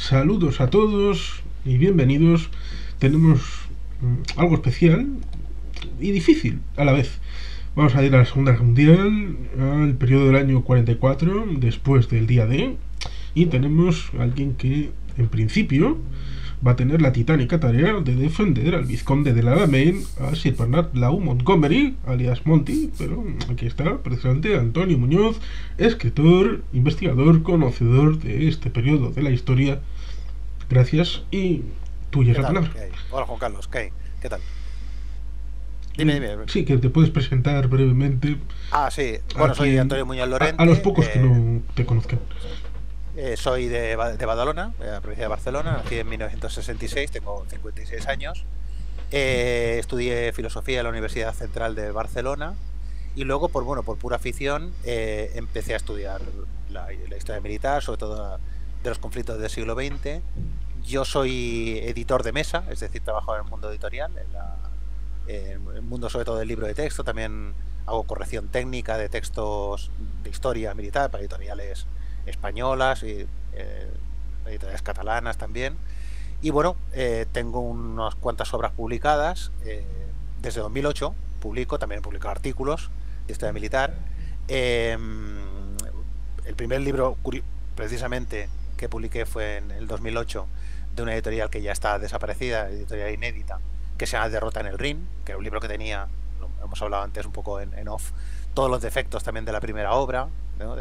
Saludos a todos y bienvenidos. Tenemos algo especial y difícil a la vez. Vamos a ir a la Segunda Guerra Mundial, al periodo del año 44, después del día D, y tenemos a alguien que, en principio, va a tener la titánica tarea de defender al vizconde de Alamein, a Sir Bernard Law Montgomery, alias Monty, pero aquí está precisamente Antonio Muñoz, escritor, investigador, conocedor de este periodo de la historia. Gracias, y tuya es la palabra. Hola Juan Carlos, ¿qué tal? Dime. Sí, que te puedes presentar brevemente. Sí, bueno, soy Antonio Muñoz Lorente. A los pocos que no te conozcan. Soy de Badalona, de la provincia de Barcelona, nací en 1966, tengo 56 años. Estudié filosofía en la Universidad Central de Barcelona y luego, por pura afición, empecé a estudiar la historia militar, sobre todo de los conflictos del siglo XX. Yo soy editor de mesa, es decir, trabajo en el mundo editorial, en el mundo sobre todo del libro de texto. También hago corrección técnica de textos de historia militar para editoriales españolas y editoriales catalanas también. Y bueno, tengo unas cuantas obras publicadas. Desde 2008 también he publicado artículos de historia militar. El primer libro precisamente que publiqué fue en el 2008 de una editorial que ya está desaparecida, editorial inédita, que se llama Derrota en el Rin, que era un libro que tenía, lo hemos hablado antes un poco en off, todos los defectos también de la primera obra, ¿no?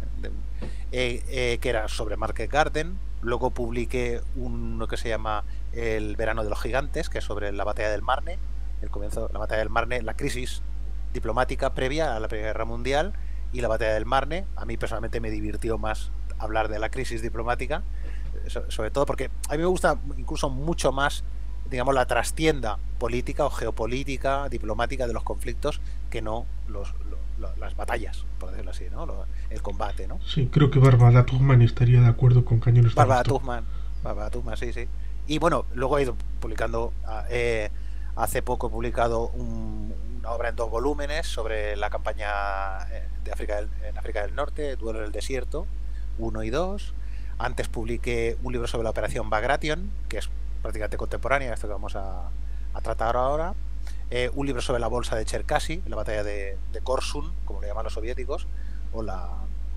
Que era sobre Market Garden. Luego publiqué uno que se llama El verano de los gigantes, que es sobre la batalla del Marne, el comienzo de la batalla del Marne, la crisis diplomática previa a la Primera Guerra Mundial y la batalla del Marne. A mí personalmente me divirtió más hablar de la crisis diplomática, sobre todo porque a mí me gusta incluso mucho más, digamos, la trastienda política o geopolítica, diplomática de los conflictos, que no las batallas, por decirlo así, ¿no? El combate, ¿no? Sí, creo que Bárbara Tuchman estaría de acuerdo con Cañones de Bárbara Tuchman, sí. Y bueno, luego he ido publicando, hace poco he publicado una obra en 2 volúmenes sobre la campaña en África del Norte, Duelo en el Desierto, 1 y 2. Antes publiqué un libro sobre la operación Bagration, que es prácticamente contemporánea, esto que vamos a tratar ahora. Un libro sobre la bolsa de Cherkasy, la batalla de Korsun, como le llaman los soviéticos, o la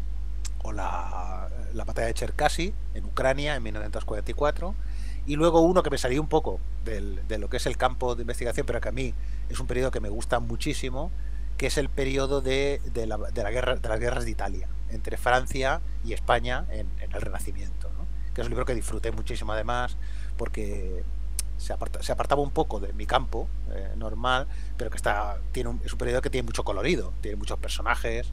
batalla de Cherkasy en Ucrania en 1944. Y luego uno que me salió un poco de lo que es el campo de investigación, pero que a mí es un periodo que me gusta muchísimo, que es el periodo de las guerras de Italia, entre Francia y España en el Renacimiento, ¿no? Que es un libro que disfruté muchísimo además, porque se apartaba un poco de mi campo normal, pero que es un periodo que tiene mucho colorido, tiene muchos personajes,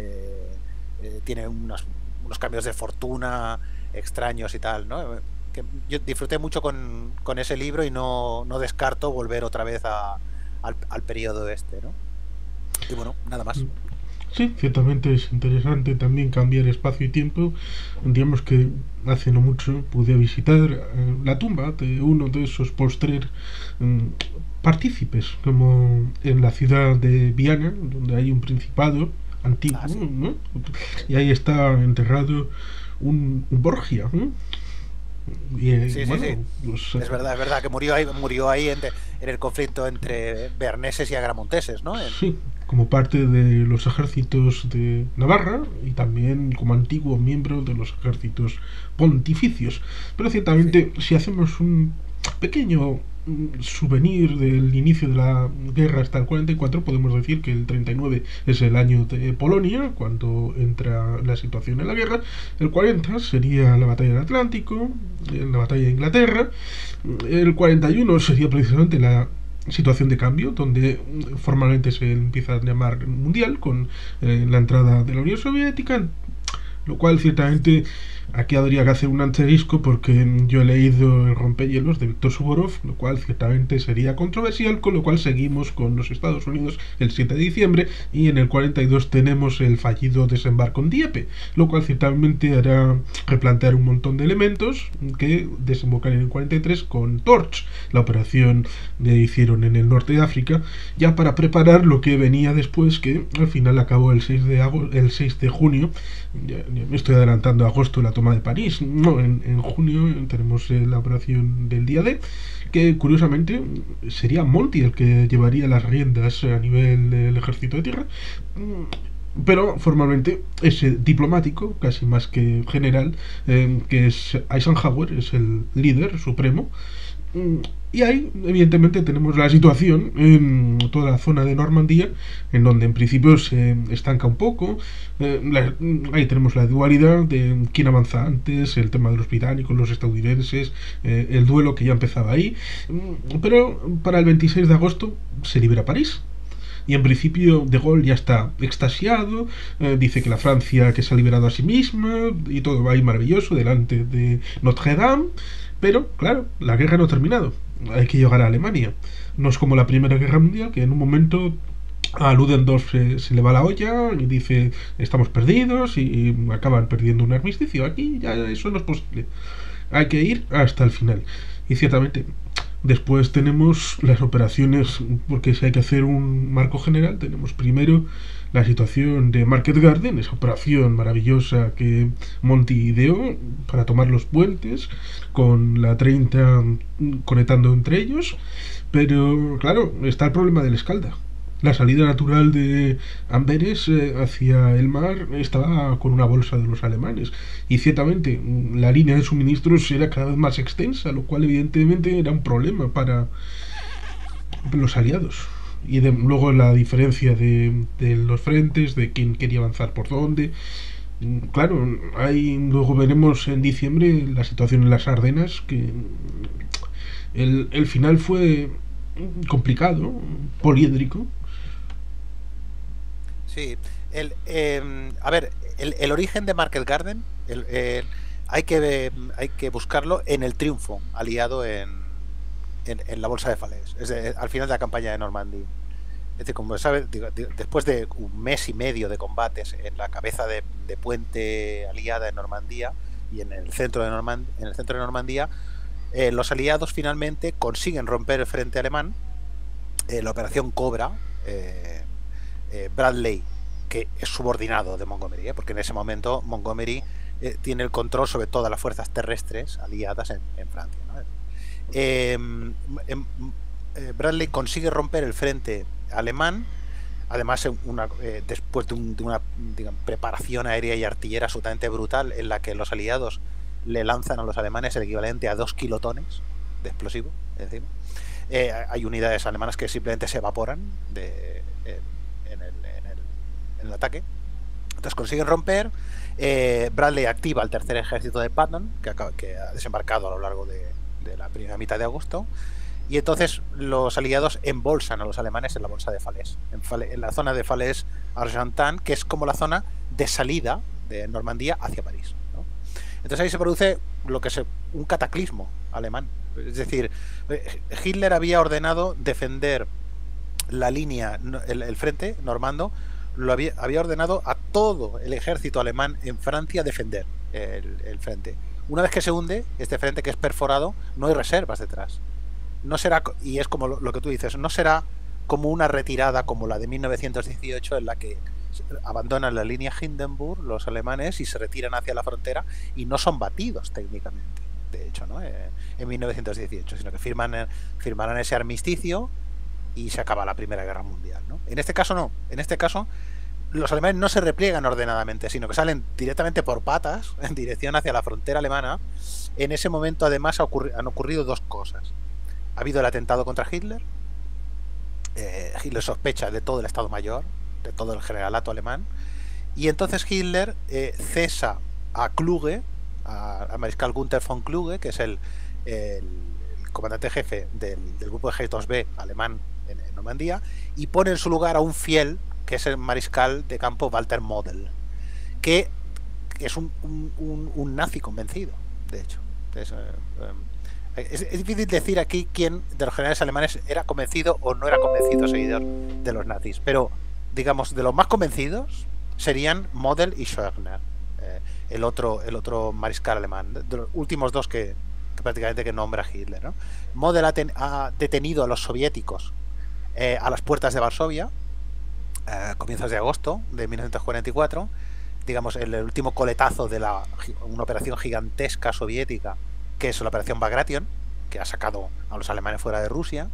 tiene unos cambios de fortuna extraños y tal, ¿no? Que yo disfruté mucho con ese libro y no descarto volver otra vez al periodo este, ¿no? Y bueno, nada más. Sí, ciertamente es interesante también cambiar espacio y tiempo. Digamos que hace no mucho pude visitar la tumba de uno de esos postrer partícipes, como en la ciudad de Viana, donde hay un principado antiguo, sí. ¿no? Y ahí está enterrado un Borgia, ¿no? Y, sí. Es verdad que murió ahí en el conflicto entre bearneses y agramonteses, ¿no? Sí, como parte de los ejércitos de Navarra y también como antiguo miembro de los ejércitos pontificios. Pero ciertamente, si hacemos un pequeño souvenir del inicio de la guerra hasta el 44, podemos decir que el 39 es el año de Polonia, cuando entra la situación en la guerra. El 40 sería la batalla del Atlántico, la batalla de Inglaterra. El 41 sería precisamente la situación de cambio, donde formalmente se empieza a llamar mundial con la entrada de la Unión Soviética, lo cual ciertamente aquí habría que hacer un asterisco porque yo he leído El rompehielos de Víctor Suvorov, lo cual ciertamente sería controversial, con lo cual seguimos con los Estados Unidos el 7 de diciembre y en el 42 tenemos el fallido desembarco en Dieppe, lo cual ciertamente hará replantear un montón de elementos que desembocan en el 43 con Torch, la operación que hicieron en el norte de África, ya para preparar lo que venía después, que al final acabó el 6 de junio, ya me estoy adelantando a agosto, la toma de París. No, en junio tenemos la operación del día D, que curiosamente sería Monty el que llevaría las riendas a nivel del ejército de tierra, pero formalmente es diplomático, casi más que general, que es Eisenhower, es el líder supremo. Y ahí, evidentemente, tenemos la situación en toda la zona de Normandía, en donde en principio se estanca un poco. Ahí tenemos la dualidad de quién avanza antes, el tema de los británicos, los estadounidenses, el duelo que ya empezaba ahí. Pero para el 26 de agosto se libera París. Y en principio De Gaulle ya está extasiado, dice que la Francia que se ha liberado a sí misma y todo va ahí maravilloso delante de Notre Dame. Pero, claro, la guerra no ha terminado. Hay que llegar a Alemania. No es como la Primera Guerra Mundial, que en un momento a Ludendorff se le va la olla y dice estamos perdidos y acaban perdiendo un armisticio. Aquí ya eso no es posible. Hay que ir hasta el final. Y ciertamente, después tenemos las operaciones, porque si hay que hacer un marco general, tenemos primero la situación de Market Garden, esa operación maravillosa que Monty ideó para tomar los puentes, con la 30 conectando entre ellos, pero claro, está el problema del Escalda. La salida natural de Amberes hacia el mar estaba con una bolsa de los alemanes y ciertamente la línea de suministros era cada vez más extensa, lo cual evidentemente era un problema para los aliados. Y luego la diferencia de los frentes, de quién quería avanzar por dónde. Claro, ahí luego veremos en diciembre la situación en las Ardenas, que el final fue complicado, poliédrico. Sí, a ver, el origen de Market Garden hay que buscarlo en el triunfo aliado en la bolsa de Falaise, al final de la campaña de Normandía. Es decir, como sabes, después de un mes y medio de combates en la cabeza de puente aliada en Normandía y en el centro de Normandía, los aliados finalmente consiguen romper el frente alemán. La operación Cobra, Bradley, que es subordinado de Montgomery, porque en ese momento Montgomery tiene el control sobre todas las fuerzas terrestres aliadas en Francia, ¿no? Bradley consigue romper el frente alemán, además después de una digamos, preparación aérea y artillera absolutamente brutal, en la que los aliados le lanzan a los alemanes el equivalente a 2 kilotones de explosivo. Es decir, hay unidades alemanas que simplemente se evaporan en el ataque. Entonces consiguen romper. Bradley activa el tercer ejército de Patton, que ha desembarcado a lo largo de la primera mitad de agosto, y entonces los aliados embolsan a los alemanes en la bolsa de Falaise, en la zona de Falaise-Argentan, que es como la zona de salida de Normandía hacia París, ¿no? Entonces ahí se produce un cataclismo alemán. Es decir, Hitler había ordenado defender la línea, el frente normando, había ordenado a todo el ejército alemán en Francia defender el frente. Una vez que se hunde este frente, que es perforado, no hay reservas detrás. No será, y es como lo que tú dices, no será como una retirada como la de 1918, en la que abandonan la línea Hindenburg los alemanes y se retiran hacia la frontera y no son batidos técnicamente, de hecho, ¿no? En 1918, sino que firmarán ese armisticio y se acaba la Primera Guerra Mundial, ¿no? En este caso no. En este caso los alemanes no se repliegan ordenadamente, sino que salen directamente por patas en dirección hacia la frontera alemana. En ese momento además han ocurrido dos cosas. Ha habido el atentado contra Hitler. Hitler sospecha de todo el Estado Mayor, de todo el generalato alemán, y entonces Hitler cesa a Kluge, al mariscal Gunther von Kluge, que es el comandante jefe del grupo de ejércitos B alemán en Normandía, y pone en su lugar a un fiel, que es el mariscal de campo Walter Model, que es un nazi convencido, de hecho. Es difícil decir aquí quién de los generales alemanes era convencido o no era convencido seguidor de los nazis, pero digamos, de los más convencidos serían Model y Schörner, el otro mariscal alemán, de los últimos dos que prácticamente que nombra Hitler, ¿no? Model ha detenido a los soviéticos a las puertas de Varsovia a comienzos de agosto de 1944, digamos, el último coletazo de una operación gigantesca soviética, que es la operación Bagration, que ha sacado a los alemanes fuera de Rusia,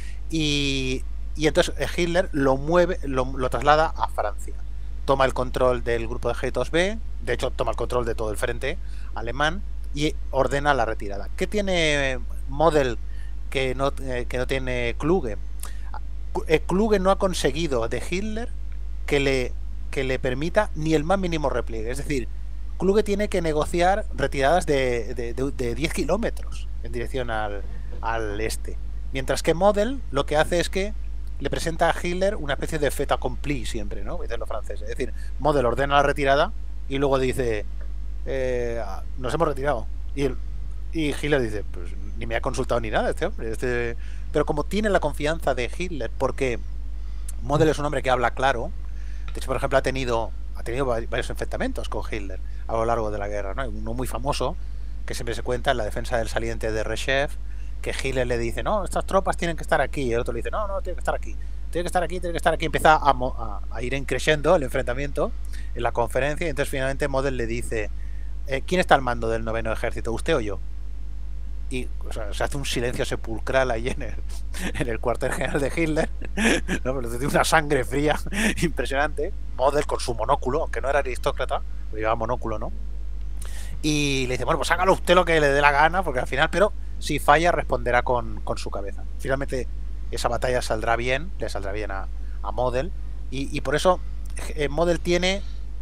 y entonces Hitler lo mueve, lo traslada a Francia. Toma el control del grupo de G2B, de hecho toma el control de todo el frente alemán y ordena la retirada. ¿Qué tiene Model que no tiene Kluge? Kluge no ha conseguido de Hitler que le permita ni el más mínimo repliegue. Es decir, Kluge tiene que negociar retiradas de 10 kilómetros en dirección al este. Mientras que Model lo que hace es que le presenta a Hitler una especie de fait accompli siempre, ¿no? Dicen los franceses. Es decir, Model ordena la retirada y luego dice, nos hemos retirado. Y Hitler dice, pues ni me ha consultado ni nada este hombre. Pero como tiene la confianza de Hitler, porque Model es un hombre que habla claro, de hecho, por ejemplo, ha tenido varios enfrentamientos con Hitler a lo largo de la guerra, ¿no? Uno muy famoso, que siempre se cuenta en la defensa del saliente de Reshef, que Hitler le dice, no, estas tropas tienen que estar aquí, y el otro le dice, no, tienen que estar aquí, tienen que estar aquí, tienen que estar aquí. Empieza a ir creciendo el enfrentamiento en la conferencia, y entonces finalmente Model le dice, ¿quién está al mando del 9º ejército, usted o yo? Y o sea, se hace un silencio sepulcral ahí en el cuartel general de Hitler, ¿no? Pero de una sangre fría impresionante. Model con su monóculo, aunque no era aristócrata, pero llevaba monóculo, ¿no? Y le dice, bueno, pues hágalo usted lo que le dé la gana, porque al final, pero si falla responderá con su cabeza. Finalmente esa batalla saldrá bien, le saldrá bien a Model, y por eso Model tiene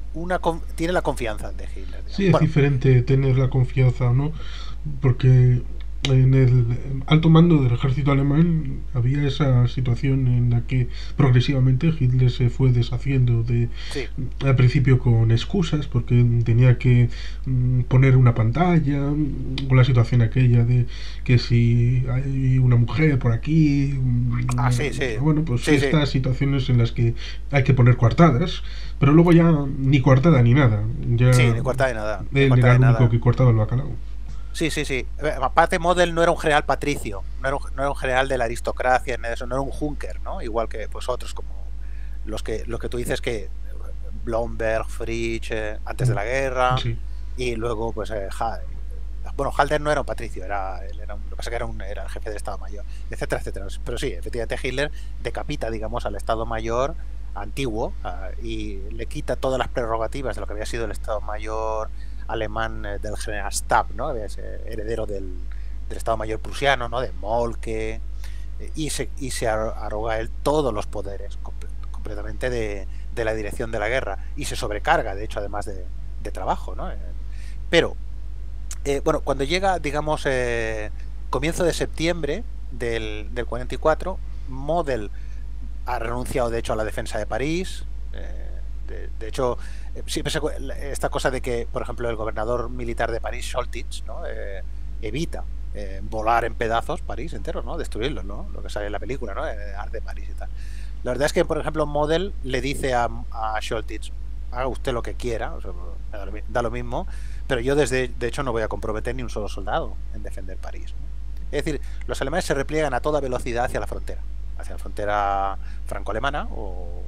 la confianza de Hitler, digamos. Sí, es diferente tener la confianza o no, porque en el alto mando del ejército alemán había esa situación en la que progresivamente Hitler se fue deshaciendo Sí. al principio con excusas, porque tenía que poner una pantalla, con la situación aquella de que si hay una mujer por aquí, Sí. bueno, pues Sí, estas situaciones en las que hay que poner coartadas, pero luego ya ni coartada ni nada, ya Sí, ni coartada ni nada. él era el único que cortaba el bacalao. Sí. Aparte, Model no era un general patricio, no era un general de la aristocracia, no era un Junker, ¿no? Igual que pues otros como los que tú dices, que Blomberg, Fritsch, antes de la guerra, Sí. y luego pues bueno, Halder no era un patricio, lo que pasa que era el jefe de Estado Mayor, etcétera, etcétera. Pero sí, efectivamente Hitler decapita, digamos, al Estado Mayor antiguo, y le quita todas las prerrogativas de lo que había sido el Estado Mayor alemán del Generalstab, ¿no? Heredero del Estado Mayor prusiano, ¿no? De Moltke, y se arroga él todos los poderes completamente de la dirección de la guerra, y se sobrecarga, de hecho, además de trabajo, ¿no? Pero bueno, cuando llega, digamos, comienzo de septiembre del 44, Model ha renunciado, de hecho, a la defensa de París. De hecho, siempre esta cosa de que, por ejemplo, el gobernador militar de París, Scholtitz, ¿no? Evita volar en pedazos París entero, ¿no? Destruirlo, ¿no? Lo que sale en la película, ¿no? Arde París y tal. La verdad es que, por ejemplo, Model le dice a Scholtitz, haga usted lo que quiera, o sea, da lo mismo, pero yo de hecho no voy a comprometer ni un solo soldado en defender París, ¿no? Es decir, los alemanes se repliegan a toda velocidad hacia la frontera franco-alemana, o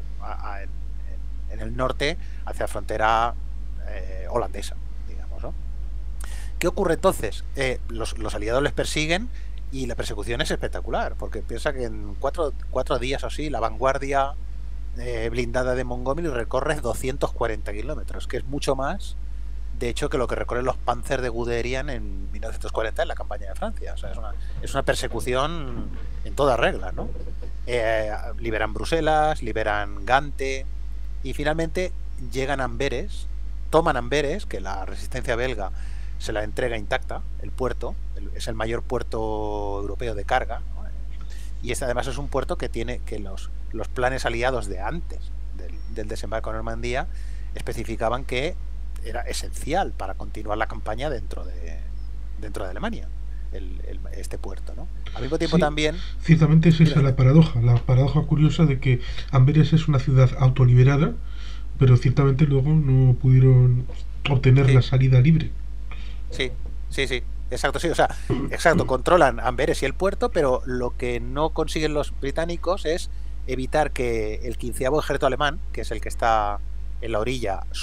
en el norte hacia la frontera holandesa, digamos, ¿no? ¿Qué ocurre entonces? Los aliados les persiguen, y la persecución es espectacular, porque piensa que en cuatro días o así la vanguardia blindada de Montgomery recorre 240 kilómetros, que es mucho más, de hecho, que lo que recorren los Panzer de Guderian en 1940 en la campaña de Francia. O sea, es una persecución en toda regla, ¿no? Liberan Bruselas, liberan Gante, y finalmente llegan a Amberes, toman Amberes, que la resistencia belga se la entrega intacta, el puerto, es el mayor puerto europeo de carga, ¿no? Y además es un puerto que tiene que los planes aliados de antes del desembarco en Normandía especificaban que era esencial para continuar la campaña dentro de Alemania, este puerto, ¿no? Al mismo tiempo, sí, también... Ciertamente es esa la paradoja curiosa de que Amberes es una ciudad autoliberada, pero ciertamente luego no pudieron obtener la salida libre. Sí, exacto, sí, o sea, exacto, controlan Amberes y el puerto, pero lo que no consiguen los británicos es evitar que el 15º ejército alemán, que es el que está en la orilla sur,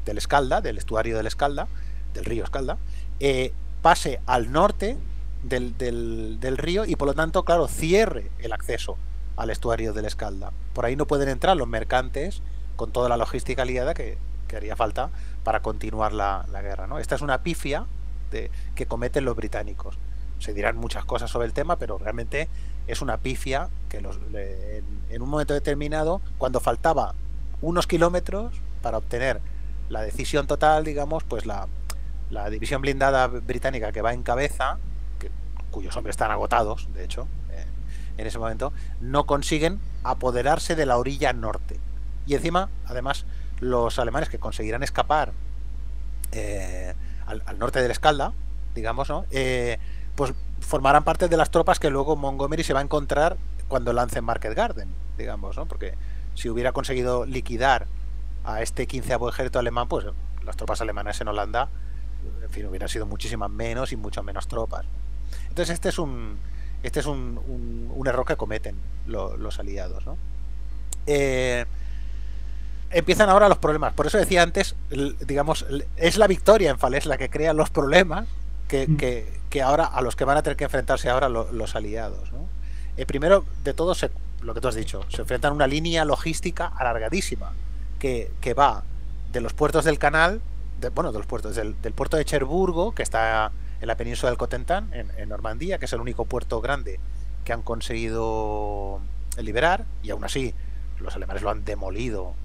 del Escalda, del estuario del Escalda, del río Escalda, pase al norte del río y por lo tanto, claro, cierre el acceso al estuario del Escalda. Por ahí no pueden entrar los mercantes con toda la logística aliada que haría falta para continuar la guerra, ¿no? Esta es una pifia que cometen los británicos. Se dirán muchas cosas sobre el tema, pero realmente es una pifia que en un momento determinado, cuando faltaba unos kilómetros para obtener la decisión total, digamos, pues la división blindada británica que va en cabeza, cuyos hombres están agotados, de hecho, en ese momento, no consiguen apoderarse de la orilla norte. Y encima, además, los alemanes que conseguirán escapar al norte del Escalda, digamos, ¿no? Pues formarán parte de las tropas que luego Montgomery se va a encontrar cuando lance Market Garden, digamos, ¿no? Porque si hubiera conseguido liquidar a este 15º ejército alemán, pues las tropas alemanas en Holanda, en fin, hubieran sido muchísimas menos y mucho menos tropas. Entonces este es un error que cometen los aliados, ¿no? Empiezan ahora los problemas. Por eso decía antes, digamos, es la victoria en Falaise la que crea los problemas que ahora a los que van a tener que enfrentarse ahora los aliados, ¿no? Primero de todo, lo que tú has dicho, se enfrentan a una línea logística alargadísima que va de los puertos del canal, de los puertos del puerto de Cherburgo, que está en la península del Cotentin, en Normandía, que es el único puerto grande que han conseguido liberar, y aún así los alemanes lo han demolido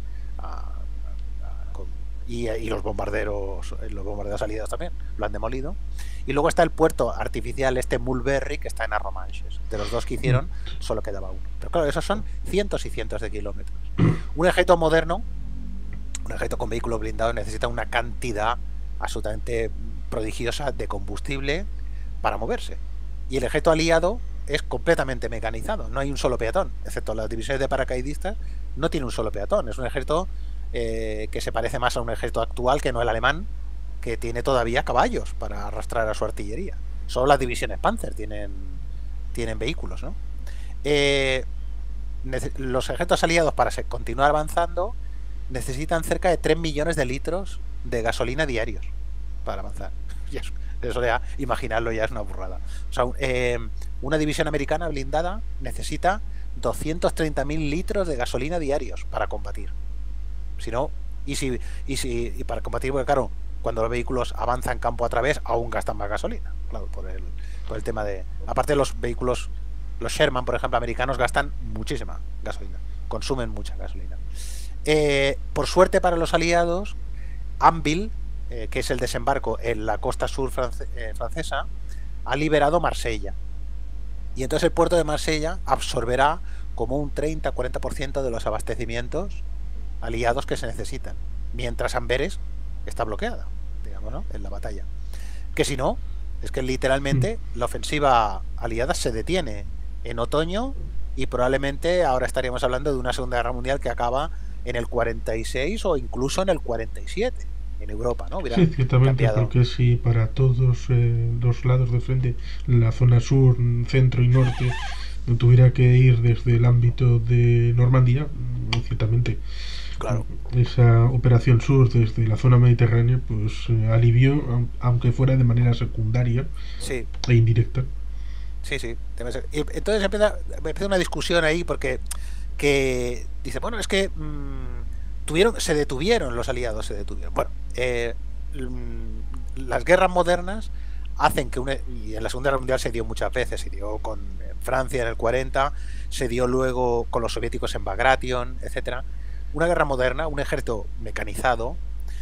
y los bombarderos aliados también lo han demolido. Y luego está el puerto artificial Mulberry, que está en Arromanches. De los dos que hicieron solo quedaba uno, pero claro, esos son cientos y cientos de kilómetros. Un ejército moderno, un ejército con vehículos blindados, necesita una cantidad absolutamente prodigiosa de combustible para moverse, y el ejército aliado es completamente mecanizado, no hay un solo peatón, excepto las divisiones de paracaidistas, no tiene un solo peatón, es un ejército que se parece más a un ejército actual que no el alemán, que tiene todavía caballos para arrastrar a su artillería. Solo las divisiones Panzer tienen vehículos, ¿no? Los ejércitos aliados, para continuar avanzando, necesitan cerca de 3 millones de litros de gasolina diarios para avanzar. Eso ya, imaginarlo ya es una burrada. O sea, una división americana blindada necesita 230.000 litros de gasolina diarios para combatir. Si no, y para combatir, porque claro, cuando los vehículos avanzan campo a través, aún gastan más gasolina. Claro, por el tema de... Aparte, los vehículos, los Sherman, por ejemplo, americanos, gastan muchísima gasolina. Consumen mucha gasolina. Por suerte para los aliados, Anvil, que es el desembarco en la costa sur francesa, ha liberado Marsella. Y entonces el puerto de Marsella absorberá como un 30-40% de los abastecimientos aliados que se necesitan, mientras Amberes está bloqueada, digamos, ¿no?, en la batalla. Que si no, es que literalmente la ofensiva aliada se detiene en otoño, y probablemente ahora estaríamos hablando de una Segunda Guerra Mundial que acaba en el 46 o incluso en el 47 en Europa, ¿no? Sí, ciertamente, porque si para todos los lados de frente, la zona sur, centro y norte, no tuviera que ir desde el ámbito de Normandía, ciertamente, claro, esa operación sur desde la zona mediterránea, pues alivió, aunque fuera de manera secundaria, sí, e indirecta. Sí. Y entonces empieza una discusión ahí, porque que dice, bueno, es que se detuvieron los aliados, Bueno, las guerras modernas hacen que y en la Segunda Guerra Mundial se dio muchas veces, se dio con Francia en el 40, se dio luego con los soviéticos en Bagration, etcétera. Una guerra moderna, un ejército mecanizado,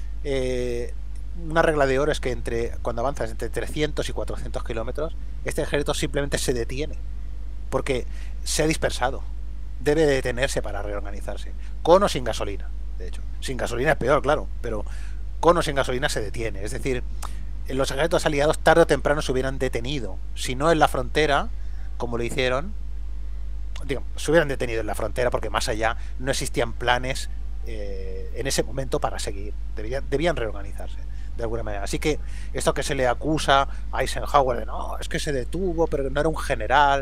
una regla de oro es que cuando avanzas entre 300 y 400 kilómetros, este ejército simplemente se detiene, porque se ha dispersado. Debe detenerse para reorganizarse, con o sin gasolina. De hecho, sin gasolina es peor, claro, pero con o sin gasolina se detiene. Es decir, los ejércitos aliados tarde o temprano se hubieran detenido, si no en la frontera, como lo hicieron, se hubieran detenido en la frontera, porque más allá no existían planes en ese momento para seguir. Debían reorganizarse de alguna manera. Así que esto que se le acusa a Eisenhower de no, es que se detuvo, pero no era un general,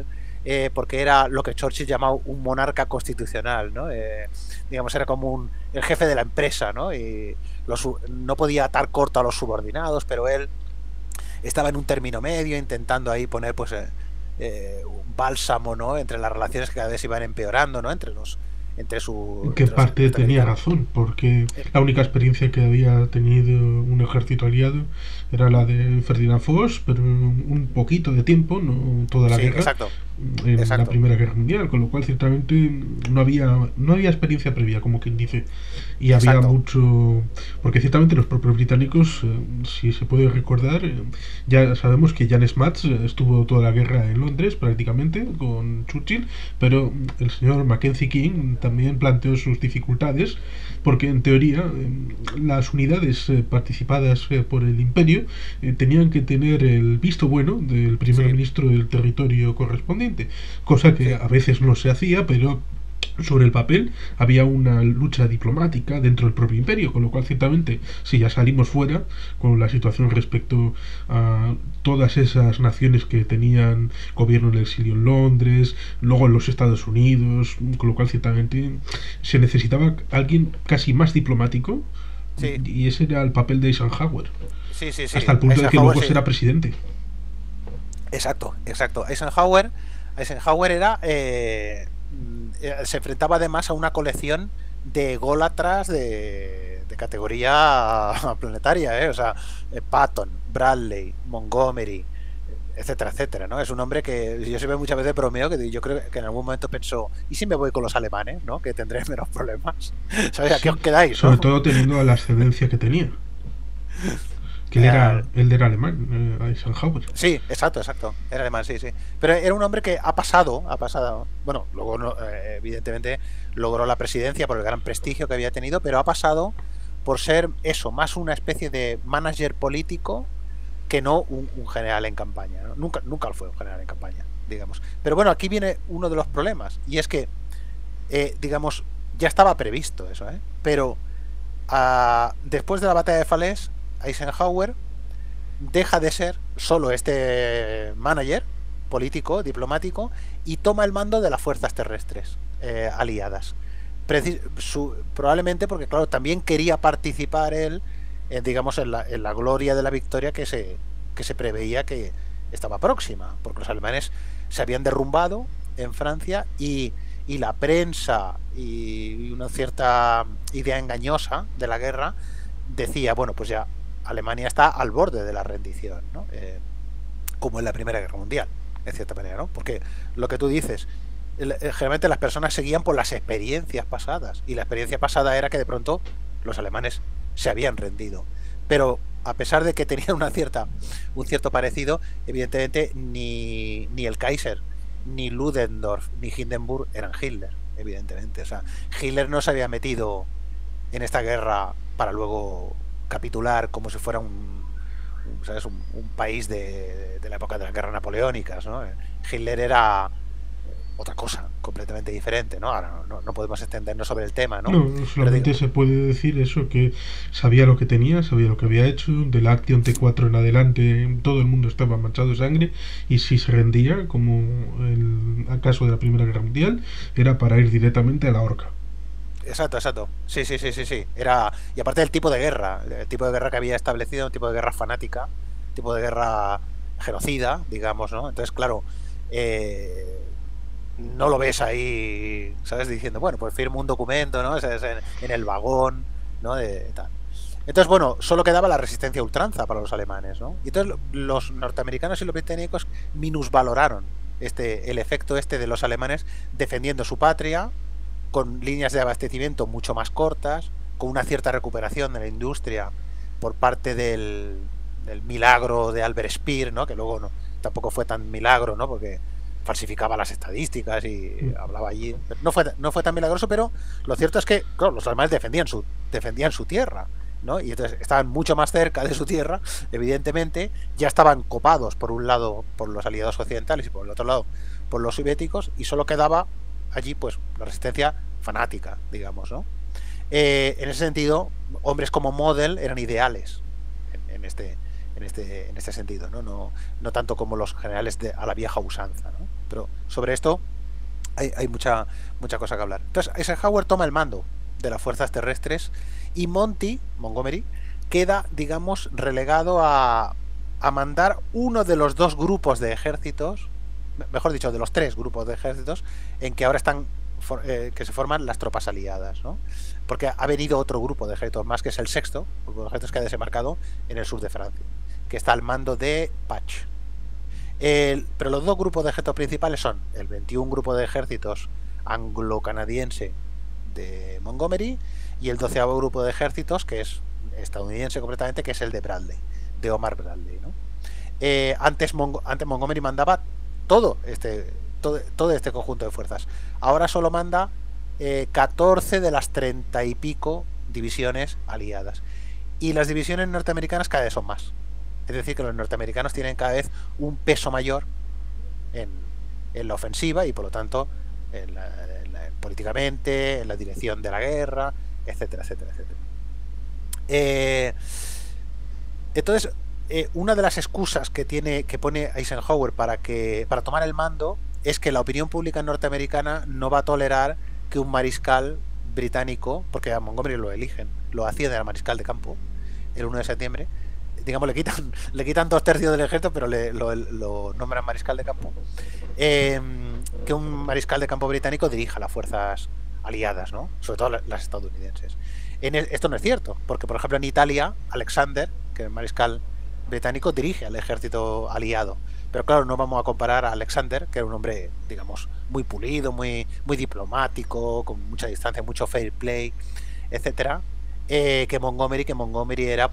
porque era lo que Churchill llamaba un monarca constitucional, ¿no? Digamos, era como el jefe de la empresa, ¿no? Y no podía atar corto a los subordinados, pero él estaba en un término medio, intentando ahí poner pues un bálsamo, ¿no? Entre las relaciones que cada vez iban empeorando, ¿no? En qué parte tenía razón, porque la única experiencia que había tenido un ejército aliado era la de Ferdinand Foch, pero un poquito de tiempo, no toda la guerra, exacto, en exacto. la Primera Guerra Mundial, con lo cual ciertamente no había experiencia previa, como quien dice, y había mucho, porque ciertamente los propios británicos, si se puede recordar, ya sabemos que Jan Smuts estuvo toda la guerra en Londres prácticamente con Churchill, pero el señor Mackenzie King también planteó sus dificultades, porque en teoría las unidades participadas por el imperio tenían que tener el visto bueno del primer ministro del territorio correspondiente, cosa que a veces no se hacía, pero sobre el papel había una lucha diplomática dentro del propio imperio, con lo cual ciertamente si ya salimos fuera con la situación respecto a todas esas naciones que tenían gobierno en el exilio en Londres, luego en los Estados Unidos, con lo cual ciertamente se necesitaba alguien casi más diplomático, y ese era el papel de Eisenhower, hasta el punto de que luego será presidente. Exacto. Eisenhower era se enfrentaba además a una colección de ególatras de categoría planetaria, o sea, Patton, Bradley, Montgomery, etcétera, etcétera, ¿no? Es un hombre que yo siempre muchas veces bromeo, que yo creo que en algún momento pensó, ¿y si me voy con los alemanes, ¿no? Que tendré menos problemas. ¿Sabes? ¿A qué os quedáis, no? Sobre todo teniendo la ascendencia que tenía. Que él era alemán, Eisenhower. Sí, exacto. Era alemán, sí. Pero era un hombre que ha pasado. Bueno, luego evidentemente logró la presidencia por el gran prestigio que había tenido, pero ha pasado por ser eso, más una especie de manager político que no un general en campaña, ¿no? Nunca fue un general en campaña, digamos. Pero bueno, aquí viene uno de los problemas, y es que, digamos, ya estaba previsto eso, pero después de la batalla de Falaise, Eisenhower deja de ser solo este manager político, diplomático, y toma el mando de las fuerzas terrestres aliadas. Probablemente porque, claro, también quería participar él, digamos, en la gloria de la victoria que se preveía que estaba próxima, porque los alemanes se habían derrumbado en Francia, y la prensa y una cierta idea engañosa de la guerra decía, bueno, pues ya Alemania está al borde de la rendición, ¿no? Como en la Primera Guerra Mundial, en cierta manera, ¿no? Porque lo que tú dices, generalmente las personas seguían por las experiencias pasadas, y la experiencia pasada era que de pronto los alemanes se habían rendido. Pero a pesar de que tenían un cierto parecido, evidentemente ni el Kaiser, ni Ludendorff, ni Hindenburg eran Hitler, evidentemente. O sea, Hitler no se había metido en esta guerra para luego capitular como si fuera un país de la época de las guerras napoleónicas, ¿no? Hitler era otra cosa completamente diferente, ¿no? Ahora no podemos extendernos sobre el tema, ¿no? No, solamente se puede decir eso, que sabía lo que tenía, sabía lo que había hecho, del Action T4 en adelante todo el mundo estaba manchado de sangre, y si se rendía, como el caso de la Primera Guerra Mundial, era para ir directamente a la horca. Exacto. Sí. Era, y aparte del tipo de guerra, que había establecido, un tipo de guerra fanática, un tipo de guerra genocida, digamos, ¿no? Entonces, claro, no lo ves ahí, ¿sabes? Diciendo, bueno, pues firmo un documento, ¿no? En el vagón, ¿no? Tal. Entonces, bueno, solo quedaba la resistencia a ultranza para los alemanes, ¿no? Y entonces los norteamericanos y los británicos minusvaloraron el efecto de los alemanes defendiendo su patria, con líneas de abastecimiento mucho más cortas, con una cierta recuperación de la industria por parte del milagro de Albert Speer, ¿no? Que luego tampoco fue tan milagro, ¿no? Porque falsificaba las estadísticas y hablaba allí. No fue tan milagroso, pero lo cierto es que, claro, los alemanes defendían su tierra, ¿no? Y entonces estaban mucho más cerca de su tierra, evidentemente. Ya estaban copados por un lado por los aliados occidentales y por el otro lado por los soviéticos, y solo quedaba allí pues la resistencia fanática, digamos, ¿no? En ese sentido, hombres como Model eran ideales en en este sentido, ¿no? No tanto como los generales a la vieja usanza, ¿no? Pero sobre esto hay mucha cosa que hablar. Entonces, Eisenhower toma el mando de las fuerzas terrestres y Montgomery, queda, digamos, relegado a mandar uno de los dos grupos de ejércitos, mejor dicho, de los tres grupos de ejércitos en que ahora están que se forman las tropas aliadas, ¿no? Porque ha venido otro grupo de ejércitos más, que es el sexto grupo de ejércitos, que ha desembarcado en el sur de Francia, que está al mando de Patch. Pero los dos grupos de ejércitos principales son el 21 grupo de ejércitos anglo-canadiense de Montgomery y el 12º grupo de ejércitos, que es estadounidense completamente, que es el de Bradley, de Omar Bradley, ¿no? Antes Montgomery mandaba todo este conjunto de fuerzas. Ahora solo manda 14 de las 30 y pico divisiones aliadas. Y las divisiones norteamericanas cada vez son más. Es decir, que los norteamericanos tienen cada vez un peso mayor en la ofensiva y por lo tanto políticamente, en la dirección de la guerra, etcétera, etcétera, etcétera. Entonces, una de las excusas que pone Eisenhower para tomar el mando es que la opinión pública norteamericana no va a tolerar que un mariscal británico, porque a Montgomery lo eligen, lo hacía de mariscal de campo el 1 de septiembre, digamos, le quitan 2/3 del ejército, pero lo nombran mariscal de campo, que un mariscal de campo británico dirija las fuerzas aliadas, ¿no? Sobre todo las estadounidenses. Esto no es cierto, porque por ejemplo en Italia, Alexander, que es el mariscal británico, dirige al ejército aliado. Pero claro, no vamos a comparar a Alexander, que era un hombre, digamos, muy pulido, muy diplomático, con mucha distancia, mucho fair play, etcétera, que Montgomery era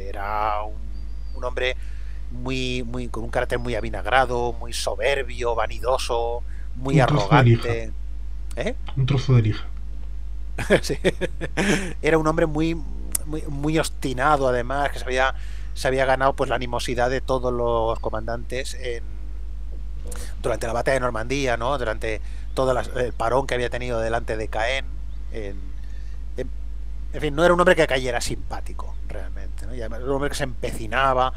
un hombre con un carácter muy avinagrado, muy soberbio, vanidoso, muy arrogante. Un trozo de lija. Sí. Era un hombre muy obstinado, además, que se había ganado pues la animosidad de todos los comandantes durante la batalla de Normandía, ¿no? Durante todo el parón que había tenido delante de Caen. En fin, no era un hombre que cayera simpático realmente, ¿no? Y además era un hombre que se empecinaba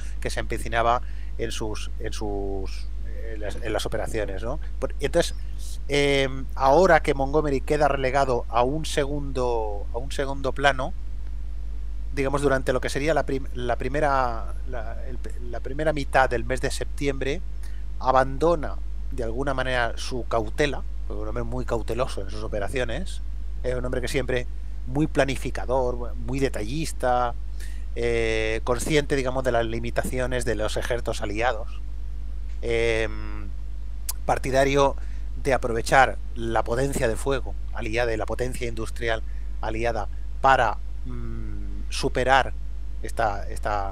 en las operaciones, ¿no? Y entonces, ahora que Montgomery queda relegado a un segundo plano, digamos, durante lo que sería la primera mitad del mes de septiembre, abandona de alguna manera su cautela, porque es un hombre muy cauteloso en sus operaciones, es un hombre que siempre muy planificador, muy detallista, consciente, digamos, de las limitaciones de los ejércitos aliados, partidario de aprovechar la potencia de fuego aliada y la potencia industrial aliada para superar esta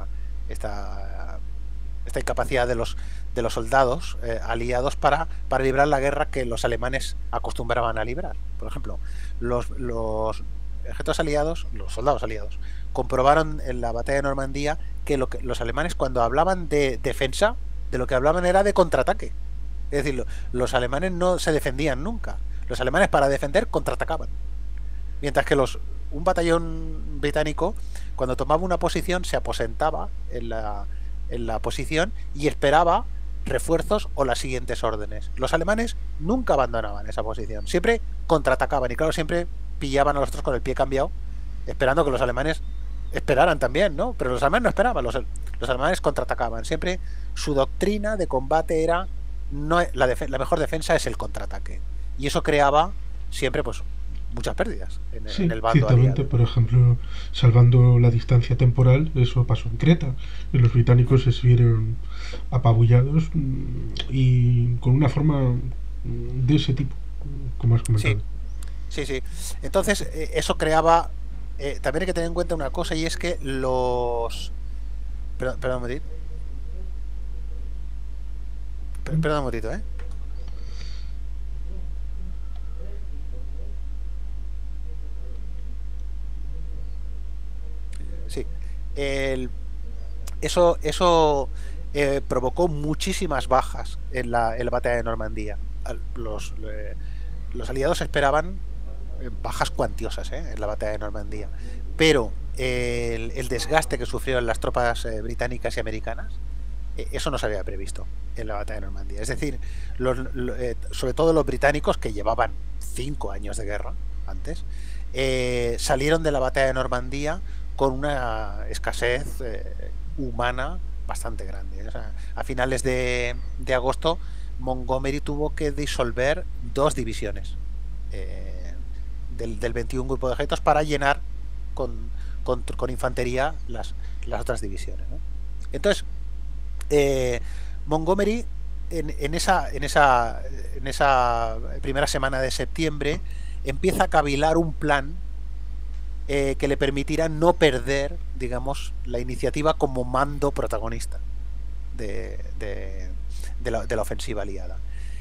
incapacidad de los soldados aliados para librar la guerra que los alemanes acostumbraban a librar. Por ejemplo, los ejércitos aliados, los soldados aliados, comprobaron en la batalla de Normandía que los alemanes, cuando hablaban de defensa, de lo que hablaban era de contraataque. Es decir, los alemanes no se defendían nunca. Los alemanes, para defender, contraatacaban. Mientras que un batallón británico, cuando tomaba una posición, se aposentaba en la posición y esperaba refuerzos o las siguientes órdenes. Los alemanes nunca abandonaban esa posición, siempre contraatacaban y claro, siempre pillaban a los otros con el pie cambiado, esperando que los alemanes esperaran también, ¿no? Pero los alemanes no esperaban, los alemanes contraatacaban. Siempre su doctrina de combate era la mejor defensa es el contraataque, y eso creaba siempre pues muchas pérdidas en el bando ciertamente, aliado. por ejemplo, salvando la distancia temporal, eso pasó en Creta, y los británicos se vieron apabullados y con una forma de ese tipo, como has comentado. Sí. Entonces, eso creaba... también hay que tener en cuenta una cosa, y es que los... Perdón un momentito. Perdón un momentito, ¿eh? Sí. Eso provocó muchísimas bajas en la batalla de Normandía. Los aliados esperaban bajas cuantiosas en la batalla de Normandía, pero el desgaste que sufrieron las tropas británicas y americanas, eso no se había previsto en la batalla de Normandía. Es decir, sobre todo los británicos, que llevaban 5 años de guerra antes, salieron de la batalla de Normandía con una escasez humana bastante grande. O sea, a finales de agosto, Montgomery tuvo que disolver 2 divisiones del 21 grupo de ejércitos para llenar con infantería las otras divisiones, ¿no? Entonces, Montgomery en esa primera semana de septiembre empieza a cavilar un plan que le permitirá no perder, digamos, la iniciativa como mando protagonista de la ofensiva aliada.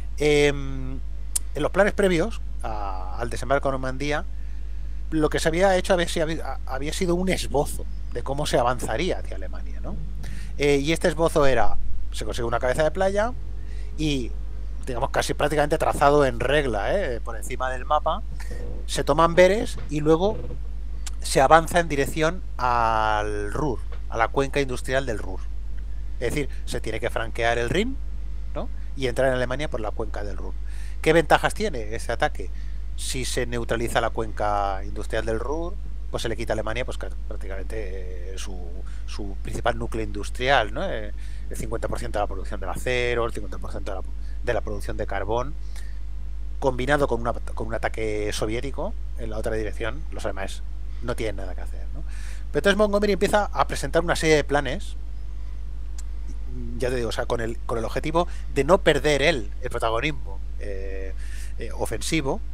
En los planes previos al desembarco en Normandía, lo que se había hecho había sido un esbozo de cómo se avanzaría hacia Alemania, ¿no? Y este esbozo era: se consigue una cabeza de playa y, digamos, casi prácticamente trazado en regla, por encima del mapa, se toman Amberes y luego se avanza en dirección al Ruhr, a la cuenca industrial del Ruhr. Es decir, se tiene que franquear el Rin, ¿no?, y entrar en Alemania por la cuenca del Ruhr. ¿Qué ventajas tiene ese ataque? Si se neutraliza la cuenca industrial del Ruhr, pues se le quita a Alemania pues prácticamente su principal núcleo industrial, ¿no? El 50% de la producción del acero, el 50% de la producción de carbón, combinado con un ataque soviético en la otra dirección. Los alemanes no tienen nada que hacer, ¿no? Pero entonces Montgomery empieza a presentar una serie de planes, ya te digo, o sea, con el objetivo de no perder el protagonismo ofensivo.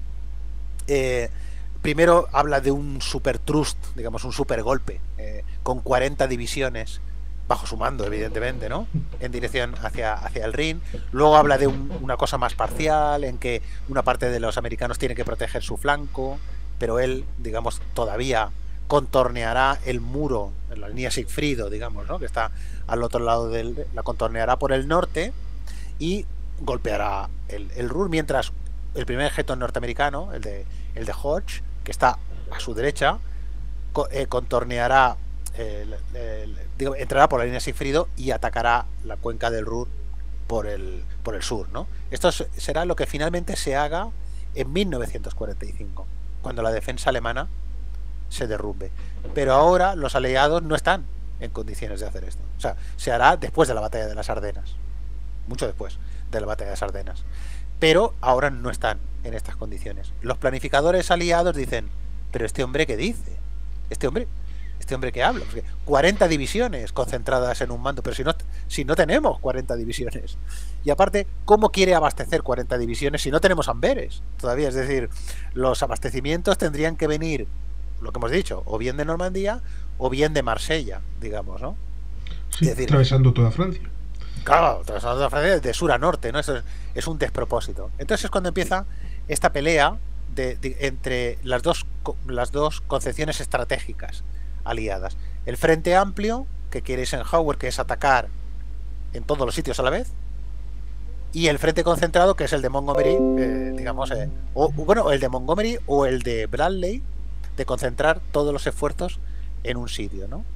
Primero habla de un super trust, digamos, un super golpe, con 40 divisiones bajo su mando, evidentemente, ¿no?, en dirección hacia el Rin. Luego habla de una cosa más parcial, en que una parte de los americanos tiene que proteger su flanco, pero él, digamos, todavía contorneará el muro, en la línea Sigfrido, digamos, ¿no?, que está al otro lado la contorneará por el norte y golpeará el Ruhr, mientras el primer ejército norteamericano, el de Hodge, que está a su derecha, contorneará, entrará por la línea Sigfrido y atacará la cuenca del Ruhr por el sur, ¿no? Esto será lo que finalmente se haga en 1945, cuando la defensa alemana se derrumbe. Pero ahora los aliados no están en condiciones de hacer esto. O sea, se hará después de la batalla de las Ardenas, mucho después de la batalla de las Ardenas. Pero ahora no están en estas condiciones. Los planificadores aliados dicen: pero este hombre, ¿qué dice? Este hombre ¿qué habla? Porque 40 divisiones concentradas en un mando, pero si no tenemos 40 divisiones. Y aparte, ¿cómo quiere abastecer 40 divisiones si no tenemos Amberes todavía? Es decir, los abastecimientos tendrían que venir, lo que hemos dicho, o bien de Normandía o bien de Marsella, digamos, ¿no? Sí, es decir, atravesando toda Francia. Claro, atravesando toda Francia de sur a norte, ¿no? Eso es un despropósito. Entonces es cuando empieza esta pelea entre las dos concepciones estratégicas aliadas. El Frente Amplio, que quiere Eisenhower, que es atacar en todos los sitios a la vez, y el Frente Concentrado, que es el de Montgomery, digamos, el de Montgomery o el de Bradley, de concentrar todos los esfuerzos en un sitio, ¿no?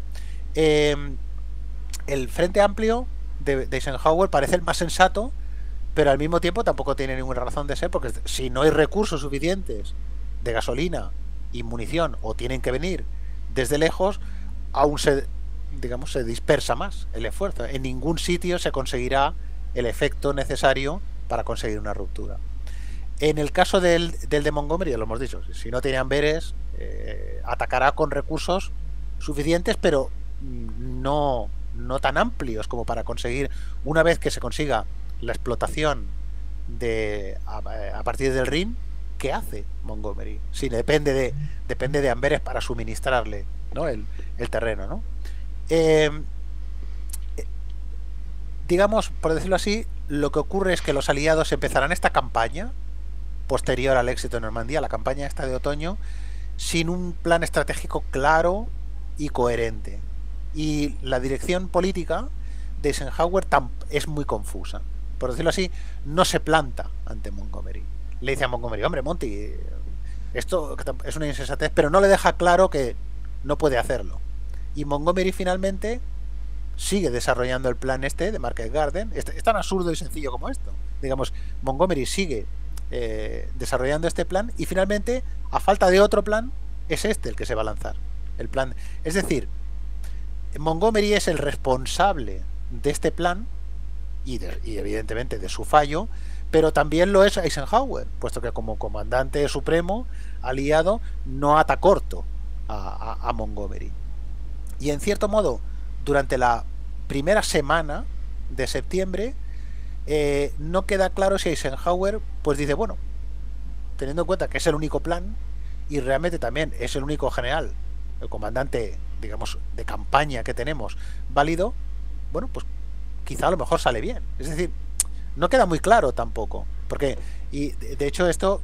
El Frente Amplio de Eisenhower parece el más sensato, pero al mismo tiempo tampoco tiene ninguna razón de ser, porque si no hay recursos suficientes de gasolina y munición, o tienen que venir desde lejos, aún se dispersa más el esfuerzo. En ningún sitio se conseguirá el efecto necesario para conseguir una ruptura. En el caso del de Montgomery, lo hemos dicho, si no tiene Amberes, atacará con recursos suficientes, pero no tan amplios como para conseguir, una vez que se consiga la explotación a partir del Rin, ¿qué hace Montgomery? Sí, depende de Amberes para suministrarle, ¿no?, el terreno, ¿no? Digamos, por decirlo así, lo que ocurre es que los aliados empezarán esta campaña posterior al éxito de Normandía, la campaña esta de otoño, sin un plan estratégico claro y coherente. Y la dirección política de Eisenhower es muy confusa. Por decirlo así, no se planta ante Montgomery. Le dice a Montgomery: hombre, Monty, esto es una insensatez, pero no le deja claro que no puede hacerlo. Y Montgomery finalmente sigue desarrollando el plan este de Market Garden. Es tan absurdo y sencillo como esto. Digamos, Montgomery sigue desarrollando este plan y finalmente, a falta de otro plan, es este el que se va a lanzar. El plan. Es decir, Montgomery es el responsable de este plan y evidentemente de su fallo, pero también lo es Eisenhower, puesto que como comandante supremo aliado no ata corto a Montgomery. Y en cierto modo, durante la primera semana de septiembre, no queda claro si Eisenhower pues dice, bueno, teniendo en cuenta que es el único plan y realmente también es el único general, el comandante, digamos, de campaña que tenemos válido, bueno, pues quizá a lo mejor sale bien. Es decir, no queda muy claro tampoco, porque, y de hecho esto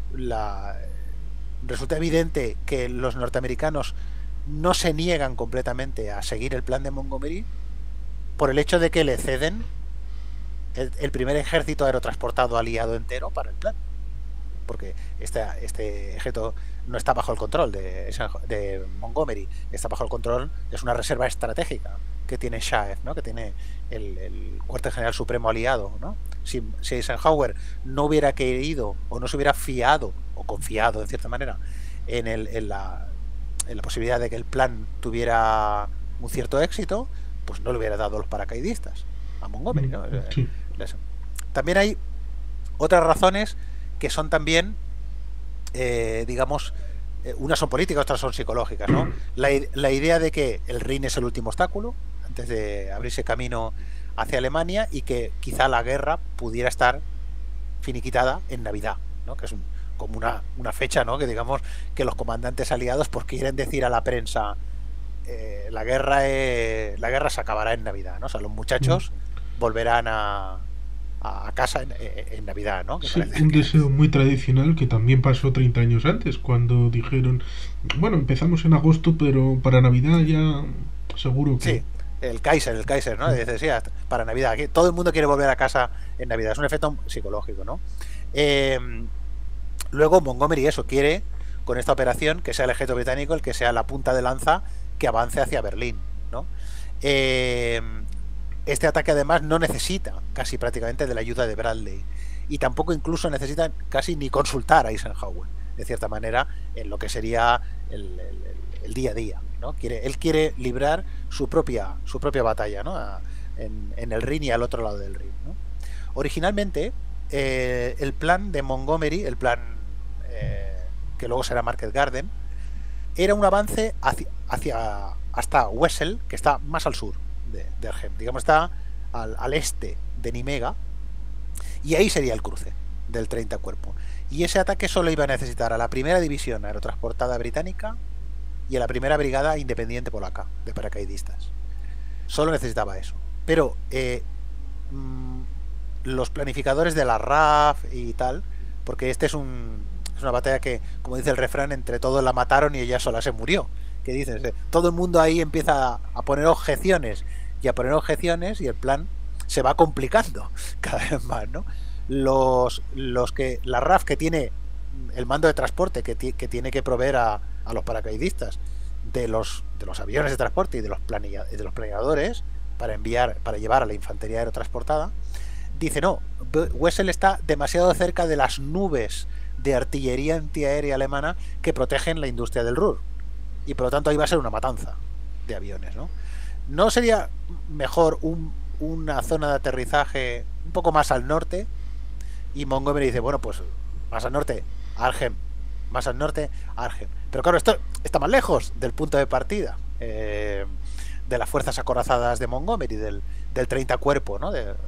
resulta evidente que los norteamericanos no se niegan completamente a seguir el plan de Montgomery por el hecho de que le ceden el primer ejército aerotransportado aliado entero para el plan, porque este ejército no está bajo el control de Montgomery, está bajo el control, es una reserva estratégica que tiene Shaef, ¿no? Que tiene el cuartel general supremo aliado, ¿no? Si Eisenhower no hubiera querido o no se hubiera fiado o confiado en cierta manera en la posibilidad de que el plan tuviera un cierto éxito, pues no le hubiera dado los paracaidistas a Montgomery, ¿no? Sí. También hay otras razones que son también, digamos, unas son políticas, otras son psicológicas, ¿no? La idea de que el Rin es el último obstáculo antes de abrirse camino hacia Alemania y que quizá la guerra pudiera estar finiquitada en Navidad, ¿no? Que es como una fecha, ¿no? Que digamos que los comandantes aliados pues quieren decir a la prensa, la guerra se acabará en Navidad, ¿no? O sea, los muchachos volverán a casa en Navidad, ¿no? Que sí, un deseo muy tradicional que también pasó 30 años antes, cuando dijeron, bueno, empezamos en agosto, pero para Navidad ya seguro que... Sí, el Kaiser, ¿no? Dice, sí, para Navidad. Aquí todo el mundo quiere volver a casa en Navidad. Es un efecto psicológico, ¿no? Luego Montgomery quiere, con esta operación, que sea el ejército británico el que sea la punta de lanza que avance hacia Berlín, ¿no? Este ataque además no necesita casi prácticamente de la ayuda de Bradley y tampoco incluso necesita casi ni consultar a Eisenhower, de cierta manera, en lo que sería el día a día, ¿no? Él quiere librar su propia batalla, ¿no? En el Rin y al otro lado del Rin, ¿no? Originalmente, el plan de Montgomery, el plan que luego será Market Garden, era un avance hasta Wesel, que está más al sur de Arnhem, digamos, está al este de Nimega, y ahí sería el cruce del 30 Cuerpo. Y ese ataque solo iba a necesitar a la primera división aerotransportada británica y a la primera brigada independiente polaca de paracaidistas. Solo necesitaba eso. Pero los planificadores de la RAF y tal, porque es una batalla que, como dice el refrán, entre todos la mataron y ella sola se murió. Que dices, todo el mundo ahí empieza a poner objeciones y el plan se va complicando cada vez más, ¿no? La RAF, que tiene el mando de transporte, que tiene que proveer a los paracaidistas de los aviones de transporte y de los planeadores para llevar a la infantería aerotransportada, dice, no, Wesel está demasiado cerca de las nubes de artillería antiaérea alemana que protegen la industria del Ruhr, y por lo tanto ahí va a ser una matanza de aviones, ¿no? ¿No sería mejor una zona de aterrizaje un poco más al norte? Y Montgomery dice, bueno, pues más al norte, Arnhem, más al norte, Arnhem. Pero claro, esto está más lejos del punto de partida de las fuerzas acorazadas de Montgomery, del 30 Cuerpo, ¿no? del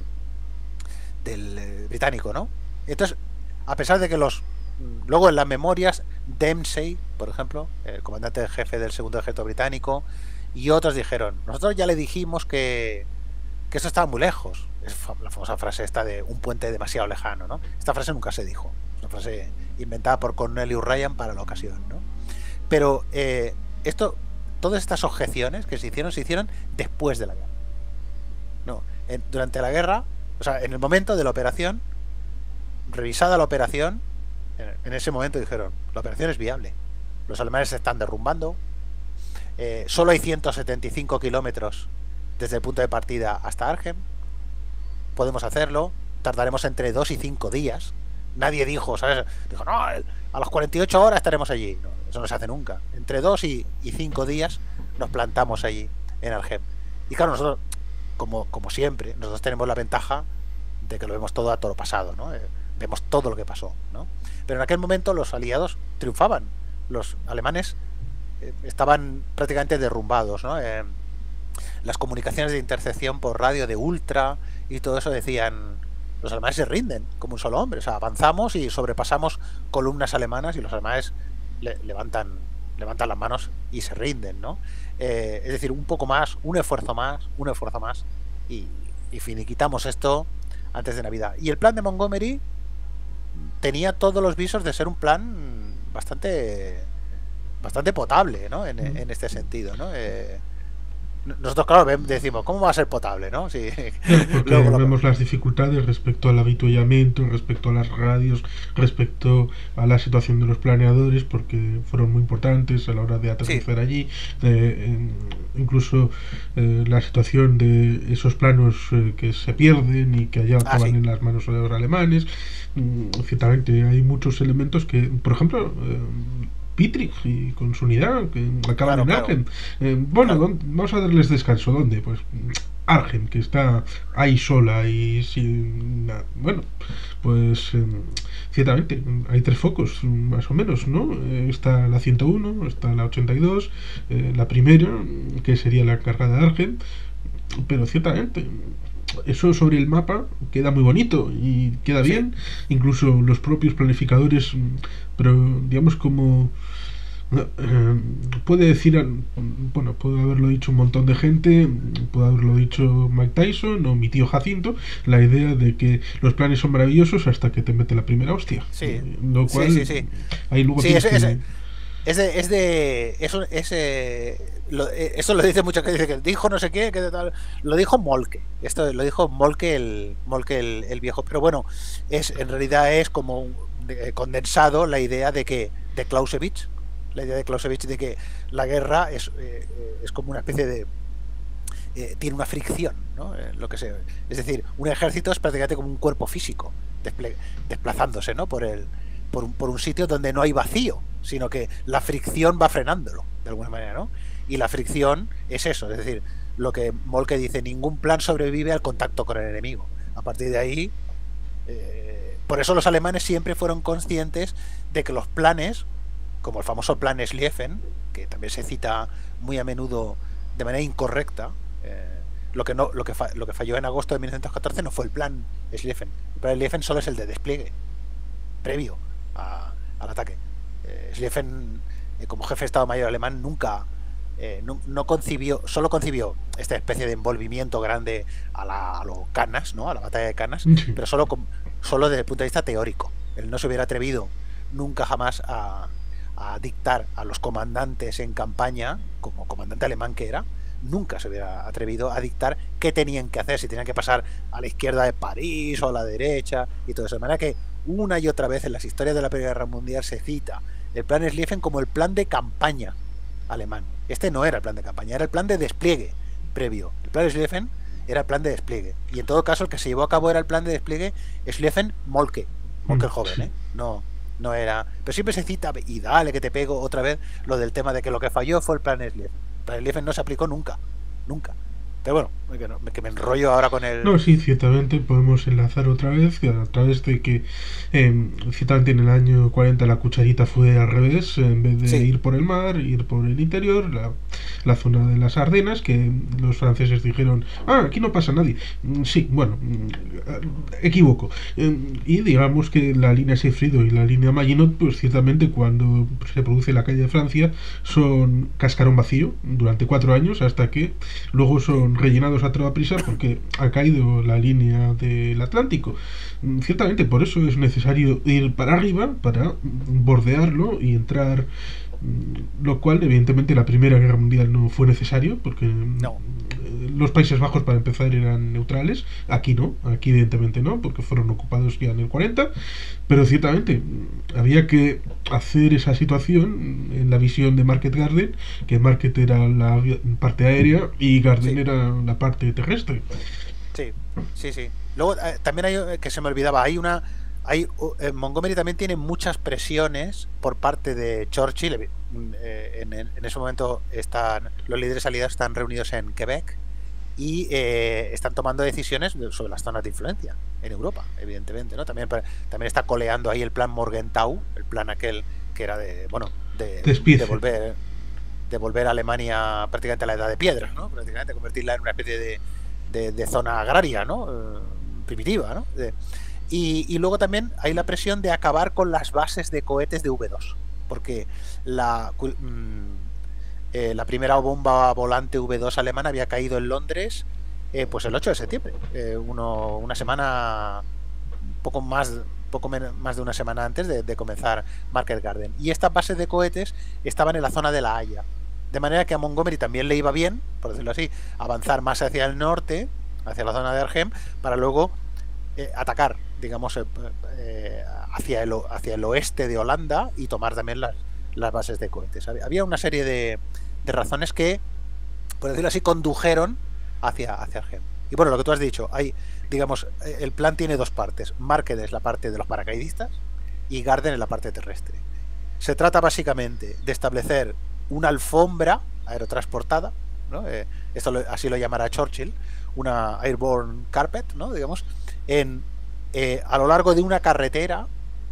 británico, ¿no? Entonces, a pesar de que luego en las memorias, Dempsey, por ejemplo, el comandante en jefe del segundo ejército británico, y otros dijeron, nosotros ya le dijimos que eso estaba muy lejos. Es la famosa frase esta de un puente demasiado lejano, ¿no? Esta frase nunca se dijo. Es una frase inventada por Cornelius Ryan para la ocasión, ¿no? Pero todas estas objeciones que se hicieron después de la guerra. No, durante la guerra, o sea, en el momento de la operación, revisada la operación, en ese momento dijeron, la operación es viable. Los alemanes se están derrumbando, Solo hay 175 kilómetros desde el punto de partida hasta Arnhem. Podemos hacerlo, tardaremos entre 2 y 5 días. Nadie dijo, ¿sabes? Dijo, no, a las 48 horas estaremos allí. No, eso no se hace nunca. Entre 2 y 5 días nos plantamos allí en Arnhem. Y claro, nosotros, como siempre, nosotros tenemos la ventaja de que lo vemos todo a toro pasado, ¿no? Vemos todo lo que pasó, ¿no? Pero en aquel momento los aliados triunfaban. Los alemanes estaban prácticamente derrumbados, ¿no? Las comunicaciones de intercepción por radio de Ultra y todo eso decían, los alemanes se rinden como un solo hombre, o sea, avanzamos y sobrepasamos columnas alemanas y los alemanes levantan las manos y se rinden, ¿no? Es decir, un poco más, un esfuerzo más y finiquitamos esto antes de Navidad. Y el plan de Montgomery tenía todos los visos de ser un plan bastante potable, ¿no? En este sentido, ¿no? Nosotros, claro, decimos, ¿cómo va a ser potable, no? Sí. Porque luego vemos las dificultades respecto al avituallamiento, respecto a las radios, respecto a la situación de los planeadores, porque fueron muy importantes a la hora de aterrizar allí. Incluso la situación de esos planos que se pierden y que allá acaban en las manos de los alemanes. Ciertamente hay muchos elementos que, por ejemplo, Pitrich y con su unidad que acaban en Arnhem. Vamos a darles descanso. ¿Dónde? Pues Arnhem, que está ahí sola y sin nada. Bueno, pues ciertamente hay 3 focos más o menos, ¿no? Está la 101, está la 82, la primera, que sería la encargada de Arnhem, pero ciertamente eso sobre el mapa queda muy bonito y queda bien, incluso los propios planificadores, pero digamos como puede decir, bueno, puede haberlo dicho un montón de gente, puede haberlo dicho Mike Tyson o mi tío Jacinto, la idea de que los planes son maravillosos hasta que te mete la primera hostia, lo cual ahí luego eso lo dice mucho, que dice que dijo no sé qué, que tal, lo dijo Moltke, esto lo dijo Moltke el viejo, pero bueno, en realidad es como condensado la idea de Clausewitz, de que la guerra es como una especie de tiene una fricción, ¿no? Lo que sea, es decir, un ejército es prácticamente como un cuerpo físico desplazándose, ¿no? por un sitio donde no hay vacío, sino que la fricción va frenándolo de alguna manera, ¿no? Y la fricción es eso, es decir, lo que Moltke dice, ningún plan sobrevive al contacto con el enemigo. A partir de ahí, por eso los alemanes siempre fueron conscientes de que los planes, como el famoso plan Schlieffen, que también se cita muy a menudo de manera incorrecta, lo que falló en agosto de 1914 no fue el plan Schlieffen. El plan Schlieffen solo es el de despliegue previo al ataque. Schlieffen, como jefe de Estado Mayor alemán, nunca solo concibió esta especie de envolvimiento grande a los Canas, ¿no? A la batalla de Canas, pero solo desde el punto de vista teórico. Él no se hubiera atrevido nunca jamás a dictar a los comandantes en campaña, como comandante alemán que era, nunca se hubiera atrevido a dictar qué tenían que hacer, si tenían que pasar a la izquierda de París o a la derecha y todo eso. De manera que una y otra vez en las historias de la Primera Guerra Mundial se cita el plan Schlieffen como el plan de campaña alemán. Este no era el plan de campaña, era el plan de despliegue previo. El plan Schlieffen era el plan de despliegue. Y en todo caso el que se llevó a cabo era el plan de despliegue Schlieffen-Moltke. Moltke el joven, ¿eh? No era... Pero siempre se cita, y dale que te pego otra vez, lo del tema de que lo que falló fue el plan Schlieffen. El plan Schlieffen no se aplicó nunca. Pero bueno, que me enrollo ahora con el... No, sí, ciertamente podemos enlazar otra vez, a través de que ciertamente en el año 40 la cucharita fue al revés, en vez de ir por el mar, ir por el interior, la zona de las Ardenas, que los franceses dijeron, aquí no pasa nadie. Sí, bueno, equivoco. Y digamos que la línea Seyfried y la línea Maginot, pues ciertamente cuando se produce la calle de Francia, son cascarón vacío durante 4 años, hasta que luego son rellenados a toda prisa porque ha caído la línea del Atlántico. Ciertamente por eso es necesario ir para arriba, para bordearlo y entrar, lo cual evidentemente la Primera Guerra Mundial no fue necesario porque los Países Bajos para empezar eran neutrales, aquí no, aquí evidentemente no, porque fueron ocupados ya en el 40, pero ciertamente había que hacer esa situación en la visión de Market Garden, que Market era la parte aérea y Garden Sí, era la parte terrestre. sí, sí, sí. Luego también hay que se me olvidaba, Montgomery también tiene muchas presiones por parte de Churchill. En ese momento los líderes aliados están reunidos en Quebec y están tomando decisiones sobre las zonas de influencia en Europa, evidentemente, ¿no? También está coleando ahí el plan Morgenthau, el plan aquel que era Despiece. de volver a Alemania prácticamente a la edad de piedra, ¿no? Prácticamente convertirla en una especie de zona agraria, ¿no? Primitiva, ¿no? Y luego también hay la presión de acabar con las bases de cohetes de V2, porque la primera bomba volante V2 alemana había caído en Londres pues el 8 de septiembre, una semana, más de una semana antes de comenzar Market Garden. Y estas bases de cohetes estaban en la zona de La Haya. De manera que a Montgomery también le iba bien, por decirlo así, avanzar más hacia el norte, hacia la zona de Arnhem, para luego atacar, digamos, hacia el oeste de Holanda y tomar también las bases de cohetes. Había una serie de razones que, por decirlo así, condujeron hacia Arnhem. Y bueno, lo que tú has dicho, digamos, el plan tiene dos partes. Market es la parte de los paracaidistas y Garden es la parte terrestre. Se trata básicamente de establecer una alfombra aerotransportada, ¿no? Así lo llamará Churchill, una airborne carpet, ¿no? Digamos, a lo largo de una carretera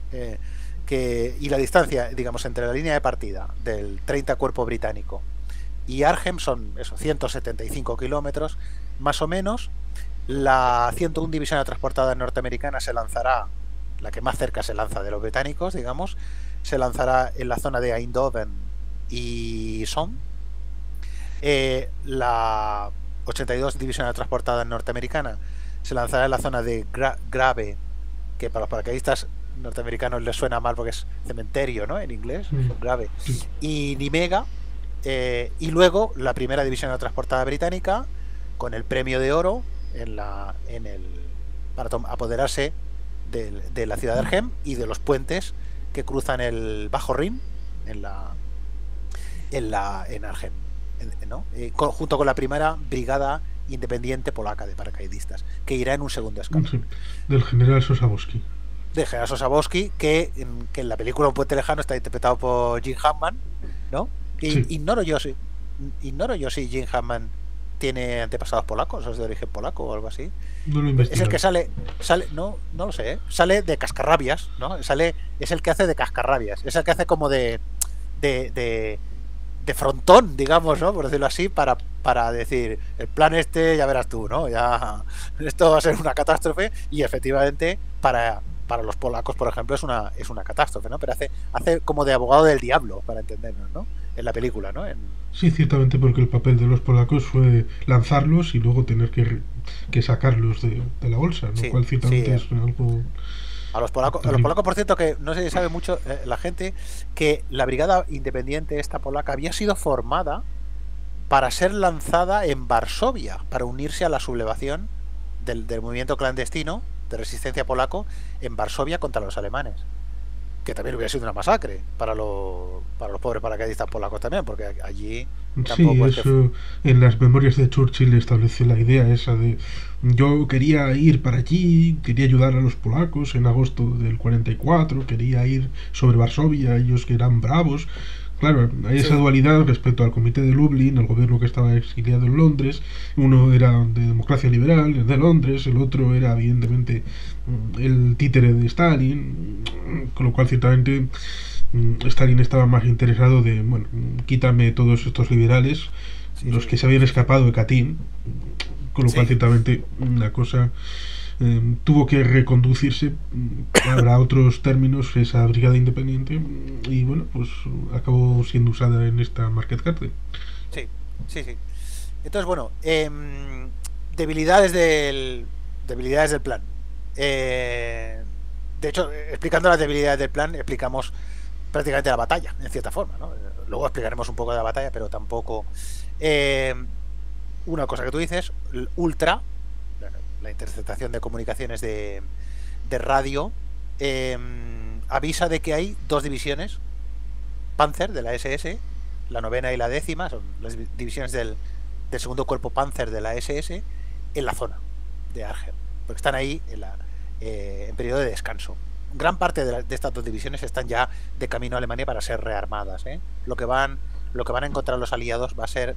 y la distancia, digamos, entre la línea de partida del 30 Cuerpo Británico y Arnhem son eso, 175 kilómetros, más o menos. La 101 División Transportada norteamericana se lanzará, la que más cerca se lanza de los británicos, digamos, se lanzará en la zona de Eindhoven y Somme. La 82 División Transportada norteamericana se lanzará en la zona de Grave, que para los paracaidistas norteamericanos les suena mal porque es cementerio, ¿no? En inglés, Grave, y Nimega. Y luego la primera división transportada británica con el premio de oro para apoderarse de la ciudad de Arnhem y de los puentes que cruzan el Bajo Rin en Arnhem, ¿no? Junto con la primera brigada independiente polaca de paracaidistas, que irá en un segundo escalón. Sí, del general Sosabowski. De general Sosabowski, que en la película Un puente lejano está interpretado por Jim Hammond, ¿no? Sí. Ignoro yo si Jim Hammond tiene antepasados polacos, o es de origen polaco o algo así. No lo Es el que sale, no lo sé, sale de Cascarrabias, ¿no? Es el que hace de Cascarrabias, es el que hace como de frontón, digamos, ¿no? Por decirlo así, para decir, el plan ya verás tú, ¿no? Ya esto va a ser una catástrofe, y efectivamente para los polacos, por ejemplo, es una catástrofe, ¿no? Pero hace como de abogado del diablo, para entendernos, ¿no? En la película, ¿no? Sí, ciertamente, porque el papel de los polacos fue lanzarlos y luego tener que sacarlos de la bolsa, lo cual ciertamente es algo... A los polacos, por cierto, que no se sabe mucho la gente, que la brigada independiente esta polaca había sido formada para ser lanzada en Varsovia, para unirse a la sublevación del movimiento clandestino de resistencia polaco en Varsovia contra los alemanes, que también hubiera sido una masacre para los pobres paracaidistas polacos también, porque allí tampoco sí, eso en las memorias de Churchill estableció la idea esa de yo quería ir para allí, quería ayudar a los polacos en agosto del 44, quería ir sobre Varsovia, ellos que eran bravos. Claro, hay esa dualidad respecto al comité de Lublin, al gobierno que estaba exiliado en Londres. Uno era de democracia liberal, de Londres, el otro era evidentemente el títere de Stalin, con lo cual ciertamente Stalin estaba más interesado de, bueno, quítame todos estos liberales, los que se habían escapado de Katyn, con lo cual ciertamente la cosa tuvo que reconducirse para otros términos esa brigada independiente, y bueno, pues acabó siendo usada en esta Market Garden. Sí. Entonces, bueno, debilidades del plan. De hecho, explicando las debilidades del plan, explicamos prácticamente la batalla, en cierta forma, ¿no? Luego explicaremos un poco de la batalla, pero tampoco... una cosa que tú dices, ultra, la interceptación de comunicaciones de radio, eh, avisa de que hay dos divisiones Panzer de la SS, la novena y la décima, son las divisiones del segundo cuerpo Panzer de la SS, en la zona de Arnhem, porque están ahí en periodo de descanso. Gran parte de estas dos divisiones están ya de camino a Alemania para ser rearmadas. Lo que van a encontrar los aliados va a ser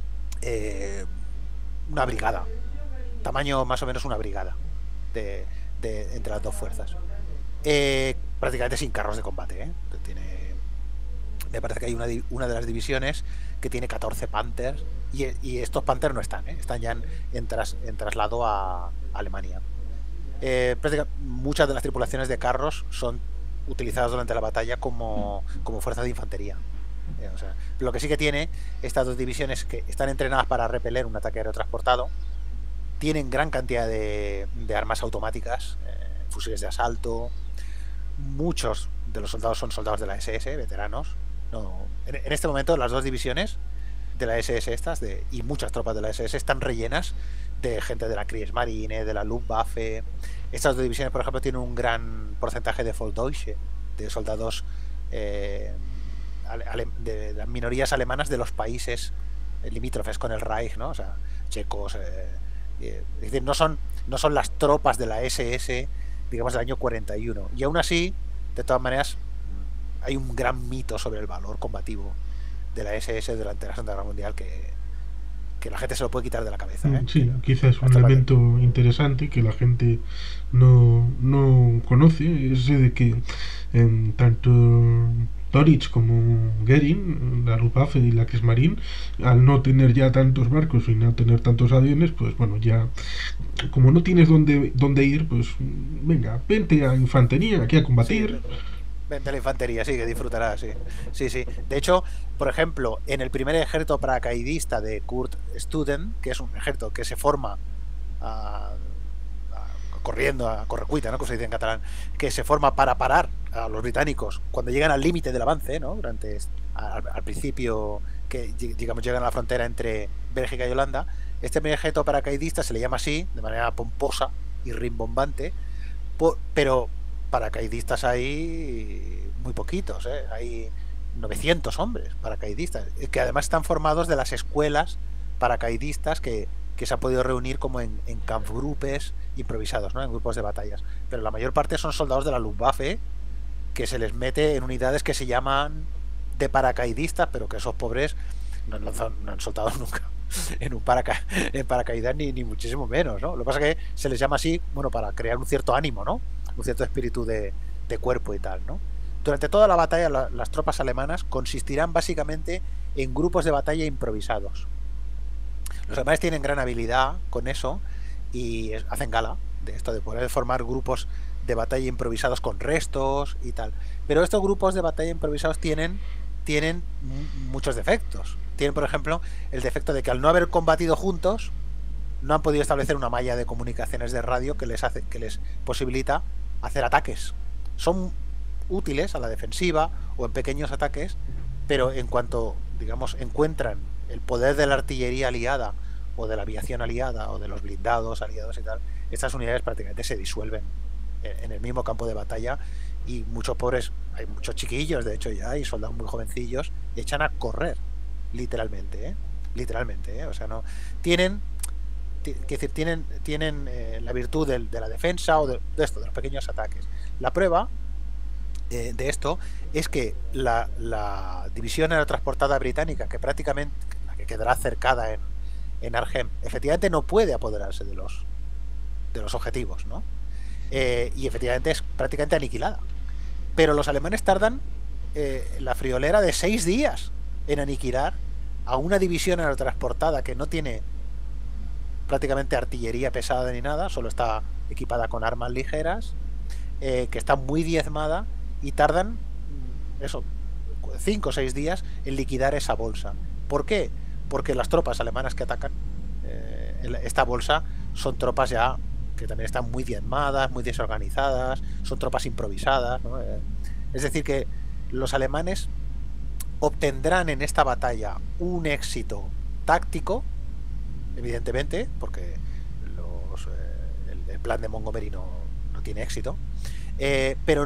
una brigada, tamaño más o menos una brigada entre las dos fuerzas. Prácticamente sin carros de combate. Me parece que hay una de las divisiones que tiene 14 Panthers y estos Panthers no están, están ya en traslado a Alemania. Muchas de las tripulaciones de carros son utilizadas durante la batalla como fuerza de infantería. O sea, lo que sí que tiene estas dos divisiones, que están entrenadas para repeler un ataque aerotransportado, tienen gran cantidad de armas automáticas, fusiles de asalto. Muchos de los soldados son soldados de la SS, veteranos. En este momento las dos divisiones de la SS y muchas tropas de la SS están rellenas de gente de la Kriegsmarine, de la Luftwaffe. Estas dos divisiones, por ejemplo, tienen un gran porcentaje de Volksdeutsche, de soldados de las minorías alemanas de los países limítrofes con el Reich, ¿no? O sea, checos. Es decir, no son las tropas de la SS, digamos, del año 41. Y aún así, de todas maneras, hay un gran mito sobre el valor combativo de la SS durante la Segunda Guerra Mundial que la gente se lo puede quitar de la cabeza. Sí, quizás es un elemento interesante que la gente no conoce, ese de que tanto Dönitz como Goering, la Luftwaffe y la Kriegsmarine, al no tener ya tantos barcos y no tener tantos aviones, pues bueno, ya como no tienes dónde ir, pues venga, vente a infantería, aquí a combatir. Sí, de la infantería, sí, que disfrutará, sí. De hecho, por ejemplo, en el primer ejército paracaidista de Kurt Student, que es un ejército que se forma corriendo, a correcuita, ¿no? Como se dice en catalán, que se forma para parar a los británicos cuando llegan al límite del avance, ¿no? Al principio, que digamos llegan a la frontera entre Bélgica y Holanda. Este primer ejército paracaidista se le llama así, de manera pomposa y rimbombante, pero paracaidistas hay muy poquitos, hay 900 hombres paracaidistas, que además están formados de las escuelas paracaidistas que se han podido reunir como en Kampfgrupes improvisados, ¿no? En grupos de batallas. Pero la mayor parte son soldados de la Luftwaffe, que se les mete en unidades que se llaman de paracaidistas, pero que esos pobres no han soltado nunca en paracaídas ni muchísimo menos, ¿no? Lo que pasa es que se les llama así, bueno, para crear un cierto ánimo, ¿no? Un cierto espíritu de cuerpo y tal, ¿no? Durante toda la batalla las tropas alemanas consistirán básicamente en grupos de batalla improvisados. Los alemanes tienen gran habilidad con eso y hacen gala de esto, de poder formar grupos de batalla improvisados con restos y tal. Pero estos grupos de batalla improvisados tienen muchos defectos. Tienen, por ejemplo, el defecto de que al no haber combatido juntos, no han podido establecer una malla de comunicaciones de radio que les posibilita hacer ataques. Son útiles a la defensiva o en pequeños ataques, pero en cuanto, digamos, encuentran el poder de la artillería aliada o de la aviación aliada o de los blindados aliados y tal, estas unidades prácticamente se disuelven en el mismo campo de batalla y muchos pobres, hay muchos chiquillos de hecho ya, hay soldados muy jovencillos, echan a correr literalmente, o sea, no tienen la virtud de la defensa o de esto, de los pequeños ataques. La prueba de esto es que la división aerotransportada británica, que prácticamente la que quedará cercada en Arnhem, efectivamente no puede apoderarse de los objetivos, ¿no? Y efectivamente es prácticamente aniquilada. Pero los alemanes tardan la friolera de 6 días en aniquilar a una división aerotransportada que no tiene prácticamente artillería pesada ni nada, solo está equipada con armas ligeras, que está muy diezmada, y tardan 5 o 6 días en liquidar esa bolsa. ¿Por qué? Porque las tropas alemanas que atacan esta bolsa son tropas ya que también están muy diezmadas, muy desorganizadas, son tropas improvisadas, ¿no? Es decir que los alemanes obtendrán en esta batalla un éxito táctico evidentemente, porque el plan de Montgomery no tiene éxito, pero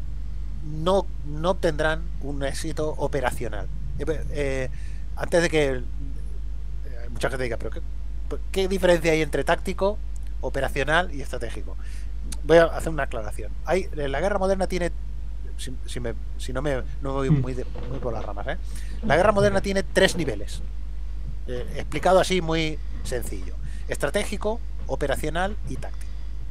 no obtendrán un éxito operacional. Antes de que mucha gente diga, pero ¿qué diferencia hay entre táctico, operacional y estratégico? Voy a hacer una aclaración. La guerra moderna tiene, si no me voy muy por las ramas, la guerra moderna tiene 3 niveles, explicado así muy sencillo: estratégico, operacional y táctico.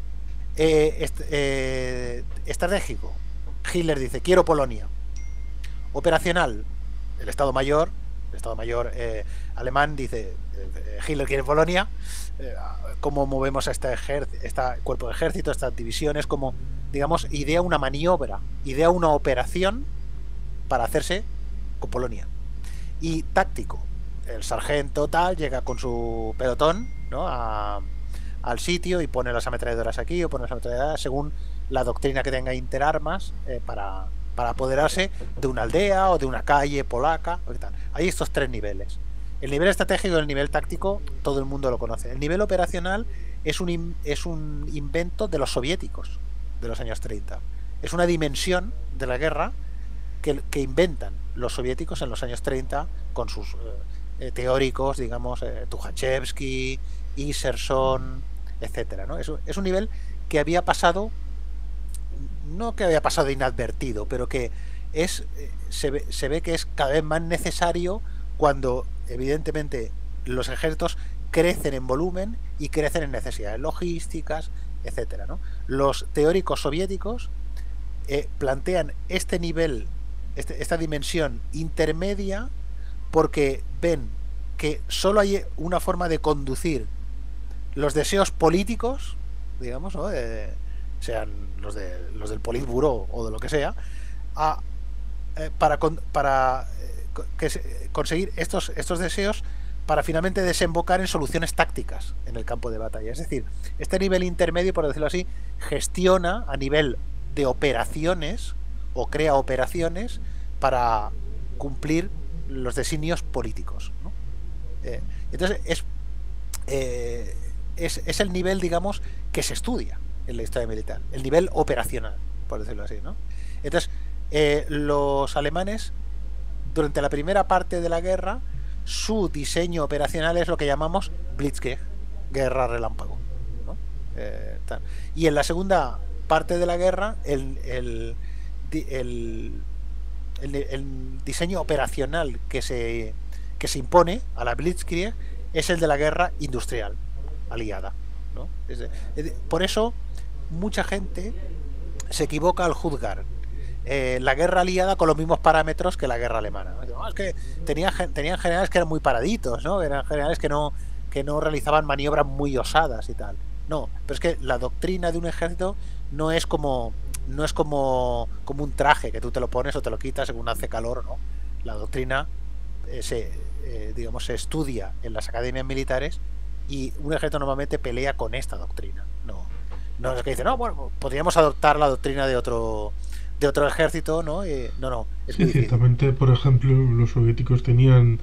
Estratégico, Hitler dice quiero Polonia. Operacional, el Estado Mayor alemán dice Hitler quiere Polonia. Cómo movemos a este cuerpo de ejército, estas divisiones, como, digamos, idea una maniobra, idea una operación para hacerse con Polonia. Y táctico, el sargento tal llega con su pelotón, ¿no?, al sitio y pone las ametralladoras aquí o pone las ametralladoras según la doctrina que tenga interarmas, para apoderarse de una aldea o de una calle polaca o tal. Hay estos 3 niveles. El nivel estratégico y el nivel táctico todo el mundo lo conoce. El nivel operacional es un invento de los soviéticos de los años 30. Es una dimensión de la guerra que inventan los soviéticos en los años 30 con sus teóricos, digamos, Tukhachevsky, Iserson, etcétera, ¿no? Es un nivel que había pasado, no que había pasado inadvertido, pero que se ve que es cada vez más necesario cuando evidentemente los ejércitos crecen en volumen y crecen en necesidades logísticas, etcétera, ¿no? Los teóricos soviéticos plantean este nivel, esta dimensión intermedia, porque ven que solo hay una forma de conducir los deseos políticos, digamos, ¿no?, sean los del Politburo o de lo que sea, para conseguir estos deseos, para finalmente desembocar en soluciones tácticas en el campo de batalla. Es decir, este nivel intermedio, por decirlo así, gestiona a nivel de operaciones o crea operaciones para cumplir los designios políticos, ¿no? Entonces es el nivel, digamos, que se estudia en la historia militar, el nivel operacional, por decirlo así, ¿no? Entonces los alemanes, durante la primera parte de la guerra, su diseño operacional es lo que llamamos Blitzkrieg, guerra relámpago, ¿no? Y en la segunda parte de la guerra el diseño operacional que se impone a la Blitzkrieg es el de la guerra industrial aliada, ¿no? Por eso mucha gente se equivoca al juzgar la guerra aliada con los mismos parámetros que la guerra alemana. Es que tenían generales que eran muy paraditos, ¿no? Eran generales que no realizaban maniobras muy osadas y tal. No, pero es que la doctrina de un ejército no es como un traje que tú te lo pones o te lo quitas según hace calor, ¿no? La doctrina se estudia en las academias militares y un ejército normalmente pelea con esta doctrina. No es que dice, no, bueno, podríamos adoptar la doctrina de otro ejército, ¿no? No, es sí, ciertamente, por ejemplo, los soviéticos tenían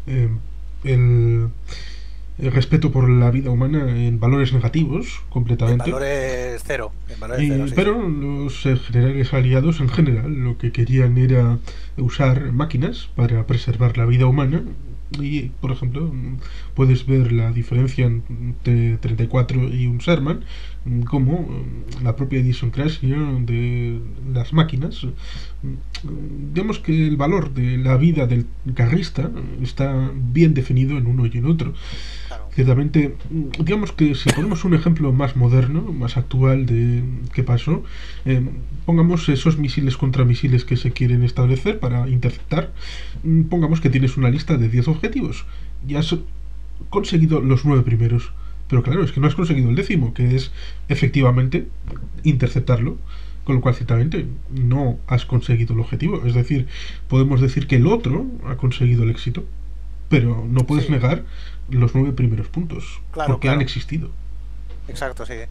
el respeto por la vida humana en valores negativos, completamente. En valores cero. Sí, pero los generales aliados en general lo que querían era usar máquinas para preservar la vida humana. Y, por ejemplo, puedes ver la diferencia entre 34 y un Sherman, como la propia idiosincrasia de las máquinas. Digamos que el valor de la vida del carrista está bien definido en uno y en otro. Claro. Ciertamente, digamos que si ponemos un ejemplo más moderno, más actual de qué pasó, pongamos esos misiles contra misiles que se quieren establecer para interceptar. Pongamos que tienes una lista de 10 objetivos y has conseguido los 9 primeros, pero claro, es que no has conseguido el 10º, que es efectivamente interceptarlo, con lo cual ciertamente no has conseguido el objetivo. Es decir, podemos decir que el otro ha conseguido el éxito, pero no puedes negar los 9 primeros puntos, porque han existido. Exacto, sí.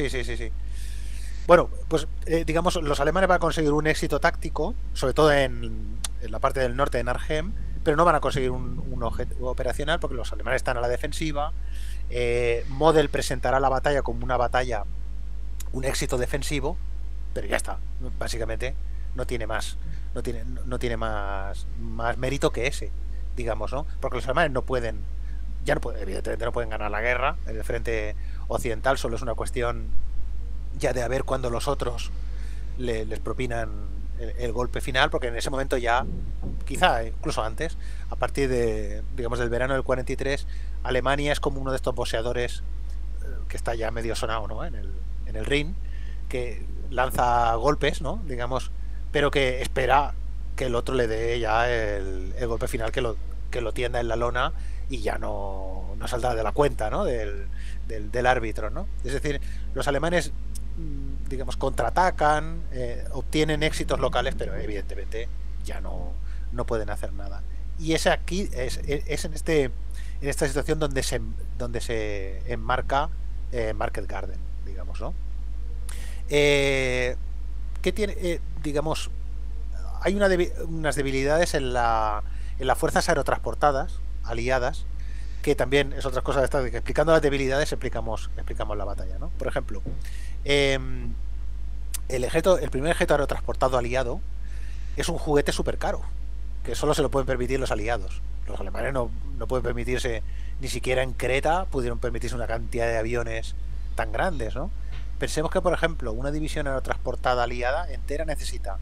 Bueno, pues digamos, los alemanes van a conseguir un éxito táctico, sobre todo en la parte del norte, en Arnhem, pero no van a conseguir un objetivo operacional porque los alemanes están a la defensiva. Model presentará la batalla como una batalla, un éxito defensivo, pero ya está, básicamente no tiene más, no tiene más mérito que ese, digamos, ¿no? Porque los alemanes no pueden, evidentemente no pueden ganar la guerra en el frente occidental, solo es una cuestión ya de a ver cuándo los otros les propinan el golpe final, porque en ese momento ya, quizá incluso antes, a partir de, digamos, del verano del 43, Alemania es como uno de estos boxeadores que está ya medio sonado, ¿no? En el ring, que lanza golpes, ¿no? Digamos, pero que espera que el otro le dé ya el golpe final, que lo tienda en la lona y ya no saldrá de la cuenta, ¿no? Del árbitro, ¿no? Es decir, los alemanes, digamos, contraatacan, obtienen éxitos locales, pero evidentemente ya no pueden hacer nada. Y es aquí, es en esta situación donde se enmarca Market Garden, digamos, ¿no? ¿Qué tiene? Digamos, hay unas debilidades en las fuerzas aerotransportadas aliadas, que también es otra cosa de esta, de que explicando las debilidades explicamos la batalla, ¿no? Por ejemplo, el primer ejército aerotransportado aliado es un juguete súper caro, que solo se lo pueden permitir los aliados. Los alemanes no pueden permitirse, ni siquiera en Creta pudieron permitirse una cantidad de aviones tan grandes, ¿no? Pensemos que, por ejemplo, una división aerotransportada aliada entera necesita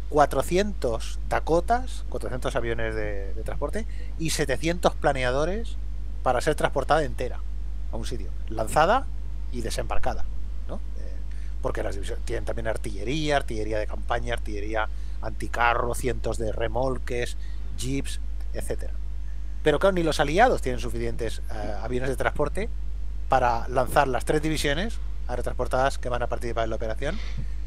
400 Dakotas, 400 aviones de transporte, y 700 planeadores para ser transportada entera a un sitio, lanzada y desembarcada, ¿no? Porque las divisiones tienen también artillería de campaña, artillería anticarro, cientos de remolques, jeeps, etcétera. Pero claro, ni los aliados tienen suficientes aviones de transporte para lanzar las 3 divisiones aerotransportadas que van a participar en la operación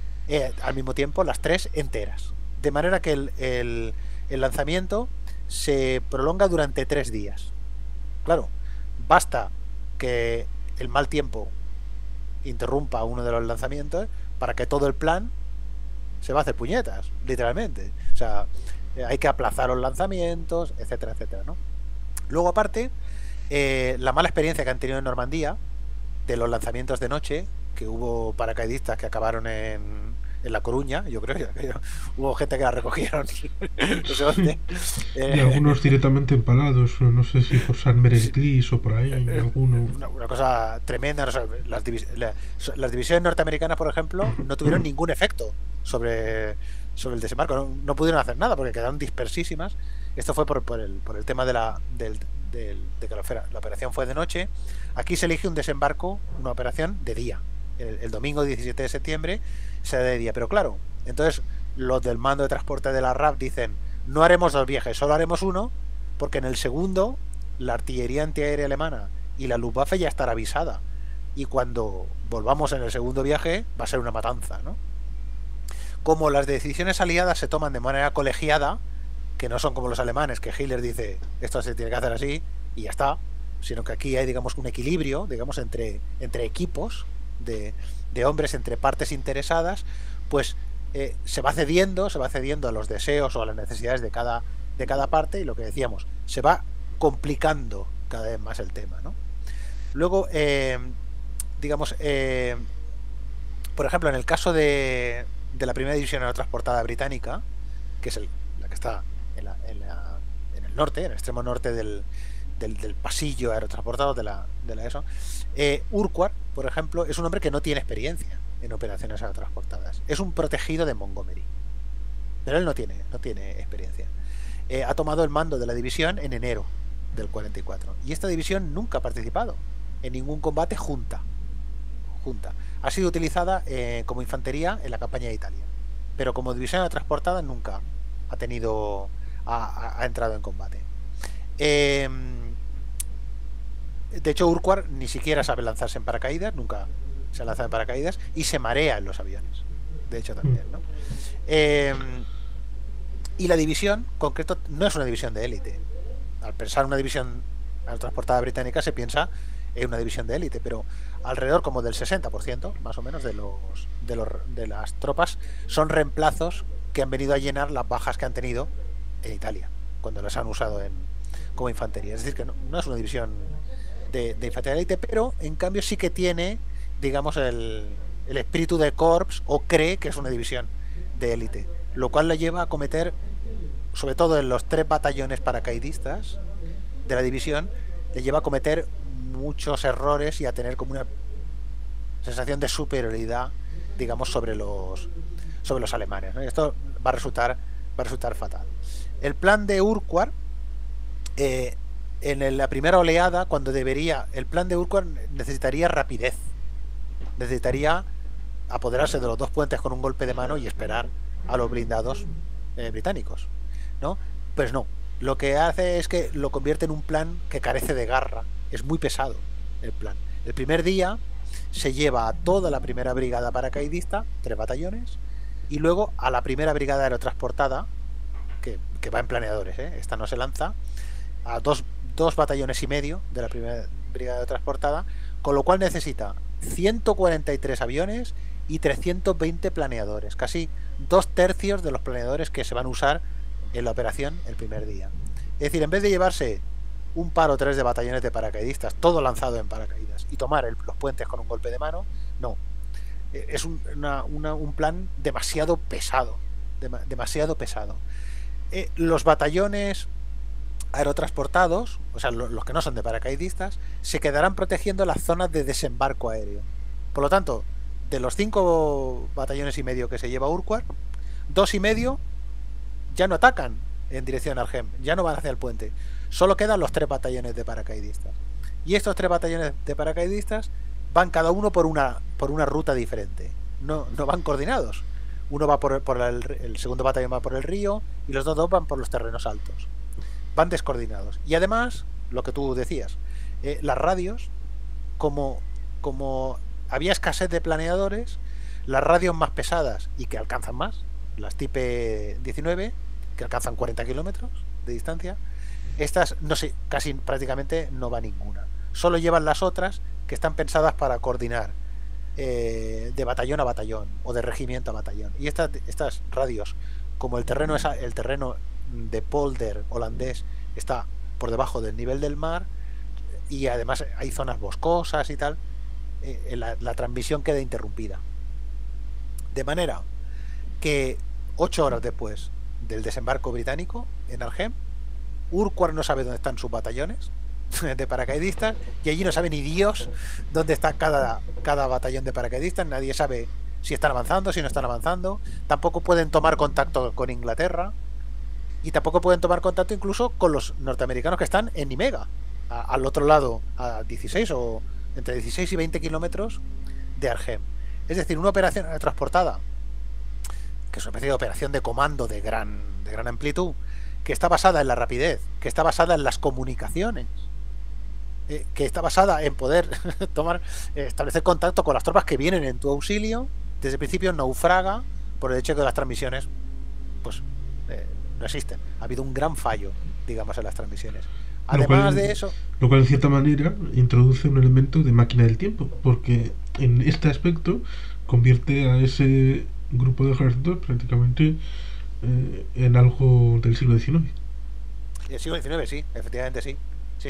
al mismo tiempo, las 3 enteras. De manera que el lanzamiento se prolonga durante 3 días. Claro, basta que el mal tiempo interrumpa uno de los lanzamientos para que todo el plan se va a hacer puñetas, literalmente. O sea, hay que aplazar los lanzamientos, etcétera, etcétera, ¿no? Luego, aparte, la mala experiencia que han tenido en Normandía de los lanzamientos de noche, que hubo paracaidistas que acabaron en La Coruña, yo creo que hubo gente que la recogieron no sé dónde, y algunos directamente empalados, no sé si por San Mereglis o por ahí, alguno. Una cosa tremenda, no sé, las divisiones norteamericanas, por ejemplo, no tuvieron ningún efecto sobre el desembarco, no pudieron hacer nada porque quedaron dispersísimas. Esto fue por el tema de que la operación fue de noche. Aquí se elige un desembarco, una operación de día. El domingo 17 de septiembre se da de día, pero claro, entonces los del mando de transporte de la RAF dicen: no haremos 2 viajes, solo haremos uno, porque en el segundo la artillería antiaérea alemana y la Luftwaffe ya estará avisada, y cuando volvamos en el segundo viaje va a ser una matanza, ¿no? Como las decisiones aliadas se toman de manera colegiada, que no son como los alemanes, que Hitler dice esto se tiene que hacer así y ya está, sino que aquí hay, digamos, un equilibrio, digamos, entre equipos de hombres, entre partes interesadas, pues se va cediendo a los deseos o a las necesidades de cada parte, y lo que decíamos, se va complicando cada vez más el tema, ¿no? Luego, digamos, por ejemplo, en el caso de la primera división aerotransportada británica, que es la que está en el norte, en el extremo norte del pasillo aerotransportado de la ESO, Urquhart, por ejemplo, es un hombre que no tiene experiencia en operaciones aerotransportadas. Es un protegido de Montgomery, pero él no tiene experiencia. Ha tomado el mando de la división en enero del 44, y esta división nunca ha participado en ningún combate junta. Ha sido utilizada como infantería en la campaña de Italia, pero como división aerotransportada nunca ha entrado en combate. De hecho, Urquhart ni siquiera sabe lanzarse en paracaídas, nunca se lanza en paracaídas, y se marea en los aviones, de hecho también, ¿no? Y la división, en concreto, no es una división de élite. Al pensar una división transportada británica se piensa en una división de élite, pero alrededor como del 60% más o menos de las tropas son reemplazos que han venido a llenar las bajas que han tenido en Italia cuando las han usado como infantería. Es decir, que no es una división de infantería de élite, pero en cambio sí que tiene, digamos, el espíritu de corps, o cree que es una división de élite, lo cual le lleva a cometer, sobre todo en los 3 batallones paracaidistas de la división, le lleva a cometer muchos errores y a tener como una sensación de superioridad, digamos, sobre los alemanes, ¿no? Y esto va a resultar fatal. El plan de Urquhart, en la primera oleada, cuando el plan de Urquhart necesitaría rapidez, necesitaría apoderarse de los 2 puentes con un golpe de mano y esperar a los blindados británicos, ¿no? Pues no, lo que hace es que lo convierte en un plan que carece de garra, es muy pesado el plan. El primer día se lleva a toda la primera brigada paracaidista, 3 batallones, y luego a la primera brigada aerotransportada, que va en planeadores, esta no se lanza, a dos batallones y medio de la primera brigada aerotransportada, con lo cual necesita 143 aviones y 320 planeadores, casi 2/3 de los planeadores que se van a usar en la operación el primer día. Es decir, en vez de llevarse un par o 3 de batallones de paracaidistas, todo lanzado en paracaídas, y tomar los puentes con un golpe de mano, no. Es un plan demasiado pesado. Demasiado pesado. Los batallones aerotransportados, o sea, los que no son de paracaidistas, se quedarán protegiendo las zonas de desembarco aéreo. Por lo tanto, de los 5 batallones y medio que se lleva Urquhart, 2 y medio ya no atacan en dirección al Arnhem, ya no van hacia el puente. Solo quedan los 3 batallones de paracaidistas. Y estos 3 batallones de paracaidistas van cada uno por una ruta diferente. No van coordinados. Uno va el segundo batallón va por el río y los dos van por los terrenos altos. Van descoordinados. Y además, lo que tú decías, las radios, como había escasez de planeadores, las radios más pesadas y que alcanzan más, las Type 19, que alcanzan 40 kilómetros de distancia, estas no sé, casi prácticamente no va ninguna. Solo llevan las otras que están pensadas para coordinar de batallón a batallón o de regimiento a batallón. Y estas radios, como el terreno de polder holandés está por debajo del nivel del mar y además hay zonas boscosas y tal, la transmisión queda interrumpida. De manera que 8 horas después del desembarco británico en Arnhem, Urquhart no sabe dónde están sus batallones de paracaidistas y allí no sabe ni Dios dónde está cada batallón de paracaidistas. Nadie sabe si están avanzando, si no están avanzando. Tampoco pueden tomar contacto con Inglaterra y tampoco pueden tomar contacto incluso con los norteamericanos que están en Nimega, al otro lado, a 16 o entre 16 y 20 kilómetros de Arnhem. Es decir, una operación transportada, que es una especie de operación de comando de gran amplitud, que está basada en la rapidez, que está basada en las comunicaciones, que está basada en poder establecer contacto con las tropas que vienen en tu auxilio. Desde el principio naufraga por el hecho de que las transmisiones pues no existen. Ha habido un gran fallo, digamos, en las transmisiones. Además de eso, lo cual en cierta manera introduce un elemento de máquina del tiempo, porque en este aspecto convierte a ese grupo de ejércitos prácticamente en algo del siglo XIX. El siglo XIX, sí, efectivamente sí.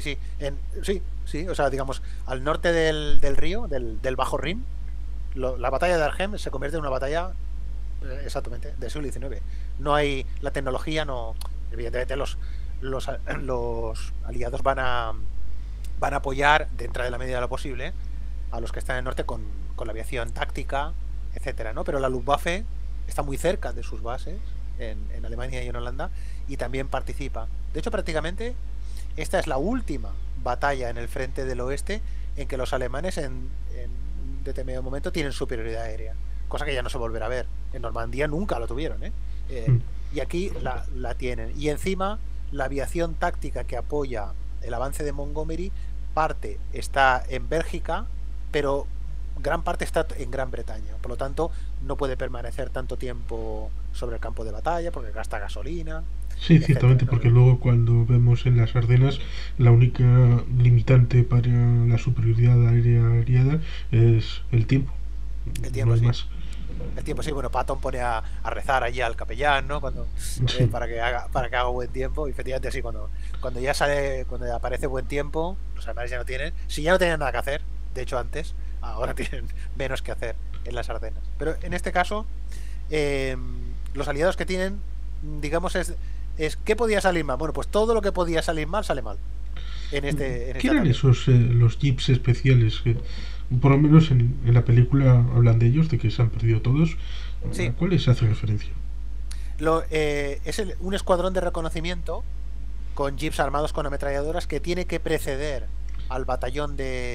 Sí, o sea, digamos, al norte del río, del Bajo Rin, la batalla de Arnhem se convierte en una batalla exactamente del siglo XIX. No hay la tecnología, no, evidentemente los aliados van a apoyar dentro de la medida de lo posible a los que están en el norte con la aviación táctica, etcétera, ¿no? Pero la Luftwaffe está muy cerca de sus bases en Alemania y en Holanda y también participa. De hecho, prácticamente esta es la última batalla en el frente del oeste en que los alemanes en determinado momento tienen superioridad aérea, cosa que ya no se volverá a ver. En Normandía nunca lo tuvieron, y aquí la tienen. Y encima la aviación táctica que apoya el avance de Montgomery está en Bélgica, pero gran parte está en Gran Bretaña. Por lo tanto, no puede permanecer tanto tiempo sobre el campo de batalla porque gasta gasolina. Sí, ciertamente, ¿no? Porque luego cuando vemos en las Ardenas, la única limitante para la superioridad aérea aliada es el tiempo. El tiempo, no hay sí. más. El tiempo, sí, bueno, Patton pone a rezar allí al capellán, ¿no? Cuando, Sí. para que haga buen tiempo. Y efectivamente, sí, cuando ya sale, cuando ya aparece buen tiempo, los alemanes ya no tienen, si ya no tenían nada que hacer, de hecho antes, ahora tienen menos que hacer en las Ardenas. Pero en este caso, eh, los aliados que tienen, digamos, es ¿qué podía salir mal? Bueno, pues todo lo que podía salir mal sale mal en ¿Qué este eran ataque. esos, los jeeps especiales que, por lo menos en la película hablan de ellos, de que se han perdido todos? ¿A Sí, cuáles se hace referencia? es un escuadrón de reconocimiento con jeeps armados con ametralladoras que tiene que preceder al batallón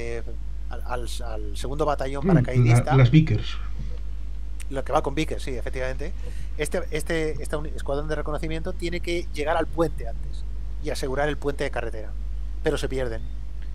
al segundo batallón paracaidista, Las Vickers. lo que va con Vickers, sí, efectivamente. Este escuadrón de reconocimiento tiene que llegar al puente antes y asegurar el puente de carretera, pero se pierden.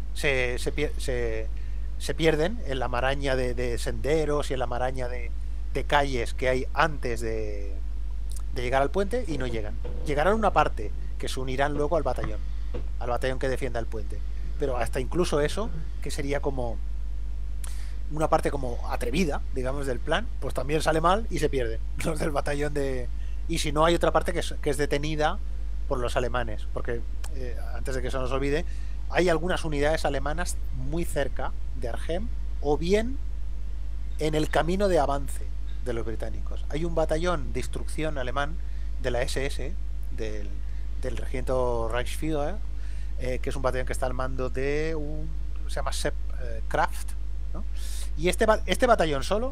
Se pierden en la maraña de senderos y en la maraña de calles que hay antes de llegar al puente y no llegan. Llegarán a una parte que se unirán luego al batallón que defienda el puente. Pero hasta incluso eso, que sería como una parte como atrevida, digamos, del plan, pues también sale mal y se pierden los del batallón de... Y si no, hay otra parte que es detenida por los alemanes, porque antes de que se nos olvide, hay algunas unidades alemanas muy cerca de Arnhem o bien en el camino de avance de los británicos. Hay un batallón de instrucción alemán de la SS, del, del regimiento Reichsführer, que es un batallón que está al mando de un... se llama Sepp Kraft, ¿no? Y este batallón solo,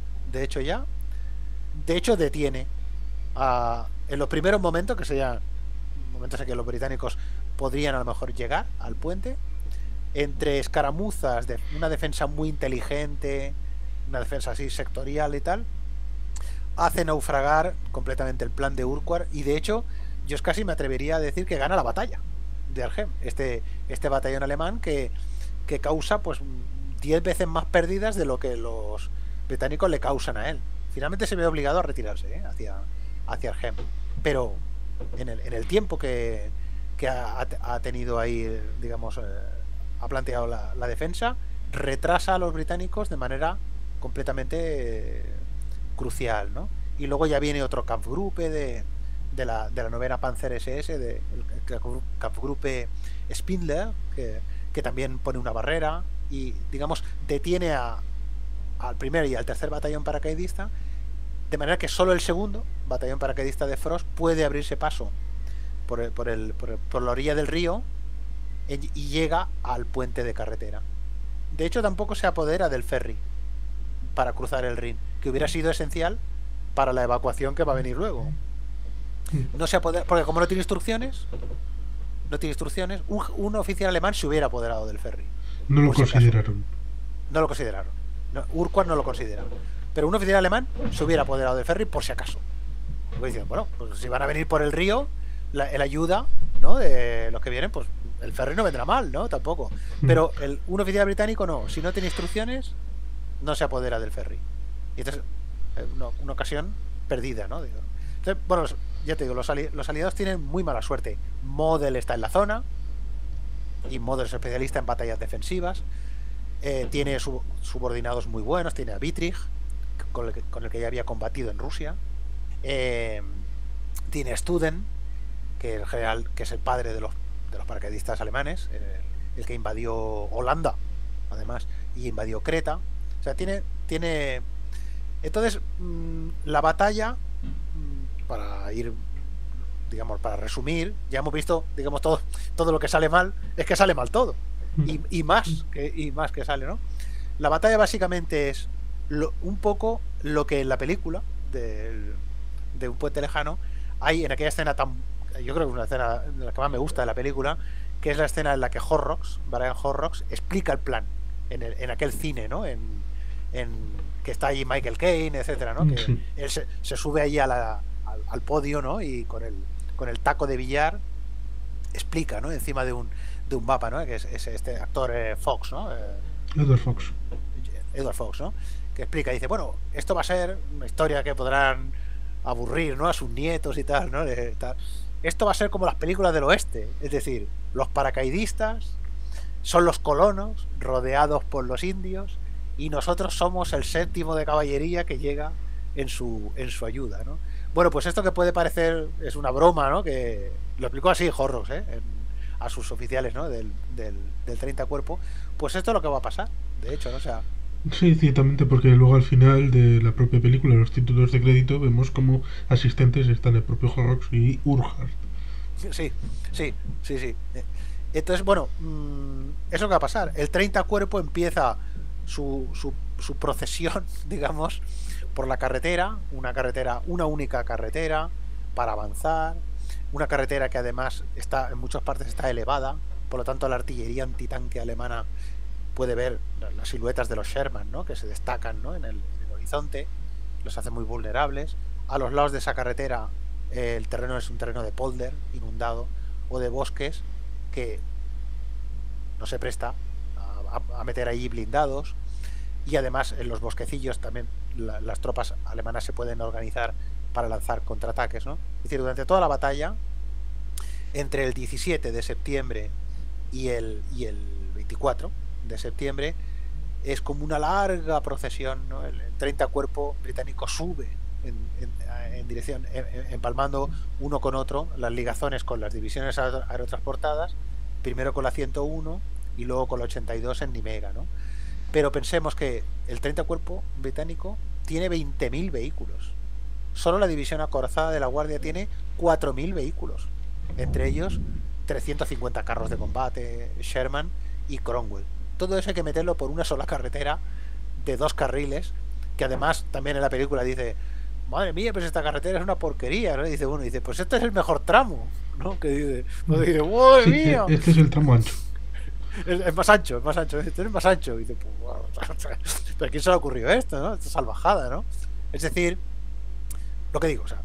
de hecho detiene en los primeros momentos, que serían momentos en que los británicos podrían a lo mejor llegar al puente, entre escaramuzas de una defensa muy inteligente, una defensa así sectorial y tal, hace naufragar completamente el plan de Urquhart y de hecho yo casi me atrevería a decir que gana la batalla de Arnhem, este batallón alemán que causa pues 10 veces más pérdidas de lo que los británicos le causan a él. Finalmente se ve obligado a retirarse hacia Arnhem, pero en el tiempo que ha tenido ahí, digamos, ha planteado la defensa, retrasa a los británicos de manera completamente crucial, ¿no? Y luego ya viene otro Kampfgruppe de la novena Panzer SS, el Kampfgruppe Spindler, que también pone una barrera y, digamos, detiene al primer y al tercer batallón paracaidista, de manera que solo el segundo batallón paracaidista de Frost puede abrirse paso por la orilla del río y llega al puente de carretera. De hecho, tampoco se apodera del ferry para cruzar el Rin, que hubiera sido esencial para la evacuación que va a venir luego. No se apodera, porque como no tiene instrucciones, un oficial alemán se hubiera apoderado del ferry. No lo Por si acaso. consideraron. No lo consideraron. No, Urquhart no lo considera. Pero un oficial alemán se hubiera apoderado del ferry por si acaso. Porque dicen, bueno, pues si van a venir por el río, el ayuda, ¿no? De los que vienen, pues el ferry no vendrá mal, ¿no? Tampoco. Pero un oficial británico no. Si no tiene instrucciones, no se apodera del ferry. Y entonces, una ocasión perdida, ¿no? Entonces, bueno, ya te digo, los aliados tienen muy mala suerte. Model está en la zona, y Model es especialista en batallas defensivas. Tiene subordinados muy buenos. Tiene a Wittrich, con el que ya había combatido en Rusia. Tiene a Studen, que el general, que es el padre de los paracaidistas alemanes, el que invadió Holanda, además, y invadió Creta. O sea, tiene entonces la batalla, para ir, digamos, para resumir, ya hemos visto, digamos, todo lo que sale mal, es que sale mal todo. Y más que sale, ¿no? La batalla básicamente es un poco lo que en la película de Un puente lejano hay en aquella escena yo creo que es una escena de la que más me gusta de la película, que es la escena en la que Brian Horrocks explica el plan en aquel cine, ¿no? Que está allí Michael Caine, etcétera, ¿no? Que Sí. él se sube allí al podio, ¿no? Y con el taco de billar explica, ¿no? Encima de un mapa, ¿no? Que es este actor Fox, ¿no? Edward Fox. Edward Fox, ¿no? Que explica, dice, bueno, esto va a ser una historia que podrán aburrir, ¿no? A sus nietos y tal, ¿no? Esto va a ser como las películas del oeste, es decir, los paracaidistas son los colonos rodeados por los indios y nosotros somos el séptimo de caballería que llega en su ayuda, ¿no? Bueno, pues esto que puede parecer es una broma, ¿no? Que lo explicó así Horrocks, a sus oficiales, ¿no? Del 30 cuerpo. Pues esto es lo que va a pasar, de hecho, ¿no? O sea, Sí, ciertamente, porque luego al final de la propia película, en los títulos de crédito, vemos como asistentes están el propio Horrocks y Urquhart. sí, sí, sí, sí. Entonces, bueno, eso que va a pasar. El 30 cuerpo empieza su procesión, digamos, por la carretera, una única carretera para avanzar, una carretera que además está en muchas partes está elevada, por lo tanto la artillería antitanque alemana puede ver las siluetas de los Sherman, ¿no? Que se destacan, ¿no? en el horizonte, los hace muy vulnerables. A los lados de esa carretera el terreno es un terreno de polder inundado o de bosques que no se presta a meter ahí blindados, y además en los bosquecillos también las tropas alemanas se pueden organizar para lanzar contraataques, ¿no? Es decir, durante toda la batalla, entre el 17 de septiembre y el 24 de septiembre, es como una larga procesión, ¿no? El 30 cuerpo británico sube en dirección, empalmando uno con otro las ligazones con las divisiones aerotransportadas, primero con la 101 y luego con la 82 en Nimega, ¿no? Pero pensemos que el 30 cuerpo británico tiene 20.000 vehículos. Solo la división acorazada de la Guardia tiene 4.000 vehículos, entre ellos 350 carros de combate, Sherman y Cromwell. Todo eso hay que meterlo por una sola carretera de 2 carriles, que además también en la película dice, madre mía, pues esta carretera es una porquería, ¿no? Y dice uno, dice, pues este es el mejor tramo, ¿no? Que dice, madre Sí, mía, este es el tramo ancho. es más ancho, este es más ancho. Y dice, pues, wow, pero ¿a quién se le ocurrió esto, no? Esta salvajada, ¿no? Es decir, lo que digo, o sea,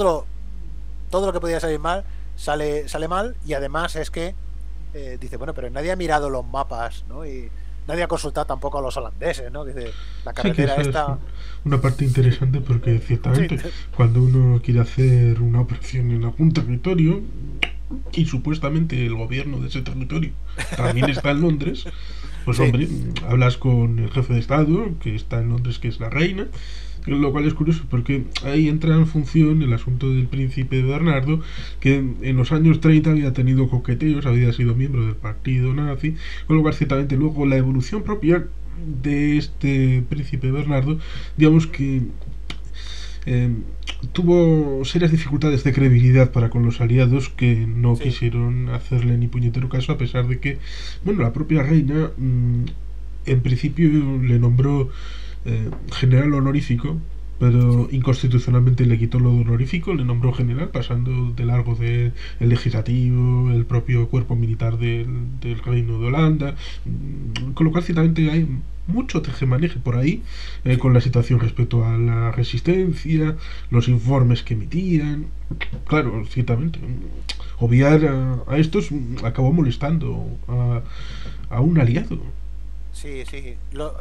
todo lo que podía salir mal sale mal, y además es que dice, bueno, pero nadie ha mirado los mapas, ¿no? Y nadie ha consultado tampoco a los holandeses, ¿no? Que dice, la Sí, que carretera esa es esta... una parte interesante porque Sí, ciertamente cuando uno quiere hacer una operación en algún territorio y supuestamente el gobierno de ese territorio también está en Londres, pues sí, hombre, hablas con el jefe de Estado, que está en Londres, que es la reina, lo cual es curioso porque ahí entra en función el asunto del príncipe Bernardo, que en los años 30 había tenido coqueteos, había sido miembro del partido nazi, con lo cual ciertamente luego la evolución propia de este príncipe Bernardo, digamos que eh, tuvo serias dificultades de credibilidad para con los aliados, que no sí, quisieron hacerle ni puñetero caso, a pesar de que, bueno, la propia reina en principio le nombró general honorífico, pero sí, inconstitucionalmente le quitó lo honorífico, le nombró general, pasando de largo del legislativo, el propio cuerpo militar del Reino de Holanda, con lo cual ciertamente hay mucho tejemaneje por ahí, sí. con la situación respecto a la resistencia, los informes que emitían. Claro, ciertamente, obviar a estos acabó molestando a un aliado. Sí, sí.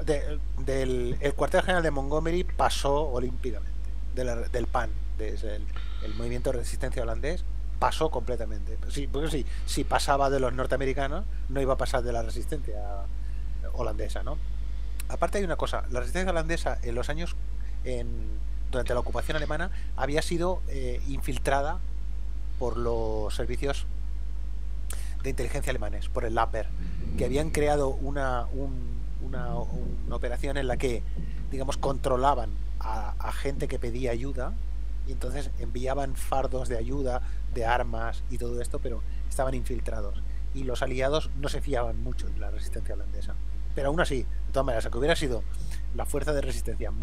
El cuartel general de Montgomery pasó olímpicamente del PAN, el movimiento de resistencia holandés, pasó completamente. Sí, porque sí, si pasaba de los norteamericanos, no iba a pasar de la resistencia holandesa, ¿no? Aparte hay una cosa, la resistencia holandesa en los años, en, durante la ocupación alemana, había sido infiltrada por los servicios de inteligencia alemanes, por el Lapper, que habían creado una operación en la que, digamos, controlaban a gente que pedía ayuda, y entonces enviaban fardos de ayuda, de armas y todo esto, pero estaban infiltrados. Y los aliados no se fiaban mucho de la resistencia holandesa. Pero aún así, de todas maneras, que hubiera sido la fuerza de resistencia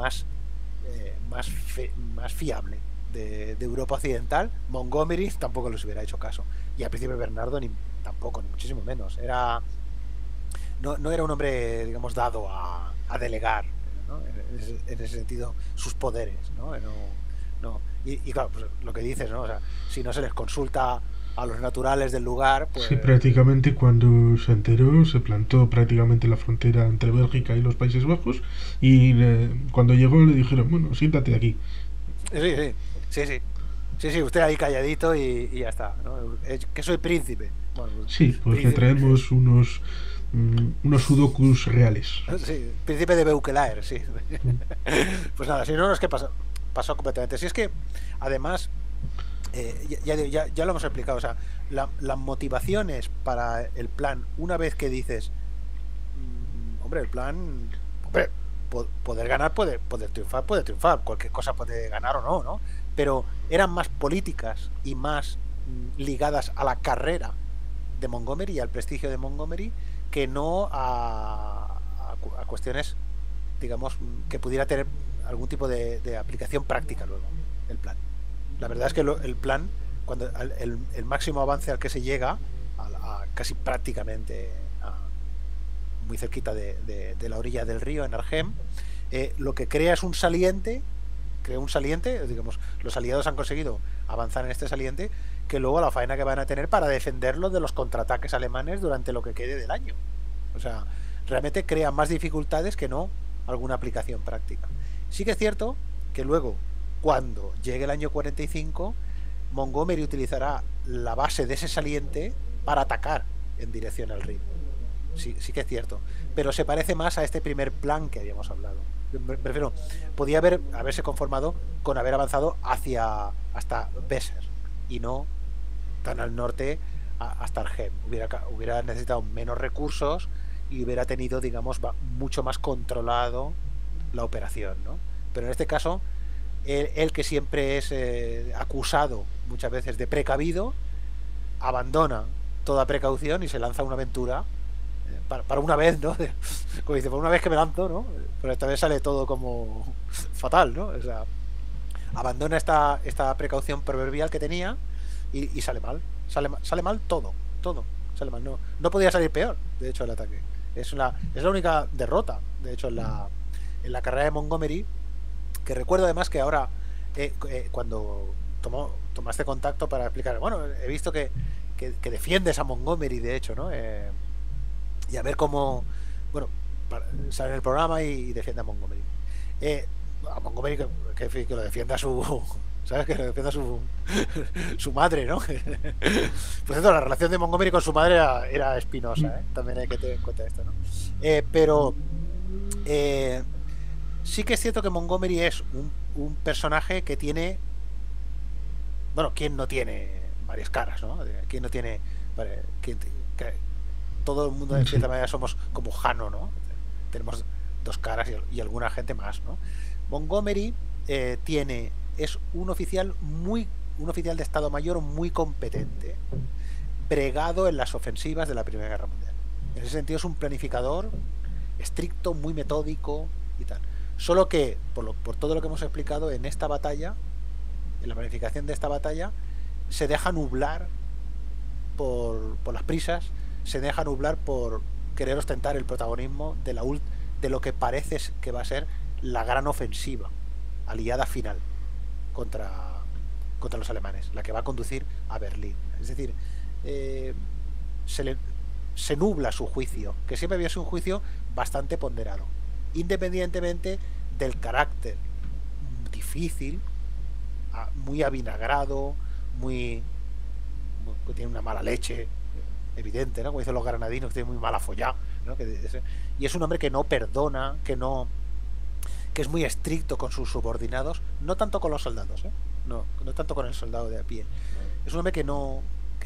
más fiable de Europa Occidental, Montgomery tampoco les hubiera hecho caso. Y al principio Bernardo tampoco, ni muchísimo menos. No era un hombre, digamos, dado a delegar, ¿no? En ese sentido, sus poderes, ¿no? Y claro, pues lo que dices, ¿no? O sea, si no se les consulta a los naturales del lugar, pues Sí, prácticamente cuando se enteró, se plantó prácticamente en la frontera entre Bélgica y los Países Bajos, y cuando llegó le dijeron, bueno, siéntate aquí. sí, sí, sí, sí. Sí, sí, usted ahí calladito y ya está, ¿no? Que soy príncipe. Bueno, pues, Sí, pues le príncipe, traemos unos sudokus reales. sí, príncipe de Beukelaer, sí. Pues nada, si no, es que traspasó completamente. Si es que, además, ya lo hemos explicado, o sea, las motivaciones para el plan, una vez que dices, hombre, el plan, hombre, poder ganar, poder triunfar, cualquier cosa puede ganar o no, ¿no? Pero eran más políticas y más ligadas a la carrera de Montgomery y al prestigio de Montgomery que no a cuestiones, digamos, que pudiera tener algún tipo de aplicación práctica luego, el plan. La verdad es que el plan, cuando el máximo avance al que se llega, a casi prácticamente muy cerquita de la orilla del río, en Arnhem, lo que crea es un saliente, digamos, los aliados han conseguido avanzar en este saliente, que luego la faena que van a tener para defenderlo de los contraataques alemanes durante lo que quede del año. O sea, realmente crea más dificultades que no alguna aplicación práctica. Sí que es cierto que luego, cuando llegue el año 45, Montgomery utilizará la base de ese saliente para atacar en dirección al río. Sí que es cierto, pero se parece más a este primer plan que habíamos hablado. Me refiero, podía haberse conformado con haber avanzado hasta Besser y no tan al norte hasta Arnhem. Hubiera necesitado menos recursos y hubiera tenido, digamos, mucho más controlado la operación, ¿no? Pero en este caso, él que siempre es acusado muchas veces de precavido, abandona toda precaución y se lanza a una aventura para una vez, ¿no? Como dice, por una vez que me lanzo, ¿no? Pero esta vez sale todo como fatal, ¿no? O sea, abandona esta precaución proverbial que tenía y sale mal. Sale mal todo. Sale mal. No podía salir peor, de hecho, el ataque. Es la única derrota, de hecho, en la carrera de Montgomery, que recuerdo además que ahora, cuando tomaste contacto para explicar, bueno, he visto que defiendes a Montgomery, de hecho, ¿no? Y a ver cómo, bueno, sale en el programa y defiende a Montgomery. A Montgomery que lo defienda ¿sabes? Que lo defienda su madre, ¿no? Por cierto, la relación de Montgomery con su madre era espinosa, ¿eh? También hay que tener en cuenta esto, ¿no? Pero sí que es cierto que Montgomery es un personaje que tiene, bueno, ¿quién no tiene varias caras, ¿no? ¿Quién no tiene todo el mundo de cierta manera somos como Jano, ¿no? Tenemos dos caras y alguna gente más, ¿no? Montgomery es un oficial de Estado Mayor muy competente, bregado en las ofensivas de la Primera Guerra Mundial. En ese sentido es un planificador estricto, muy metódico y tal. Solo que, por todo lo que hemos explicado, en esta batalla, en la planificación de esta batalla, se deja nublar por las prisas, se deja nublar por querer ostentar el protagonismo de lo que parece que va a ser la gran ofensiva aliada final contra los alemanes, la que va a conducir a Berlín. Es decir, se nubla su juicio, que siempre había sido un juicio bastante ponderado, independientemente del carácter difícil, muy avinagrado, que tiene una mala leche evidente, ¿no? Como dicen los granadinos, que tiene muy mala follá, ¿no? Y es un hombre que no perdona, que es muy estricto con sus subordinados, no tanto con los soldados, ¿eh? No tanto con el soldado de a pie. Es un hombre que no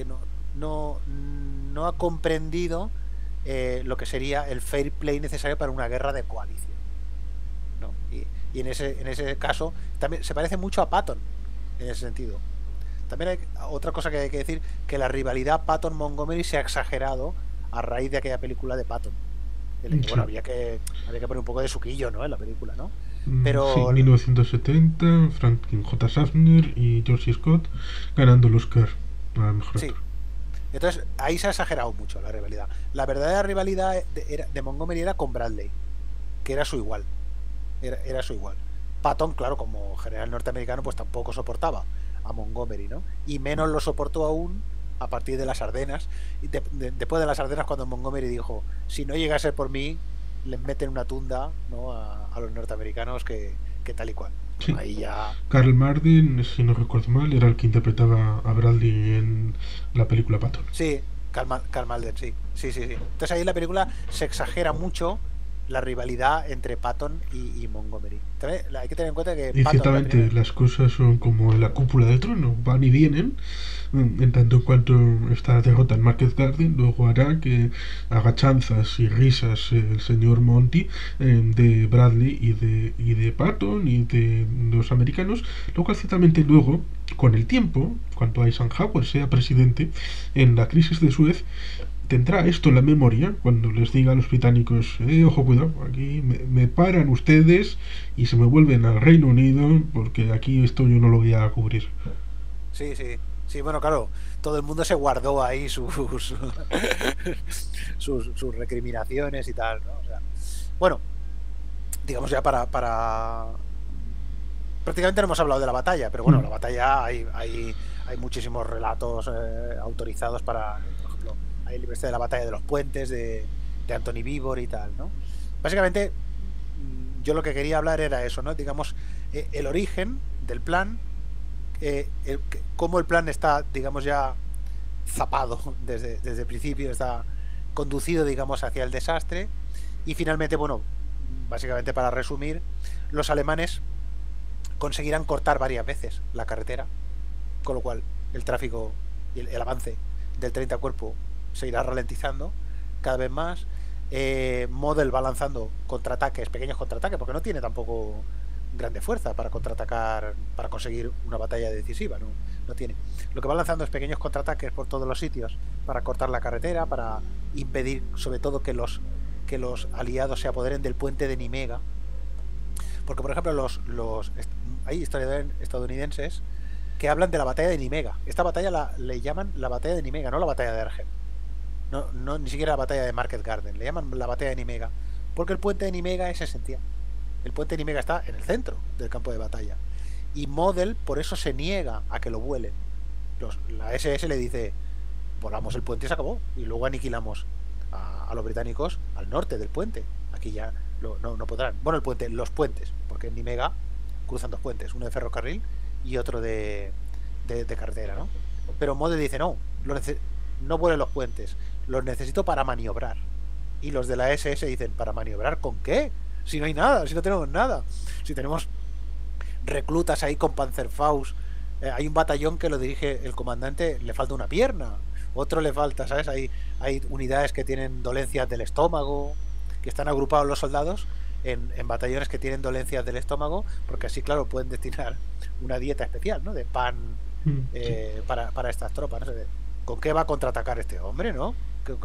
ha comprendido lo que sería el fair play necesario para una guerra de coalición, ¿no? Y en ese caso también se parece mucho a Patton en ese sentido. También hay otra cosa que hay que decir, que la rivalidad Patton-Montgomery se ha exagerado a raíz de aquella película de Patton. Bueno, había que poner un poco de suquillo, ¿no? En la película, ¿no? Pero sí, 1970, Franklin J. Schaffner y George Scott ganando el Oscar a mejor actor. Sí. Entonces ahí se ha exagerado mucho la rivalidad. La verdadera rivalidad de Montgomery era con Bradley, que era su igual. Era su igual. Patton, claro, como general norteamericano, pues tampoco soportaba a Montgomery, ¿no? Y menos lo soportó aún a partir de las Ardenas. Y después de las Ardenas, cuando Montgomery dijo, si no llega a ser por mí, les meten una tunda, ¿no? a los norteamericanos que tal y cual. Sí. Ahí ya... Carl Marden, si no recuerdo mal, era el que interpretaba a Bradley en la película Patton. Sí, Carl Malden, sí. Entonces ahí la película se exagera mucho la rivalidad entre Patton y Montgomery. También hay que tener en cuenta que Y Patton, la ciertamente primera... las cosas son como en la cúpula del trono, van y vienen, en tanto en cuanto esta derrota en Market Garden luego hará que haga chanzas y risas el señor Monty de Bradley y de Patton y de los americanos, lo cual ciertamente luego, con el tiempo, cuando Eisenhower sea presidente, en la crisis de Suez, tendrá esto en la memoria cuando les diga a los británicos, ojo, cuidado, aquí me paran ustedes y se me vuelven al Reino Unido porque aquí esto yo no lo voy a cubrir. Sí, sí. Sí, bueno, claro, todo el mundo se guardó ahí sus recriminaciones y tal, ¿no? O sea, bueno, digamos ya prácticamente no hemos hablado de la batalla, pero bueno, Mm. la batalla hay muchísimos relatos autorizados para, por ejemplo, hay el libro este de la batalla de los puentes de Anthony Beevor y tal, ¿no? Básicamente, yo lo que quería hablar era eso, ¿no? Digamos, el origen del plan, cómo el plan está, digamos, ya zapado desde el principio, está conducido, digamos, hacia el desastre. Y finalmente, bueno, básicamente para resumir, los alemanes conseguirán cortar varias veces la carretera, con lo cual el tráfico y el avance del 30 cuerpo se irá ralentizando cada vez más. Model va lanzando contraataques, pequeños contraataques, porque no tiene tampoco grande fuerza para contraatacar, para conseguir una batalla decisiva, no tiene. Lo que va lanzando es pequeños contraataques por todos los sitios para cortar la carretera, para impedir sobre todo que los aliados se apoderen del puente de Nimega, porque por ejemplo hay historiadores estadounidenses que hablan de la batalla de Nimega. Esta batalla le llaman la batalla de Nimega, no la batalla de Argel. No, ni siquiera la batalla de Market Garden, le llaman la batalla de Nimega, porque el puente de Nimega es esencial. El puente de Nimega está en el centro del campo de batalla. Y Model por eso se niega a que lo vuelen. La SS le dice, volamos el puente y se acabó. Y luego aniquilamos a los británicos al norte del puente. Aquí ya no podrán. Bueno, los puentes, porque en Nimega cruzan dos puentes, uno de ferrocarril y otro de carretera, ¿no? Pero Model dice, no vuelen los puentes, los necesito para maniobrar. Y los de la SS dicen, ¿para maniobrar con qué? Si no hay nada, si no tenemos nada. Si tenemos reclutas ahí con Panzerfaust, hay un batallón que lo dirige el comandante, le falta una pierna, otro le falta, ¿sabes? Hay unidades que tienen dolencias del estómago, que están agrupados los soldados en batallones que tienen dolencias del estómago, porque así, claro, pueden destinar una dieta especial, ¿no? De pan Sí. para estas tropas, ¿no? ¿Con qué va a contraatacar este hombre, no?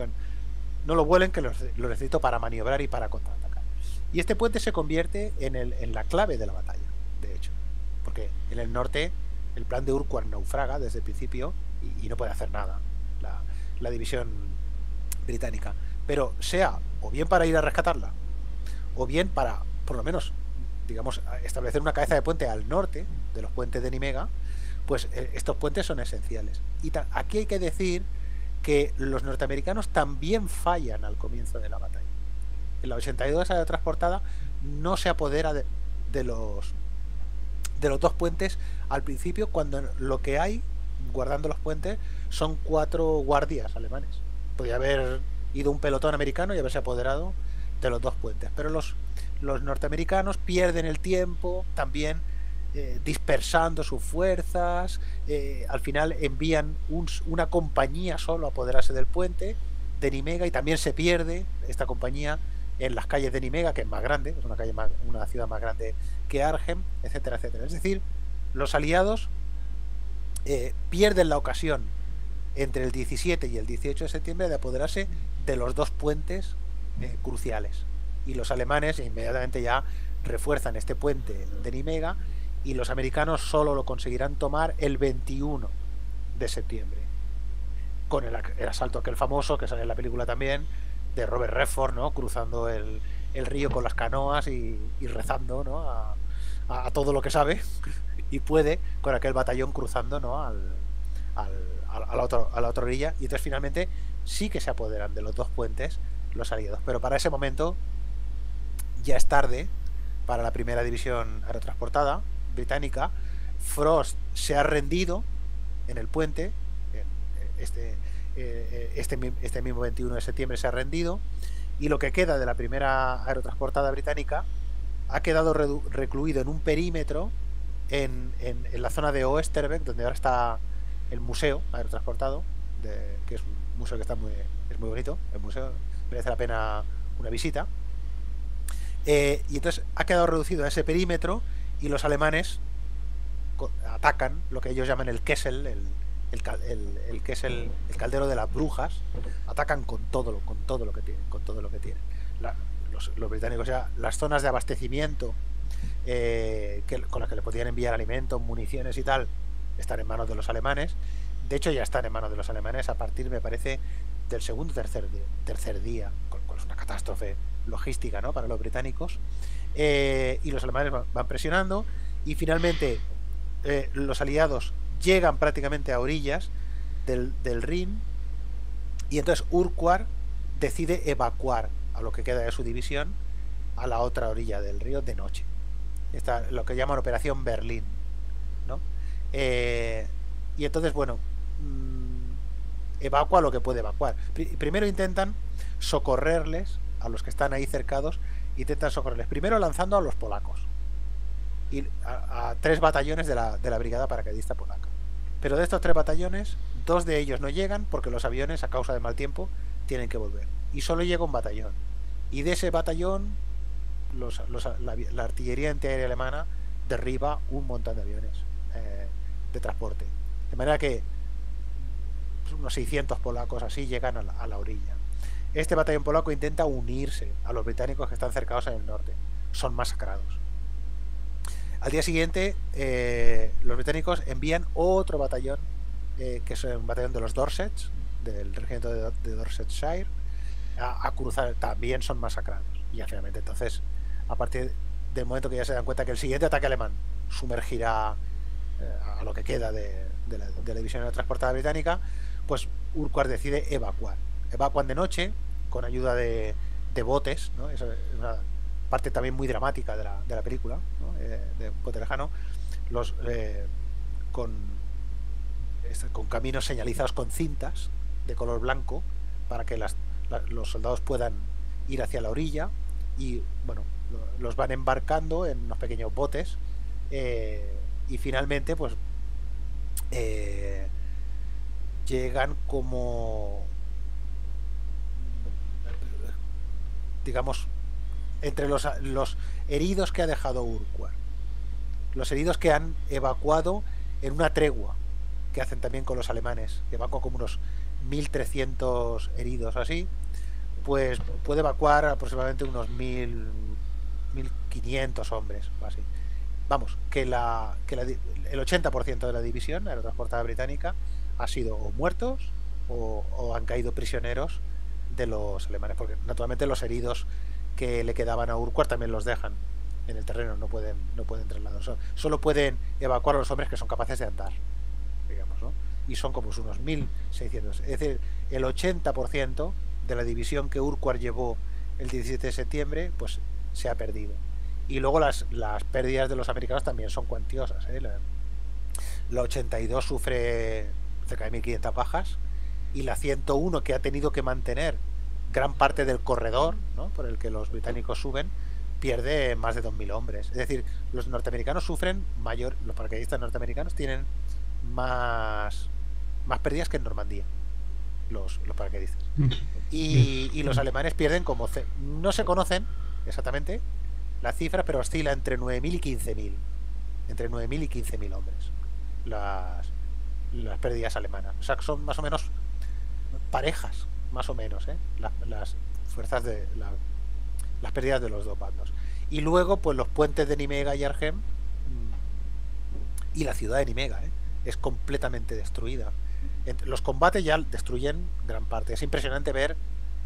No lo vuelen, que lo necesito para maniobrar y para contraatacar. Y este puente se convierte en la clave de la batalla, de hecho. Porque en el norte el plan de Urquhart naufraga desde el principio y no puede hacer nada la división británica. Pero sea o bien para ir a rescatarla, o bien para, por lo menos, digamos, establecer una cabeza de puente al norte de los puentes de Nimega, pues estos puentes son esenciales. Y aquí hay que decir que los norteamericanos también fallan al comienzo de la batalla. En la 82 transportada no se apodera de los dos puentes al principio, cuando lo que hay guardando los puentes son 4 guardias alemanes. Podría haber ido un pelotón americano y haberse apoderado de los dos puentes, pero los norteamericanos pierden el tiempo también, dispersando sus fuerzas. Al final envían una compañía solo a apoderarse del puente de Nimega, y también se pierde esta compañía en las calles de Nimega, que es más grande, es una ciudad más grande que Arnhem, etcétera, etcétera. Es decir, los aliados pierden la ocasión entre el 17 y el 18 de septiembre de apoderarse de los dos puentes cruciales. Y los alemanes inmediatamente ya refuerzan este puente de Nimega, y los americanos solo lo conseguirán tomar el 21 de septiembre, con el asalto aquel famoso que sale en la película también, de Robert Redford, ¿no? Cruzando el río con las canoas y rezando, ¿no? a todo lo que sabe y puede, con aquel batallón cruzando, ¿no? a la otra orilla. Y entonces finalmente sí que se apoderan de los dos puentes los aliados, pero para ese momento ya es tarde para la primera división aerotransportada británica. Frost se ha rendido en el puente, este mismo 21 de septiembre se ha rendido, Y lo que queda de la primera aerotransportada británica ha quedado recluido en un perímetro en la zona de Oosterbeek, donde ahora está el museo aerotransportado, que es un museo que es muy bonito, el museo merece la pena una visita. Y entonces ha quedado reducido a ese perímetro y los alemanes atacan lo que ellos llaman el Kessel, el Kessel, el caldero de las brujas. Atacan con todo lo que tienen. Los británicos, ya las zonas de abastecimiento con las que le podían enviar alimentos, municiones y tal, están en manos de los alemanes. De hecho, ya están en manos de los alemanes a partir, me parece, del segundo o tercer día, con es una catástrofe logística, ¿no?, para los británicos. Y los alemanes van presionando y finalmente los aliados llegan prácticamente a orillas del Rin, y entonces Urquhart decide evacuar a lo que queda de su división a la otra orilla del río de noche. Esta, lo que llaman Operación Berlín, ¿no? Y entonces, bueno, evacua lo que puede evacuar. Primero intentan socorrerles a los que están ahí cercados, intentan socorrerles primero lanzando a los polacos y a 3 batallones de la brigada paracaidista polaca. Pero de estos 3 batallones, 2 de ellos no llegan porque los aviones, a causa del mal tiempo, tienen que volver. Y solo llega un batallón. Y de ese batallón, la artillería antiaérea alemana derriba un montón de aviones de transporte. De manera que unos 600 polacos así llegan a la orilla. Este batallón polaco intenta unirse a los británicos que están cercados en el norte. Son masacrados. Al día siguiente, los británicos envían otro batallón, que es un batallón de los Dorsets, del regimiento de Dorsetshire, a cruzar. También son masacrados. Y finalmente, entonces, a partir del momento que ya se dan cuenta que el siguiente ataque alemán sumergirá a lo que queda de la división aerotransportada británica, pues Urquhart decide evacuar. Evacuan de noche con ayuda de botes, ¿no? Eso es una parte también muy dramática de la película, ¿no? De Bote Lejano, con caminos señalizados con cintas de color blanco para que los soldados puedan ir hacia la orilla, y bueno, los van embarcando en unos pequeños botes, y finalmente pues llegan como, digamos, entre los heridos que ha dejado Urquhart, los heridos que han evacuado en una tregua que hacen también con los alemanes, que evacuan como unos 1.300 heridos así, pues puede evacuar aproximadamente unos 1.500 hombres así. Vamos, que el 80% de la división aerotransportada británica ha sido o muertos o han caído prisioneros de los alemanes, porque naturalmente los heridos que le quedaban a Urquhart también los dejan en el terreno, no pueden trasladar, solo pueden evacuar a los hombres que son capaces de andar, digamos, ¿no? Y son como unos 1.600, es decir, el 80% de la división que Urquhart llevó el 17 de septiembre pues se ha perdido. Y luego las pérdidas de los americanos también son cuantiosas, ¿eh? La 82 sufre cerca de 1.500 bajas, y la 101, que ha tenido que mantener gran parte del corredor, ¿no?, por el que los británicos suben, pierde más de 2.000 hombres. Es decir, los norteamericanos sufren los paracaidistas norteamericanos tienen más pérdidas que en Normandía, los paracaidistas. Y los alemanes pierden como... No se conocen exactamente la cifra, pero oscila entre 9.000 y 15.000. Entre 9.000 y 15.000 hombres las pérdidas alemanas. O sea, que son más o menos parejas, más o menos, ¿eh? Las fuerzas de las pérdidas de los dos bandos. Y luego, pues los puentes de Nimega y Arnhem, y la ciudad de Nimega, ¿eh?, es completamente destruida. Los combates ya destruyen gran parte. Es impresionante ver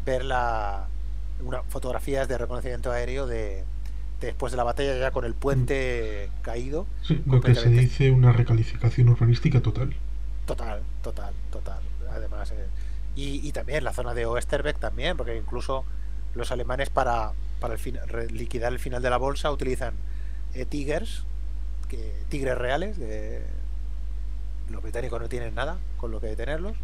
fotografías de reconocimiento aéreo después de la batalla, ya con el puente caído. Sí, lo que se dice una recalificación urbanística total. Total. Además, y también la zona de Oosterbeek también, porque incluso los alemanes para liquidar el final de la bolsa utilizan tigres reales. Los británicos no tienen nada con lo que detenerlos,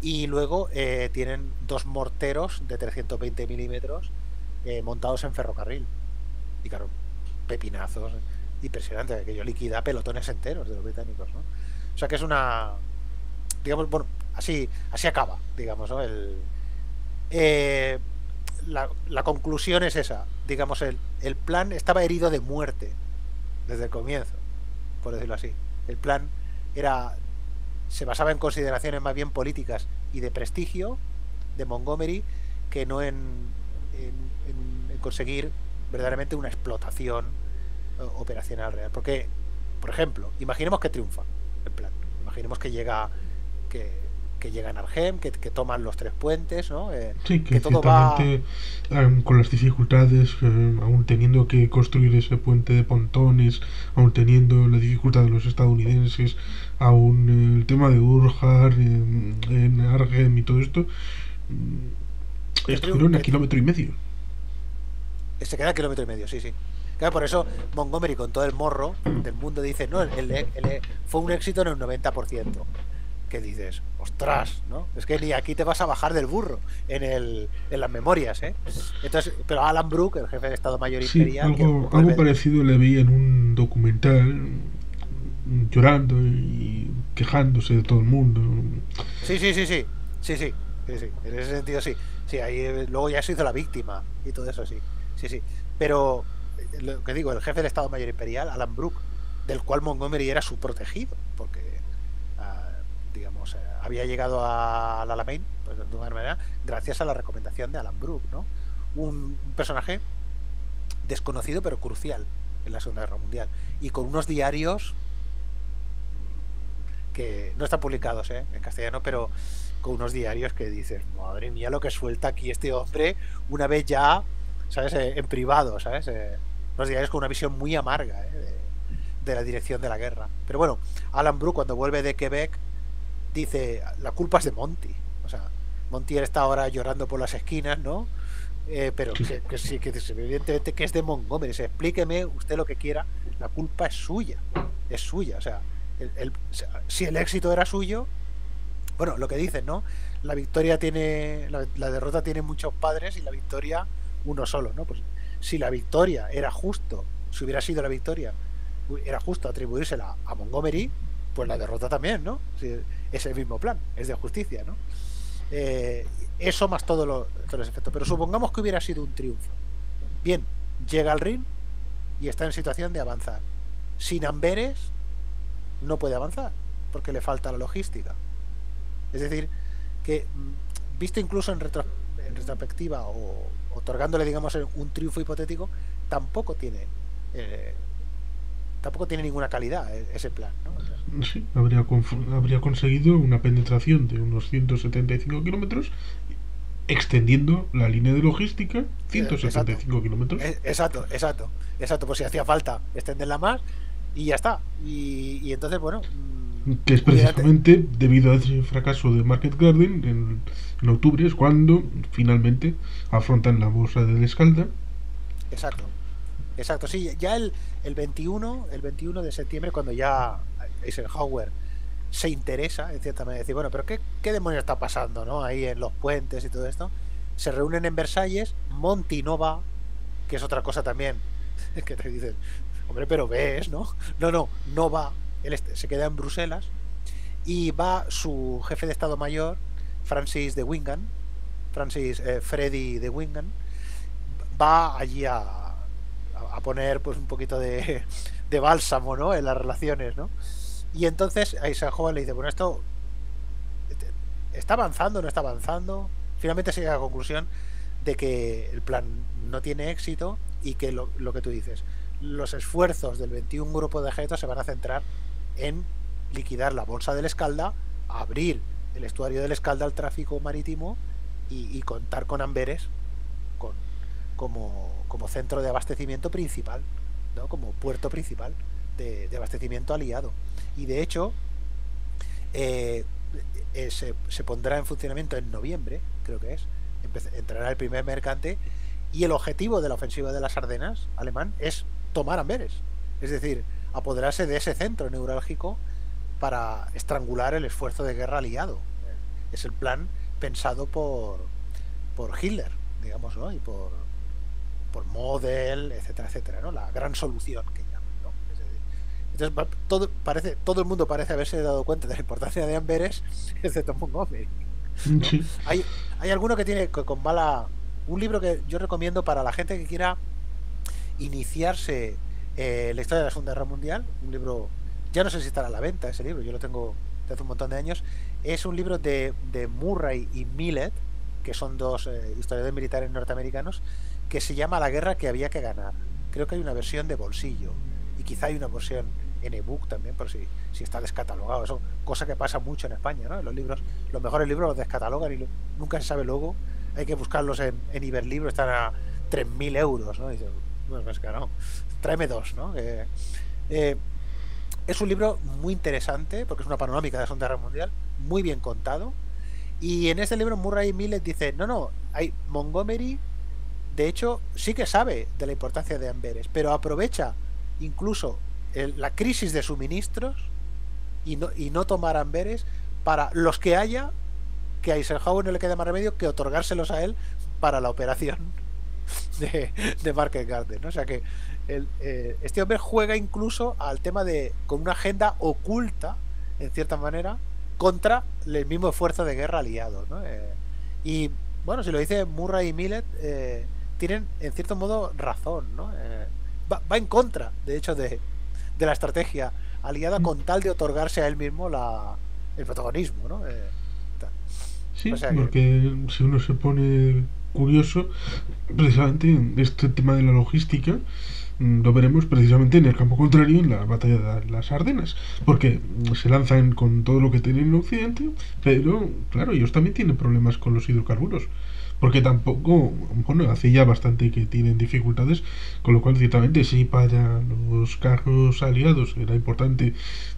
y luego tienen 2 morteros de 320 milímetros montados en ferrocarril. Y claro, pepinazos impresionante, que yo liquida pelotones enteros de los británicos, ¿no? O sea que es una, digamos, bueno, así acaba, digamos, ¿no? Eh, la conclusión es esa, digamos, el plan estaba herido de muerte desde el comienzo, por decirlo así. El plan era se basaba en consideraciones más bien políticas y de prestigio de Montgomery que no en conseguir verdaderamente una explotación operacional real. Porque, por ejemplo, imaginemos que triunfa el plan. Imaginemos que que llegan a Argem, que toman los 3 puentes, ¿no? Sí, que Que todo va... ciertamente con las dificultades, aún teniendo que construir ese puente de pontones, aún teniendo la dificultad de los estadounidenses, aún el tema de Urjar, en Argem y todo esto, estuvieron a kilómetro y medio. Se queda a 1,5 km, sí, sí. Claro, por eso Montgomery, con todo el morro del mundo, dice, no, fue un éxito en el 90%. Que dices, ostras, ¿no? Es que ni aquí te vas a bajar del burro en las memorias, ¿eh? Entonces, pero Alan Brooke, el jefe de Estado Mayor Sí, Imperial, algo parecido le vi en un documental, llorando y quejándose de todo el mundo. Sí, sí, sí, sí, sí, sí, sí, sí, en ese sentido sí, sí, ahí luego ya se hizo la víctima y todo eso, sí, sí, sí, pero lo que digo, el jefe del Estado Mayor Imperial, Alan Brooke, del cual Montgomery era su protegido, porque digamos, había llegado al Alamein, pues, de alguna manera, gracias a la recomendación de Alan Brooke, ¿no? Un personaje desconocido pero crucial en la Segunda Guerra Mundial y con unos diarios que no están publicados en castellano, pero con unos diarios que dices, madre mía, lo que suelta aquí este hombre una vez ya, ¿sabes? En privado, ¿sabes? Los diarios con una visión muy amarga de la dirección de la guerra. Pero bueno, Alan Brooke, cuando vuelve de Quebec, dice, la culpa es de Monty. O sea, Monty está ahora llorando por las esquinas, ¿no? Pero Sí. que evidentemente que es de Montgomery. Explíqueme usted lo que quiera, la culpa es suya. Es suya. O sea, si el éxito era suyo, bueno, lo que dicen, ¿no? La victoria tiene, la derrota tiene muchos padres y la victoria uno solo, ¿no? Pues si la victoria era justo, si hubiera sido la victoria, era justo atribuírsela a Montgomery, pues la derrota también, ¿no? Si es el mismo plan, es de justicia, ¿no? Eso más todos los efectos. Pero supongamos que hubiera sido un triunfo. Bien, llega al Rin y está en situación de avanzar. Sin Amberes no puede avanzar porque le falta la logística. Es decir, que visto incluso en retrospectiva o otorgándole, digamos, un triunfo hipotético, tampoco tiene ninguna calidad ese plan, ¿no? O sea, Sí, habría conseguido una penetración de unos 175 kilómetros, extendiendo la línea de logística exacto, 175 kilómetros. exacto, exacto, exacto. Pues si hacía falta extenderla más y ya está. Y entonces, bueno, Que es precisamente debido a ese fracaso de Market Garden en octubre, es cuando finalmente afrontan la bolsa de Escalda. exacto, exacto. Sí, ya el 21 de septiembre, cuando ya Eisenhower se interesa, en cierta manera, decir, bueno, pero ¿qué demonios está pasando, ¿no? Ahí en los puentes y todo esto. Se reúnen en Versalles, Monty no va, que es otra cosa también, que te dicen, hombre, pero ves, ¿no? No va, él se queda en Bruselas y va su jefe de Estado Mayor, Freddy de Wingan, va allí a poner pues un poquito de bálsamo, ¿no? En las relaciones, ¿no? Y entonces a Eisenhower le dice, bueno, esto está avanzando, no está avanzando. Finalmente se llega a la conclusión de que el plan no tiene éxito y que lo que tú dices, los esfuerzos del 21 grupo de ejércitos se van a centrar en liquidar la bolsa del Escalda, abrir el estuario del Escalda al tráfico marítimo y contar con Amberes con, como centro de abastecimiento principal, ¿no? Como puerto principal de abastecimiento aliado. Y de hecho, se pondrá en funcionamiento en noviembre, creo que es, entrará el primer mercante y el objetivo de la ofensiva de las Ardenas alemán es tomar Amberes, es decir, apoderarse de ese centro neurálgico para estrangular el esfuerzo de guerra aliado. Es el plan pensado por Hitler, digamos, ¿no? Y por Model, etcétera, etcétera, ¿no? La gran solución que llaman, ¿no? Es decir, entonces todo el mundo parece haberse dado cuenta de la importancia de Amberes, excepto Montgomery, ¿no? Sí. Hay alguno que tiene con mala... Un libro que yo recomiendo para la gente que quiera iniciarse en la historia de la Segunda Guerra Mundial, un libro, ya no sé si estará a la venta ese libro, yo lo tengo desde hace un montón de años, es un libro de Murray y Millet, que son dos historiadores militares norteamericanos, que se llama La guerra que había que ganar. Creo que hay una versión de bolsillo y quizá hay una versión en ebook también, por si está descatalogado. Eso, cosa que pasa mucho en España, ¿no? Los libros, los mejores libros los descatalogan y nunca se sabe luego. Hay que buscarlos en Iberlibro, están a 3.000 euros, ¿no? Y dice, bueno, pues claro, tráeme dos, ¿no? Es un libro muy interesante porque es una panorámica de la Segunda Guerra Mundial, muy bien contado. Y en este libro Murray y Millet dice, no, hay Montgomery, de hecho, sí que sabe de la importancia de Amberes, pero aprovecha incluso la crisis de suministros y no tomar Amberes para los que haya, que a Eisenhower no le queda más remedio que otorgárselos a él para la operación de Market Garden, ¿no? O sea que este hombre juega incluso al tema con una agenda oculta, en cierta manera, contra el mismo esfuerzo de guerra aliado, ¿no? Y bueno, si lo dice Murray y Millet, tienen en cierto modo razón, ¿no? Va en contra, de hecho, de la estrategia aliada con tal de otorgarse a él mismo el protagonismo, ¿no? Sí, O sea que... porque si uno se pone curioso, precisamente este tema de la logística lo veremos precisamente en el campo contrario, en la batalla de las Ardenas, porque se lanzan con todo lo que tienen en Occidente, pero claro, ellos también tienen problemas con los hidrocarburos, porque tampoco, bueno, hace ya bastante que tienen dificultades, con lo cual ciertamente sí para los carros aliados era importante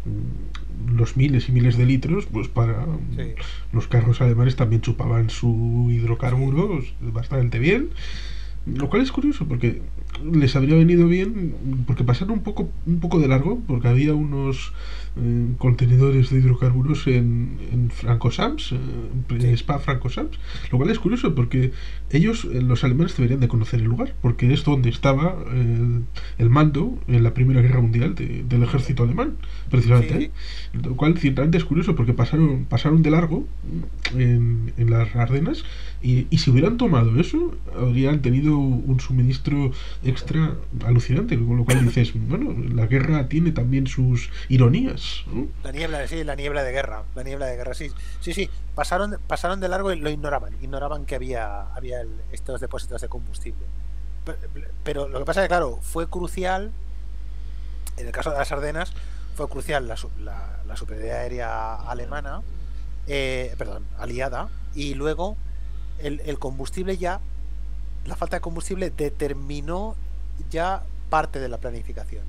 los miles y miles de litros, pues para Sí, los carros alemanes también chupaban su sí, hidrocarburos bastante bien, lo cual es curioso porque les habría venido bien porque pasaron un poco de largo porque había unos contenedores de hidrocarburos en Francosams, en sí, Spa Francosams, lo cual es curioso porque ellos, los alemanes, deberían de conocer el lugar porque es donde estaba el mando en la Primera Guerra Mundial del ejército alemán, precisamente sí, ahí, sí. lo cual ciertamente es curioso porque pasaron de largo en las Ardenas y si hubieran tomado eso, habrían tenido un suministro extra alucinante, con lo cual dices, bueno, la guerra tiene también sus ironías, ¿no? La niebla, sí, la niebla de guerra. La niebla de guerra, sí. Sí, sí. Pasaron de largo y lo ignoraban. Ignoraban que había estos depósitos de combustible. Pero lo que pasa es que, claro, fue crucial, en el caso de las Ardenas, fue crucial la superioridad aérea alemana, perdón, aliada, y luego el combustible ya, la falta de combustible determinó ya parte de la planificación.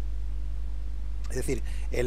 Es decir,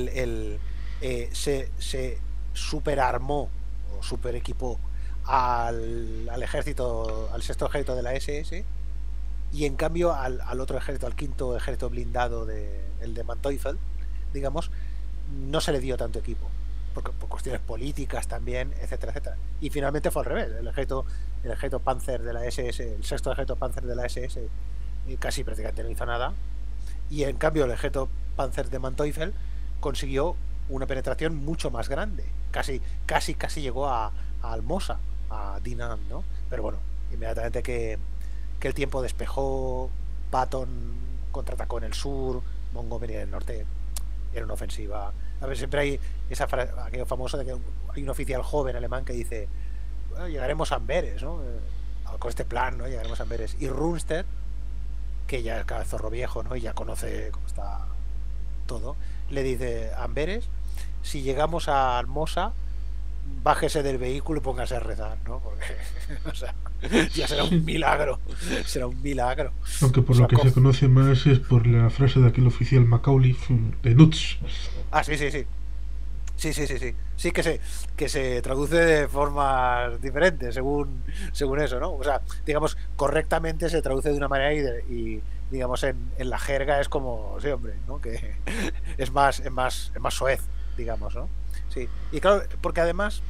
se superarmó o superequipó al ejército, al sexto ejército de la SS, y en cambio al otro ejército, al quinto ejército blindado, el de Manteuffel, digamos, no se le dio tanto equipo. Por cuestiones políticas también, etcétera, etcétera. Y finalmente fue al revés. El ejército Panzer de la SS, el sexto ejército Panzer de la SS, casi prácticamente no hizo nada, y en cambio el ejército Panzer de Manteuffel consiguió una penetración mucho más grande, casi llegó a Almosa, a Dinant, ¿no? Pero bueno, inmediatamente que el tiempo despejó, Patton contraatacó en el sur, Montgomery en el norte, era una ofensiva. A ver, siempre hay aquello famoso de que hay un oficial joven alemán que dice, bueno, llegaremos a Amberes, ¿no? Con este plan, ¿no? Llegaremos a Amberes. Y Rundstedt, que ya es cada zorro viejo, ¿no? Y ya conoce cómo está todo, le dice a Amberes, si llegamos a Almosa, bájese del vehículo y póngase a rezar, ¿no? Porque, o sea, ya será un milagro. Aunque O por lo sea, que se conoce más es por la frase de aquel oficial Macaulay de Nuts. sí, sí, sí. Sí, sí, sí, sí. Sí que se traduce de formas diferentes según eso, ¿no? O sea, digamos, correctamente se traduce de una manera y digamos, en la jerga es como, sí, hombre, ¿no? Que es más soez, digamos, ¿no? Sí. Y claro, porque además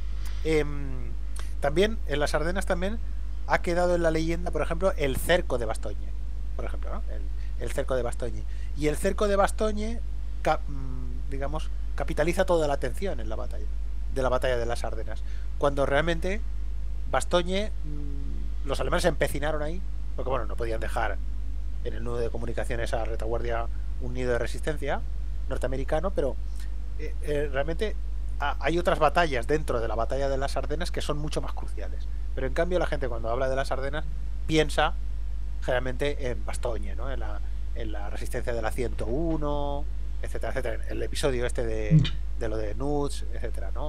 También en las Ardenas también ha quedado en la leyenda, por ejemplo, el cerco de Bastogne, por ejemplo, ¿no? El cerco de Bastogne. Y el cerco de Bastogne, digamos, capitaliza toda la atención en la batalla, de la batalla de las Ardenas. Cuando realmente Bastogne, los alemanes se empecinaron ahí, porque bueno, no podían dejar en el nudo de comunicaciones a retaguardia un nido de resistencia norteamericano, pero realmente hay otras batallas dentro de la batalla de las Ardenas que son mucho más cruciales. Pero en cambio la gente cuando habla de las Ardenas piensa generalmente en Bastogne, ¿no? En la resistencia de la 101, etcétera, etcétera. El episodio este de lo de Nuts, etcétera, ¿no?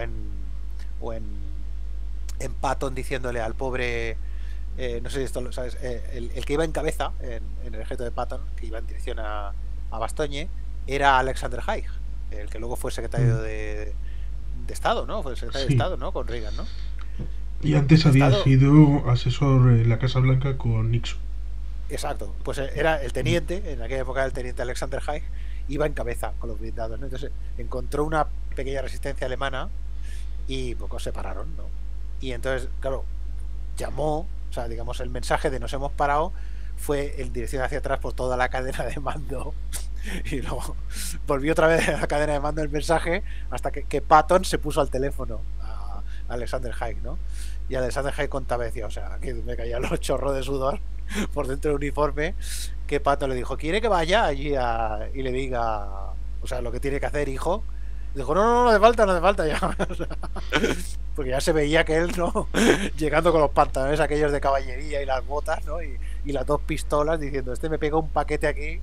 O en Patton diciéndole al pobre, no sé si esto lo sabes, el que iba en cabeza en el ejército de Patton, que iba en dirección a Bastogne, era Alexander Haig, el que luego fue secretario de Estado, ¿no? Fue secretario de Estado, ¿no? Con Reagan, ¿no? Y antes había sido asesor en la Casa Blanca con Nixon. Exacto, pues era el teniente, en aquella época el teniente Alexander Haig, iba en cabeza con los blindados, ¿no? Entonces encontró una pequeña resistencia alemana y poco se pararon, ¿no? Y entonces, claro, llamó, o sea, digamos, el mensaje de nos hemos parado fue en dirección hacia atrás por toda la cadena de mando. Y luego volvió otra vez a la cadena de mando el mensaje hasta que Patton se puso al teléfono a Alexander Haig, ¿no? Y Alexander Haig contaba, decía, o sea, que me caían los chorros de sudor por dentro del uniforme, que Patton le dijo, ¿quiere que vaya allí y le diga, o sea, lo que tiene que hacer, hijo? Y dijo, no hace falta ya. O sea, porque ya se veía que él, ¿no? Llegando con los pantalones aquellos de caballería y las botas, ¿no? Y las dos pistolas diciendo, este me pega un paquete aquí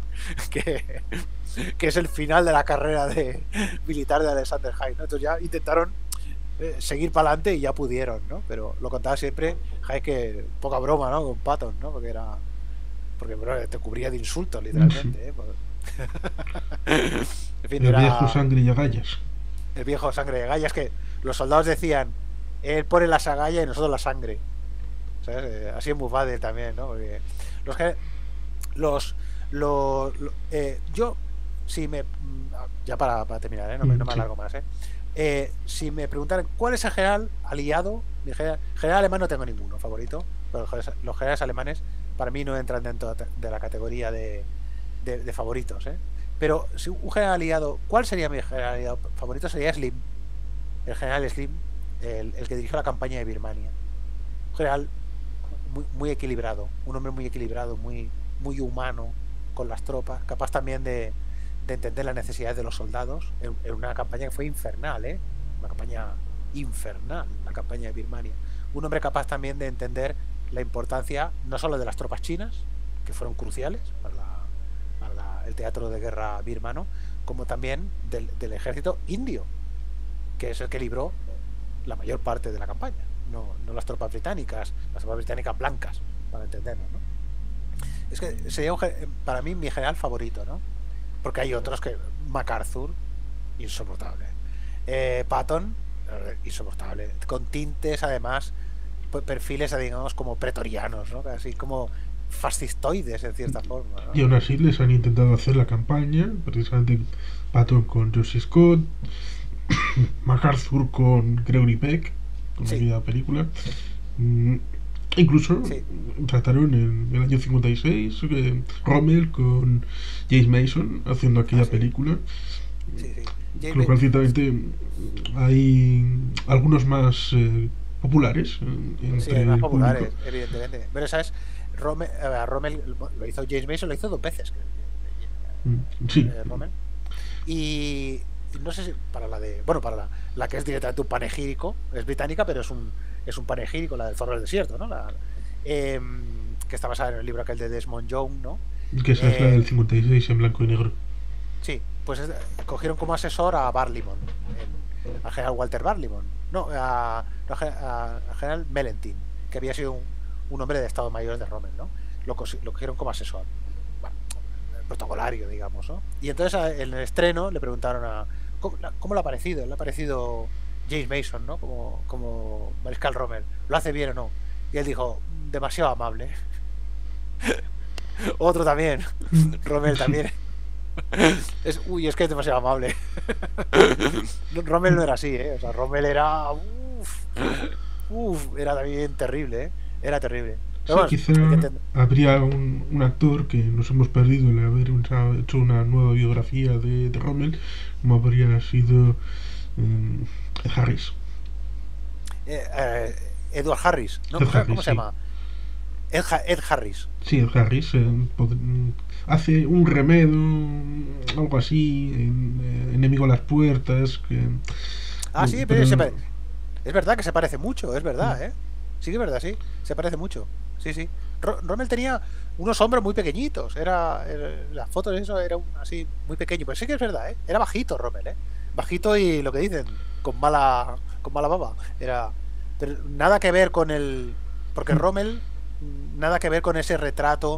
que es el final de la carrera militar de Alexander Haig, ¿no? Entonces ya intentaron seguir para adelante y ya pudieron, ¿no? Pero lo contaba siempre Haig, que poca broma, ¿no? Con Patton, ¿no? Porque bro, te cubría de insultos literalmente, ¿eh? En fin, el viejo sangre y agallas. El viejo sangre y agallas, que los soldados decían, él pone las agallas y nosotros la sangre, ¿sabes? Así es muy fácil también, ¿no? Porque yo, si me, ya para terminar, ¿eh? No me alargo más, si me preguntaran cuál es el general aliado, general alemán no tengo ninguno favorito, pero los generales alemanes para mí no entran dentro de la categoría de favoritos, ¿eh? Pero si un general aliado, ¿cuál sería mi general aliado favorito? Sería Slim, el general Slim, el que dirigió la campaña de Birmania. Un general muy equilibrado, un hombre muy equilibrado, muy humano con las tropas, capaz también de entender las necesidades de los soldados en una campaña que fue infernal, ¿eh? Una campaña infernal, la campaña de Birmania. Un hombre capaz también de entender la importancia no solo de las tropas chinas, que fueron cruciales para el teatro de guerra birmano, como también del ejército indio, que es el que libró la mayor parte de la campaña, no las tropas británicas blancas, para entendernos, ¿no? Es que sería para mí mi general favorito, ¿no? Porque hay otros que MacArthur, insoportable, Patton, insoportable, con tintes además, perfiles digamos como pretorianos, ¿no? Así como fascistoides en cierta forma, ¿no? Y aún así les han intentado hacer la campaña, precisamente Patton con George Scott, MacArthur con Gregory Peck, con aquella película. Incluso trataron en el año 56 Rommel con James Mason haciendo aquella película. Con lo cual ciertamente hay algunos más populares. Más populares, evidentemente. Pero sabes, Rommel lo hizo, James Mason lo hizo 2 veces, Rommel. Y no sé si para la que es directamente un panegírico, es británica, pero es un panegírico, la del Zorro del Desierto, ¿no? Que está basada en el libro aquel de Desmond Young, ¿no? Que esa es la del 56 en blanco y negro. Sí, pues cogieron como asesor a Barlimon, al general Walter Barlimon, al general Mellentine, que había sido un hombre de Estado Mayor de Rommel, ¿no? Lo cogieron como asesor, bueno, protocolario, digamos, ¿no? Y entonces en el estreno le preguntaron ¿cómo le ha parecido? ¿Le ha parecido James Mason, ¿no? Como Mariscal Rommel? ¿Lo hace bien o no? Y él dijo, demasiado amable. Otro también, Rommel también. Es que es demasiado amable. Rommel no era así, ¿eh? O sea, Rommel era Era también terrible, ¿eh? Era terrible. Pero Sí, bueno, quizá hay que entender. habría un actor que nos hemos perdido el haber hecho una nueva biografía de Rommel, como habría sido Harris. Edward Harris, ¿no? Ed ¿Cómo Harris, se sí. llama? Ed Harris. Sí, Ed Harris hace un remedo, algo así, Enemigo a las puertas, Ah, sí, pero pero es verdad que se parece mucho, es mm, verdad, ¿eh? Sí que es verdad, sí. Se parece mucho. Sí, sí. Rommel tenía unos hombros muy pequeñitos. Las fotos de eso era así muy pequeño. Pero sí que es verdad, ¿eh? Era bajito Rommel, ¿eh? Bajito y lo que dicen, con mala baba. Pero nada que ver con el. Porque Rommel, nada que ver con ese retrato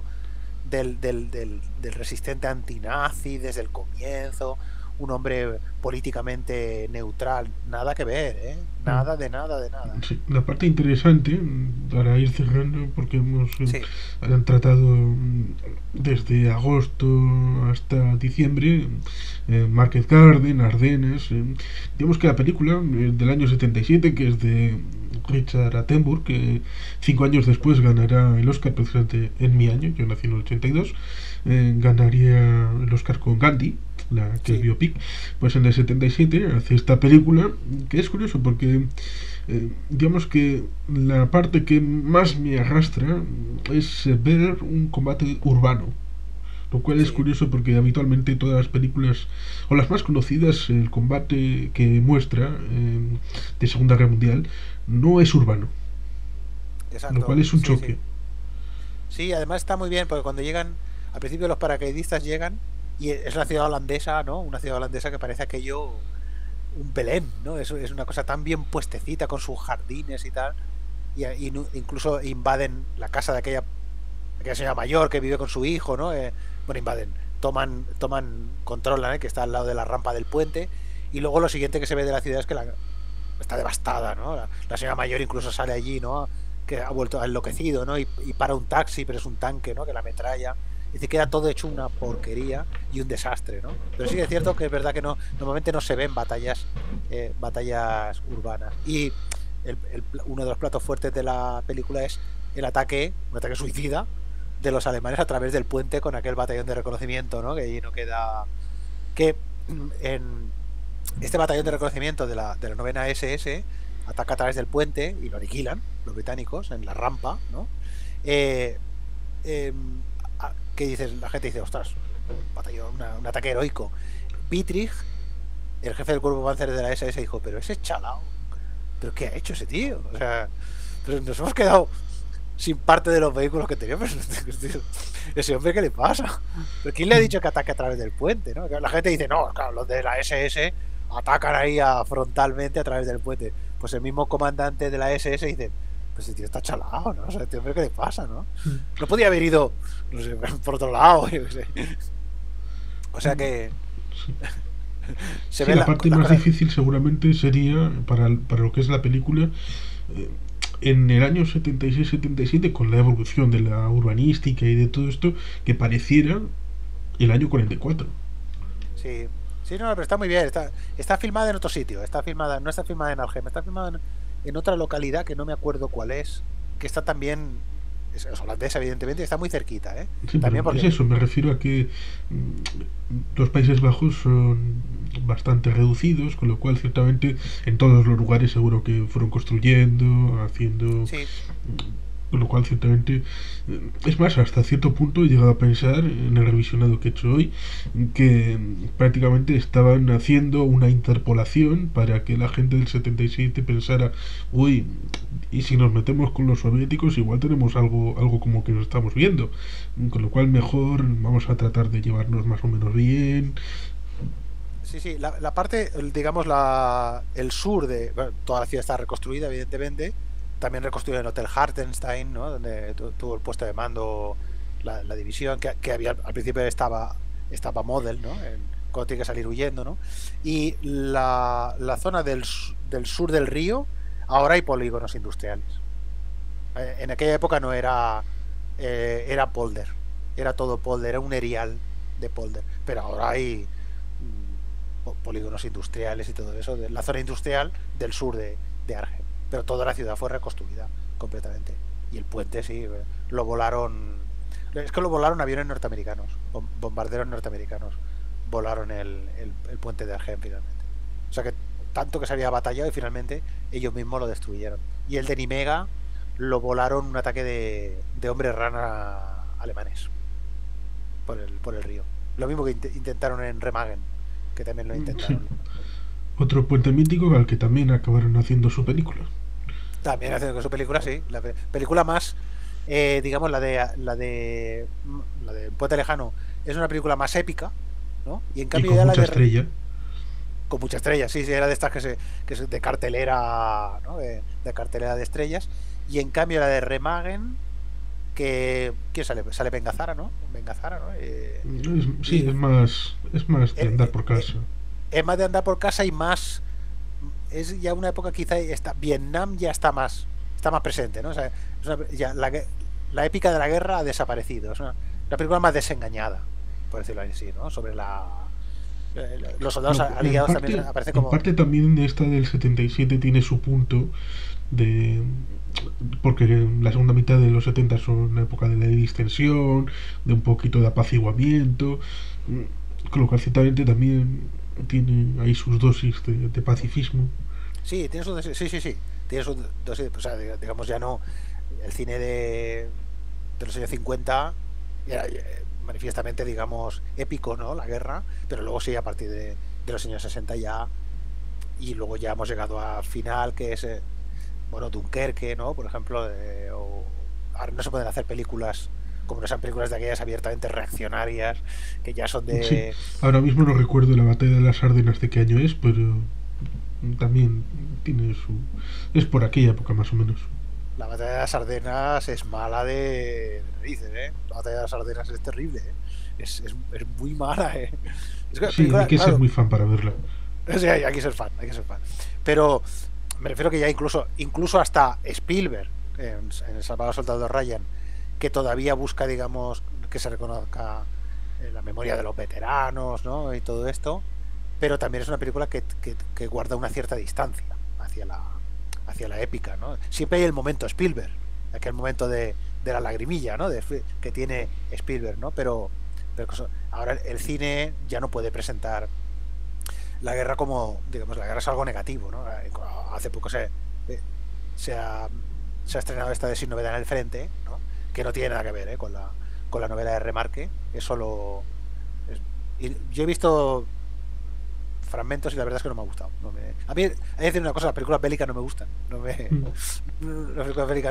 del resistente antinazi desde el comienzo, un hombre políticamente neutral, nada que ver, ¿eh? mm, Nada de nada de nada. sí, la parte interesante, para ir cerrando, porque hemos Sí, han tratado desde agosto hasta diciembre, Market Garden, Ardenas. Digamos que la película del año 77, que es de Richard Attenborough, que 5 años después ganará el Oscar, precisamente en mi año, yo nací en el 82, ganaría el Oscar con Gandhi, la que es sí, biopic. Pues en el 77 hace esta película, que es curioso porque digamos que la parte que más me arrastra es ver un combate urbano, lo cual es sí, curioso porque habitualmente todas las películas, o las más conocidas, el combate que muestra de Segunda Guerra Mundial no es urbano, lo cual exacto, es un sí, choque. sí. Sí, además está muy bien porque cuando llegan, al principio los paracaidistas llegan y es una ciudad holandesa, ¿no? Una ciudad holandesa que parece aquello un Belén, ¿no? Es una cosa tan bien puestecita con sus jardines y tal. Y incluso invaden la casa de aquella señora mayor que vive con su hijo, ¿no? Bueno, invaden, controlan, ¿eh? Que está al lado de la rampa del puente. Y luego lo siguiente que se ve de la ciudad es que está devastada, ¿no? La señora mayor incluso sale allí, ¿no? Que ha vuelto enloquecido, ¿no? Y para un taxi, pero es un tanque, ¿no? Que la ametralla. Es decir, queda todo hecho una porquería y un desastre, ¿no? Pero sí es cierto que es verdad que no, normalmente no se ven batallas urbanas. Y uno de los platos fuertes de la película es un ataque suicida de los alemanes a través del puente con aquel batallón de reconocimiento, ¿no? Que allí no queda. Que en este batallón de reconocimiento de la novena SS ataca a través del puente y lo aniquilan los británicos en la rampa, ¿no? Eh, eh, ¿Qué dices? La gente dice, ostras, batallón, un ataque heroico. Dietrich, el jefe del cuerpo panzer de la SS, dijo, pero ese chalao, ¿pero qué ha hecho ese tío? O sea, pero nos hemos quedado sin parte de los vehículos que teníamos. Ese hombre, ¿qué le pasa? ¿Pero quién le ha dicho que ataque a través del puente? ¿No? La gente dice, no, claro, los de la SS atacan ahí frontalmente a través del puente. Pues el mismo comandante de la SS dice, pues ese tío está chalado, ¿no? O sea, este hombre, ¿qué le pasa, no? No podía haber ido, no sé, por otro lado, yo qué sé. O sea que se Sí, ve la parte la más cosa. difícil seguramente sería, para lo que es la película, eh, en el año 76-77, con la evolución de la urbanística y de todo esto, que pareciera el año 44. Sí, sí, no, pero está muy bien. Está filmada en otro sitio. No está filmada en Algema, está filmada en otra localidad que no me acuerdo cuál es. Que está también. Es holandesa, evidentemente, está muy cerquita, ¿eh? Sí, pero También es porque. eso, me refiero a que los Países Bajos son bastante reducidos, con lo cual ciertamente en todos los lugares seguro que fueron construyendo, haciendo, Sí, con lo cual ciertamente, es más, hasta cierto punto he llegado a pensar en el revisionado que he hecho hoy, que prácticamente estaban haciendo una interpolación para que la gente del 77 pensara, uy, y si nos metemos con los soviéticos igual tenemos algo como que nos estamos viendo, con lo cual mejor vamos a tratar de llevarnos más o menos bien. sí, sí. La parte, digamos, el sur de. Bueno, toda la ciudad está reconstruida, evidentemente. También reconstruido el Hotel Hartenstein, ¿no? Donde tuvo el puesto de mando la división, que había al principio estaba Model, ¿no? Cuando tiene que salir huyendo, ¿no? Y la zona del sur del río, ahora hay polígonos industriales. En aquella época no era polder, era todo polder, era un erial de polder, pero ahora hay polígonos industriales y todo eso, de la zona industrial del sur de Argen. pero toda la ciudad fue reconstruida completamente. Y el puente sí, lo volaron, es que lo volaron aviones norteamericanos, bombarderos norteamericanos, volaron el puente de Argel finalmente. O sea que tanto que se había batallado y finalmente ellos mismos lo destruyeron. Y el de Nimega lo volaron un ataque de hombres rana alemanes por el río. Lo mismo que intentaron en Remagen, que también lo Sí. intentaron. Otro puente mítico al que también acabaron haciendo su película. También haciendo con su película, sí. La película más, digamos, la de Puente Lejano es una película más épica, ¿no? Y en Y cambio con ya la mucha de estrella. con muchas estrellas, sí, sí, era de estas que de cartelera, ¿no? De cartelera de estrellas. Y en cambio la de Remagen, que ¿quién sale? Sale Bengazara, ¿no? Bengazara, ¿no? Sí, Y es más de eh, andar eh, por eh, casa. es más de andar por casa y más es ya una época quizá está Vietnam ya está más presente, ¿no? O sea, ya la épica de la guerra ha desaparecido, es una película más desengañada, por decirlo así, ¿no? Sobre los soldados No, aliados también aparece en como parte también esta del 77 tiene su punto de porque la segunda mitad de los 70 son una época de la distensión, de un poquito de apaciguamiento, con lo cual ciertamente también tiene ahí sus dosis de pacifismo. sí, tiene su sí, sí, sí, tiene su dosis, o sea, digamos ya no el cine de los años 50 era manifiestamente, digamos, épico, ¿no? La guerra, pero luego sí, a partir de los años 60 ya, y luego ya hemos llegado al final, que es, bueno, Dunkerque, ¿no? Por ejemplo, ahora no se pueden hacer películas como no sean películas de aquellas abiertamente reaccionarias, que ya son Sí, de ahora mismo no recuerdo la batalla de las Ardenas de qué año es, pero también tiene su... es por aquella época más o menos. la batalla de las Ardenas es mala de narices, ¿eh? La batalla de las Ardenas es terrible, ¿eh? Es muy mala, ¿eh? Es que la Sí, hay película, que ser claro, muy fan para verla. o sea, hay que ser fan, hay que ser fan. Pero me refiero que ya incluso hasta Spielberg, en El Salvador Soldado Ryan, que todavía busca, digamos, que se reconozca la memoria de los veteranos, ¿no? Y todo esto, pero también es una película que guarda una cierta distancia hacia la épica, ¿no? Siempre hay el momento Spielberg, aquel momento de la lagrimilla, ¿no? Que tiene Spielberg, ¿no? Pero ahora el cine ya no puede presentar la guerra como, digamos, la guerra es algo negativo, ¿no? Hace poco se ha, se ha estrenado esta de Sin Novedad en el Frente, ¿no? Que no tiene nada que ver, con la novela de Remarque, es solo... y yo he visto fragmentos y la verdad es que no me ha gustado. A mí, hay que decir una cosa, las películas bélicas no me gustan. Mm. Las películas bélicas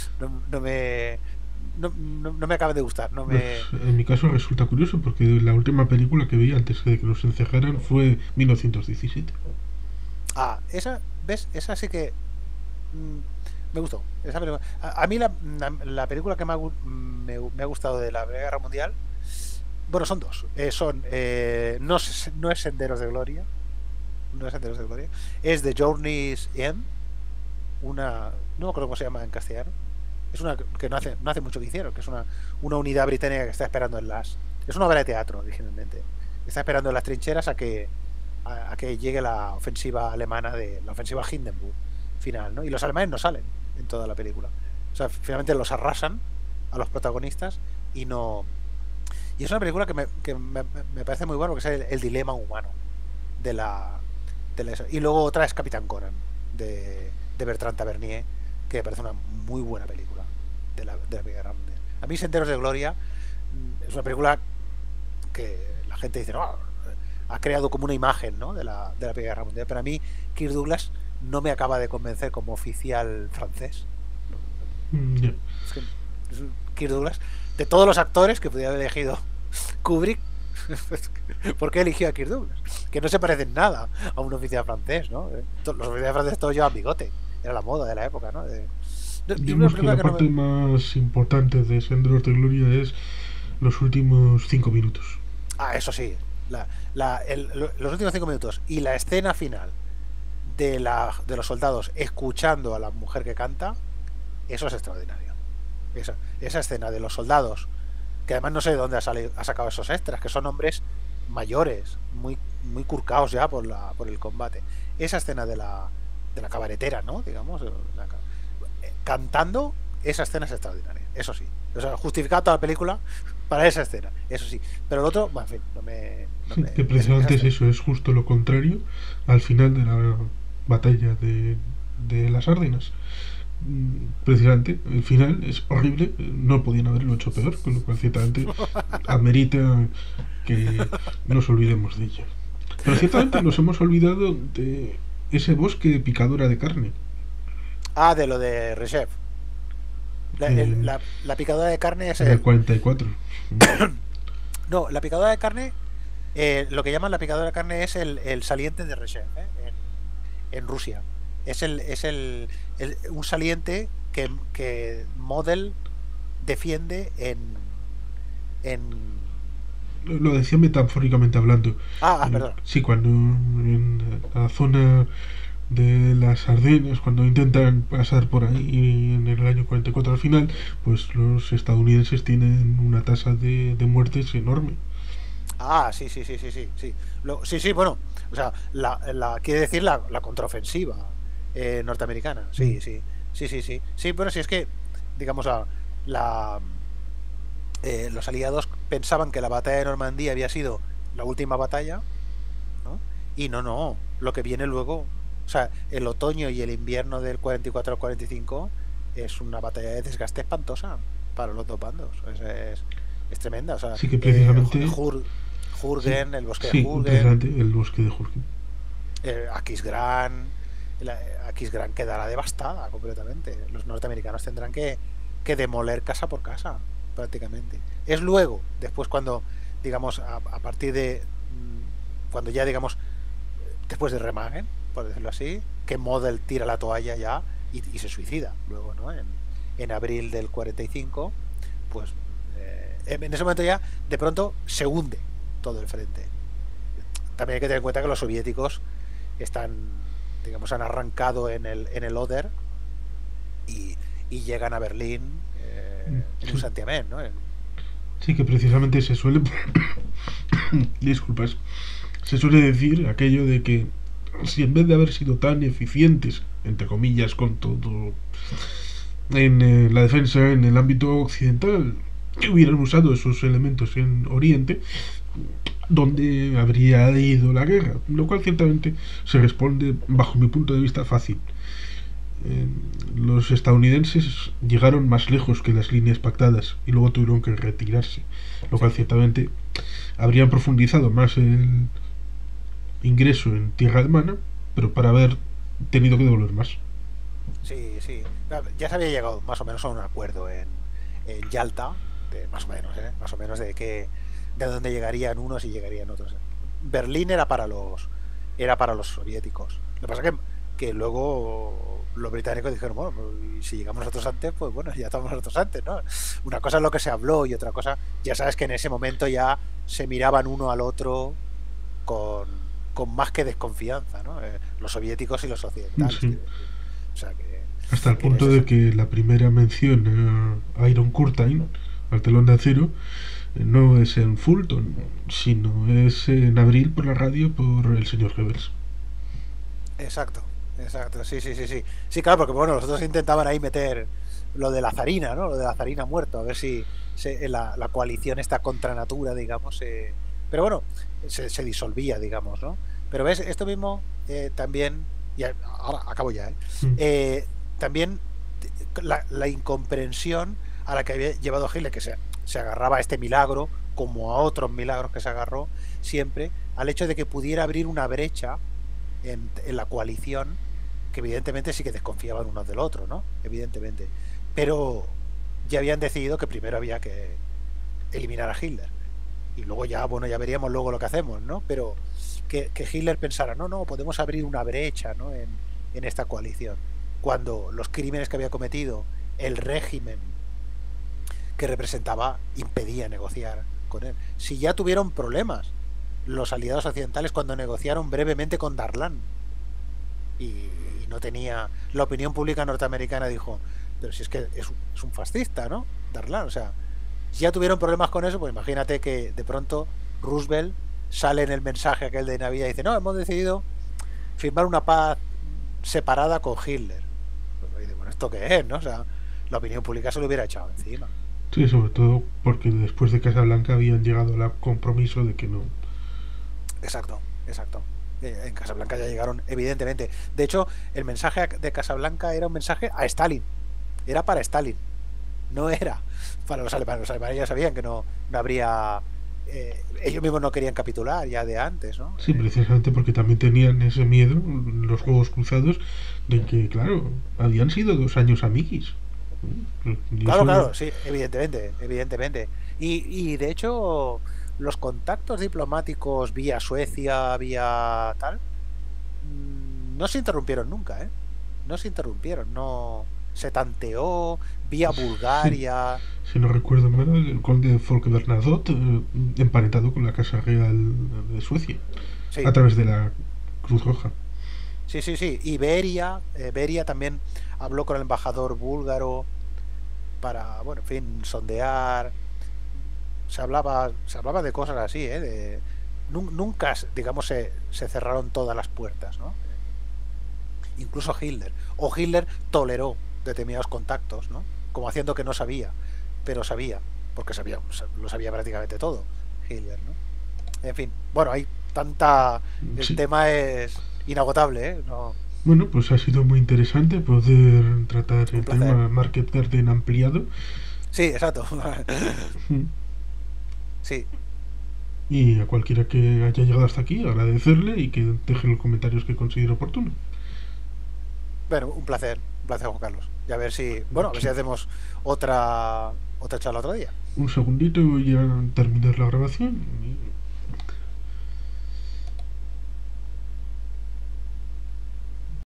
no me acaban de gustar. No Pues me, en mi caso resulta curioso porque la última película que vi antes de que nos encejaran fue 1917. esa, ¿ves? Esa sí que mm, me gustó. Esa película. A mí la película que me ha gustado de la Primera Guerra Mundial, bueno, son dos. No es Senderos de Gloria, no es Senderos de Gloria, es The Journey's End, no me acuerdo cómo se llama en castellano. Es una que no hace mucho que hicieron, que es una unidad británica que está esperando es una obra de teatro originalmente. Está esperando en las trincheras a que llegue la ofensiva alemana de la ofensiva Hindenburg final, ¿no? Y los alemanes no salen en toda la película. O sea, finalmente los arrasan a los protagonistas y no. Y es una película que me parece muy bueno, porque es el dilema humano de la. Y luego otra es Capitán Conan, de Bertrand Tavernier, que me parece una muy buena película de la Primera Guerra Mundial. A mí Senderos de Gloria es una película que la gente dice, no, ha creado como una imagen, ¿no? de la Primera Guerra Mundial, pero a mí Kirk Douglas no me acaba de convencer como oficial francés. Ya. Es que Kirk Douglas, de todos los actores que podía haber elegido Kubrick, ¿por qué eligió a Kirk Douglas? Que no se parecen nada a un oficial francés, ¿no? Los oficiales franceses todos llevan bigote, era la moda de la época, ¿no? Y una Digamos que película la que no parte me... más importante de Senderos de Gloria es los últimos 5 minutos. Eso sí, los últimos 5 minutos y la escena final de los soldados escuchando a la mujer que canta, eso es extraordinario. Esa escena de los soldados, que además no sé de dónde ha sacado esos extras, que son hombres mayores, muy, muy curcados ya por el combate. Esa escena de la cabaretera, ¿no? Digamos, cantando, esa escena es extraordinaria, eso sí. O sea, justificado toda la película para esa escena, eso sí. Pero el otro, bueno, en fin, Sí, que precisamente es eso, es justo lo contrario al final de la batalla de las Ardenas. Precisamente, el final es horrible, no podían haberlo hecho peor, con lo cual ciertamente amerita que nos olvidemos de ella. Pero ciertamente nos hemos olvidado de ese bosque de picadora de carne. Ah, de lo de Rechef. En, La picadora de carne es en el el... 44. No, la picadora de carne, lo que llaman la picadora de carne es el saliente de Rechef, en Rusia. Es un saliente que Model defiende en... Lo decía metafóricamente hablando. Perdón. Sí, cuando en la zona de las Ardenas, cuando intentan pasar por ahí en el año 44 al final, pues los estadounidenses tienen una tasa de muertes enorme. Sí, sí, sí, sí, sí, sí. Sí, sí, bueno, o sea, quiere decir la contraofensiva norteamericana. Mm. Sí, sí, sí, sí, sí. Sí, pero si es que, digamos, la, los aliados pensaban que la batalla de Normandía había sido la última batalla, ¿no? Y no, lo que viene luego, o sea, el otoño y el invierno del 44 al 45 es una batalla de desgaste espantosa para los dos bandos. Es tremenda, o sea, Así que precisamente... Sí, Jurgen, el bosque de sí, Jurgen, precisamente el bosque de Jurgen. Aquisgrán, Aquisgrán quedará devastada completamente. Los norteamericanos tendrán que demoler casa por casa, prácticamente. Es luego, después cuando, digamos, a partir de, cuando ya, digamos, después de Remagen, por decirlo así, que Model tira la toalla ya y se suicida luego, ¿no? En abril del 45, pues en ese momento ya de pronto se hunde todo el frente. También hay que tener en cuenta que los soviéticos están, digamos, han arrancado en el Oder y llegan a Berlín en un Sí, santiamén, ¿no? sí, que precisamente se suele... Disculpas. Se suele decir aquello de que si en vez de haber sido tan eficientes, entre comillas, con todo en la defensa en el ámbito occidental, que hubieran usado esos elementos en Oriente, donde habría ido la guerra, lo cual ciertamente se responde, bajo mi punto de vista, fácil. Eh, los estadounidenses llegaron más lejos que las líneas pactadas y luego tuvieron que retirarse, lo Sí, cual ciertamente habrían profundizado más el ingreso en tierra alemana, pero para haber tenido que devolver más. sí, sí. Ya se había llegado más o menos a un acuerdo en Yalta, más o menos, más o menos de dónde llegarían unos y llegarían otros. Berlín era para los soviéticos. Lo que pasa que luego los británicos dijeron, bueno, pues, si llegamos nosotros antes, pues bueno, ya estamos nosotros antes, ¿no? Una cosa es lo que se habló y otra cosa, ya sabes que en ese momento ya se miraban uno al otro con, con más que desconfianza, ¿no? Los soviéticos y los occidentales, Sí. quiero decir. O sea Hasta el que en punto ese de sentido. que la primera mención a Iron Curtain, al telón de acero, no es en Fulton, sino es en abril por la radio por el señor Goebbels. Exacto, exacto, sí, sí, sí, sí. Sí, claro, porque bueno, nosotros intentaban ahí meter lo de la zarina, ¿no? Lo de la zarina muerto, a ver si la coalición esta contra natura, digamos, pero bueno, se disolvía, digamos, ¿no? Pero ves, esto mismo también, y ahora acabo ya, ¿eh? Mm. Eh, también la incomprensión a la que había llevado Hitler, que se agarraba a este milagro, como a otros milagros que se agarró siempre, al hecho de que pudiera abrir una brecha en la coalición, que evidentemente sí que desconfiaban unos del otro, ¿no? Evidentemente. Pero ya habían decidido que primero había que eliminar a Hitler. Y luego ya, bueno, ya veríamos luego lo que hacemos, ¿no? Pero que Hitler pensara, no, podemos abrir una brecha, ¿no? En esta coalición. Cuando los crímenes que había cometido el régimen que representaba impedía negociar con él. Si ya tuvieron problemas los aliados occidentales cuando negociaron brevemente con Darlan y no tenía, la opinión pública norteamericana dijo, pero si es que es un fascista, ¿no? Darlan, o sea, si ya tuvieron problemas con eso, pues imagínate que de pronto Roosevelt sale en el mensaje aquel de Navidad y dice, no, hemos decidido firmar una paz separada con Hitler. Pues, bueno, ¿esto qué es, no? O sea, la opinión pública se lo hubiera echado encima. Sí, sobre todo porque después de Casablanca habían llegado al compromiso de que no. Exacto, exacto. En Casablanca ya llegaron, evidentemente. De hecho, el mensaje de Casablanca era un mensaje a Stalin. Era para Stalin. No era para los alemanes. Los alemanes ya sabían que no habría... ellos mismos no querían capitular ya de antes, ¿no? Sí, precisamente porque también tenían ese miedo, los Juegos Cruzados, de que, claro, habían sido 2 años amiguis. Y Claro, eso, claro, sí, evidentemente, evidentemente. Y de hecho, los contactos diplomáticos vía Suecia, vía tal, no se interrumpieron nunca, ¿eh? No se interrumpieron, no se tanteó vía sí, Bulgaria. si no recuerdo mal, el conde Folke Bernadotte, emparentado con la Casa Real de Suecia, a Sí, través de la Cruz Roja. sí, sí, sí. Beria también habló con el embajador búlgaro para, bueno, en fin, sondear. Se hablaba de cosas así, ¿eh? Nunca, digamos, se cerraron todas las puertas, ¿no? Incluso Hitler. O Hitler toleró determinados contactos, ¿no? Como haciendo que no sabía, pero sabía, porque lo sabía prácticamente todo, Hitler, ¿no? En fin, bueno, hay tanta... El Sí. tema es inagotable, ¿eh? No, Bueno, pues ha sido muy interesante poder tratar un el placer. tema Market Garden ampliado. Sí, exacto. Sí, Y a cualquiera que haya llegado hasta aquí, agradecerle y que deje los comentarios que considere oportuno. bueno, un placer, Juan Carlos. Y a ver si, bueno, a ver si Sí. hacemos otra charla otro día. Un segundito, voy a terminar la grabación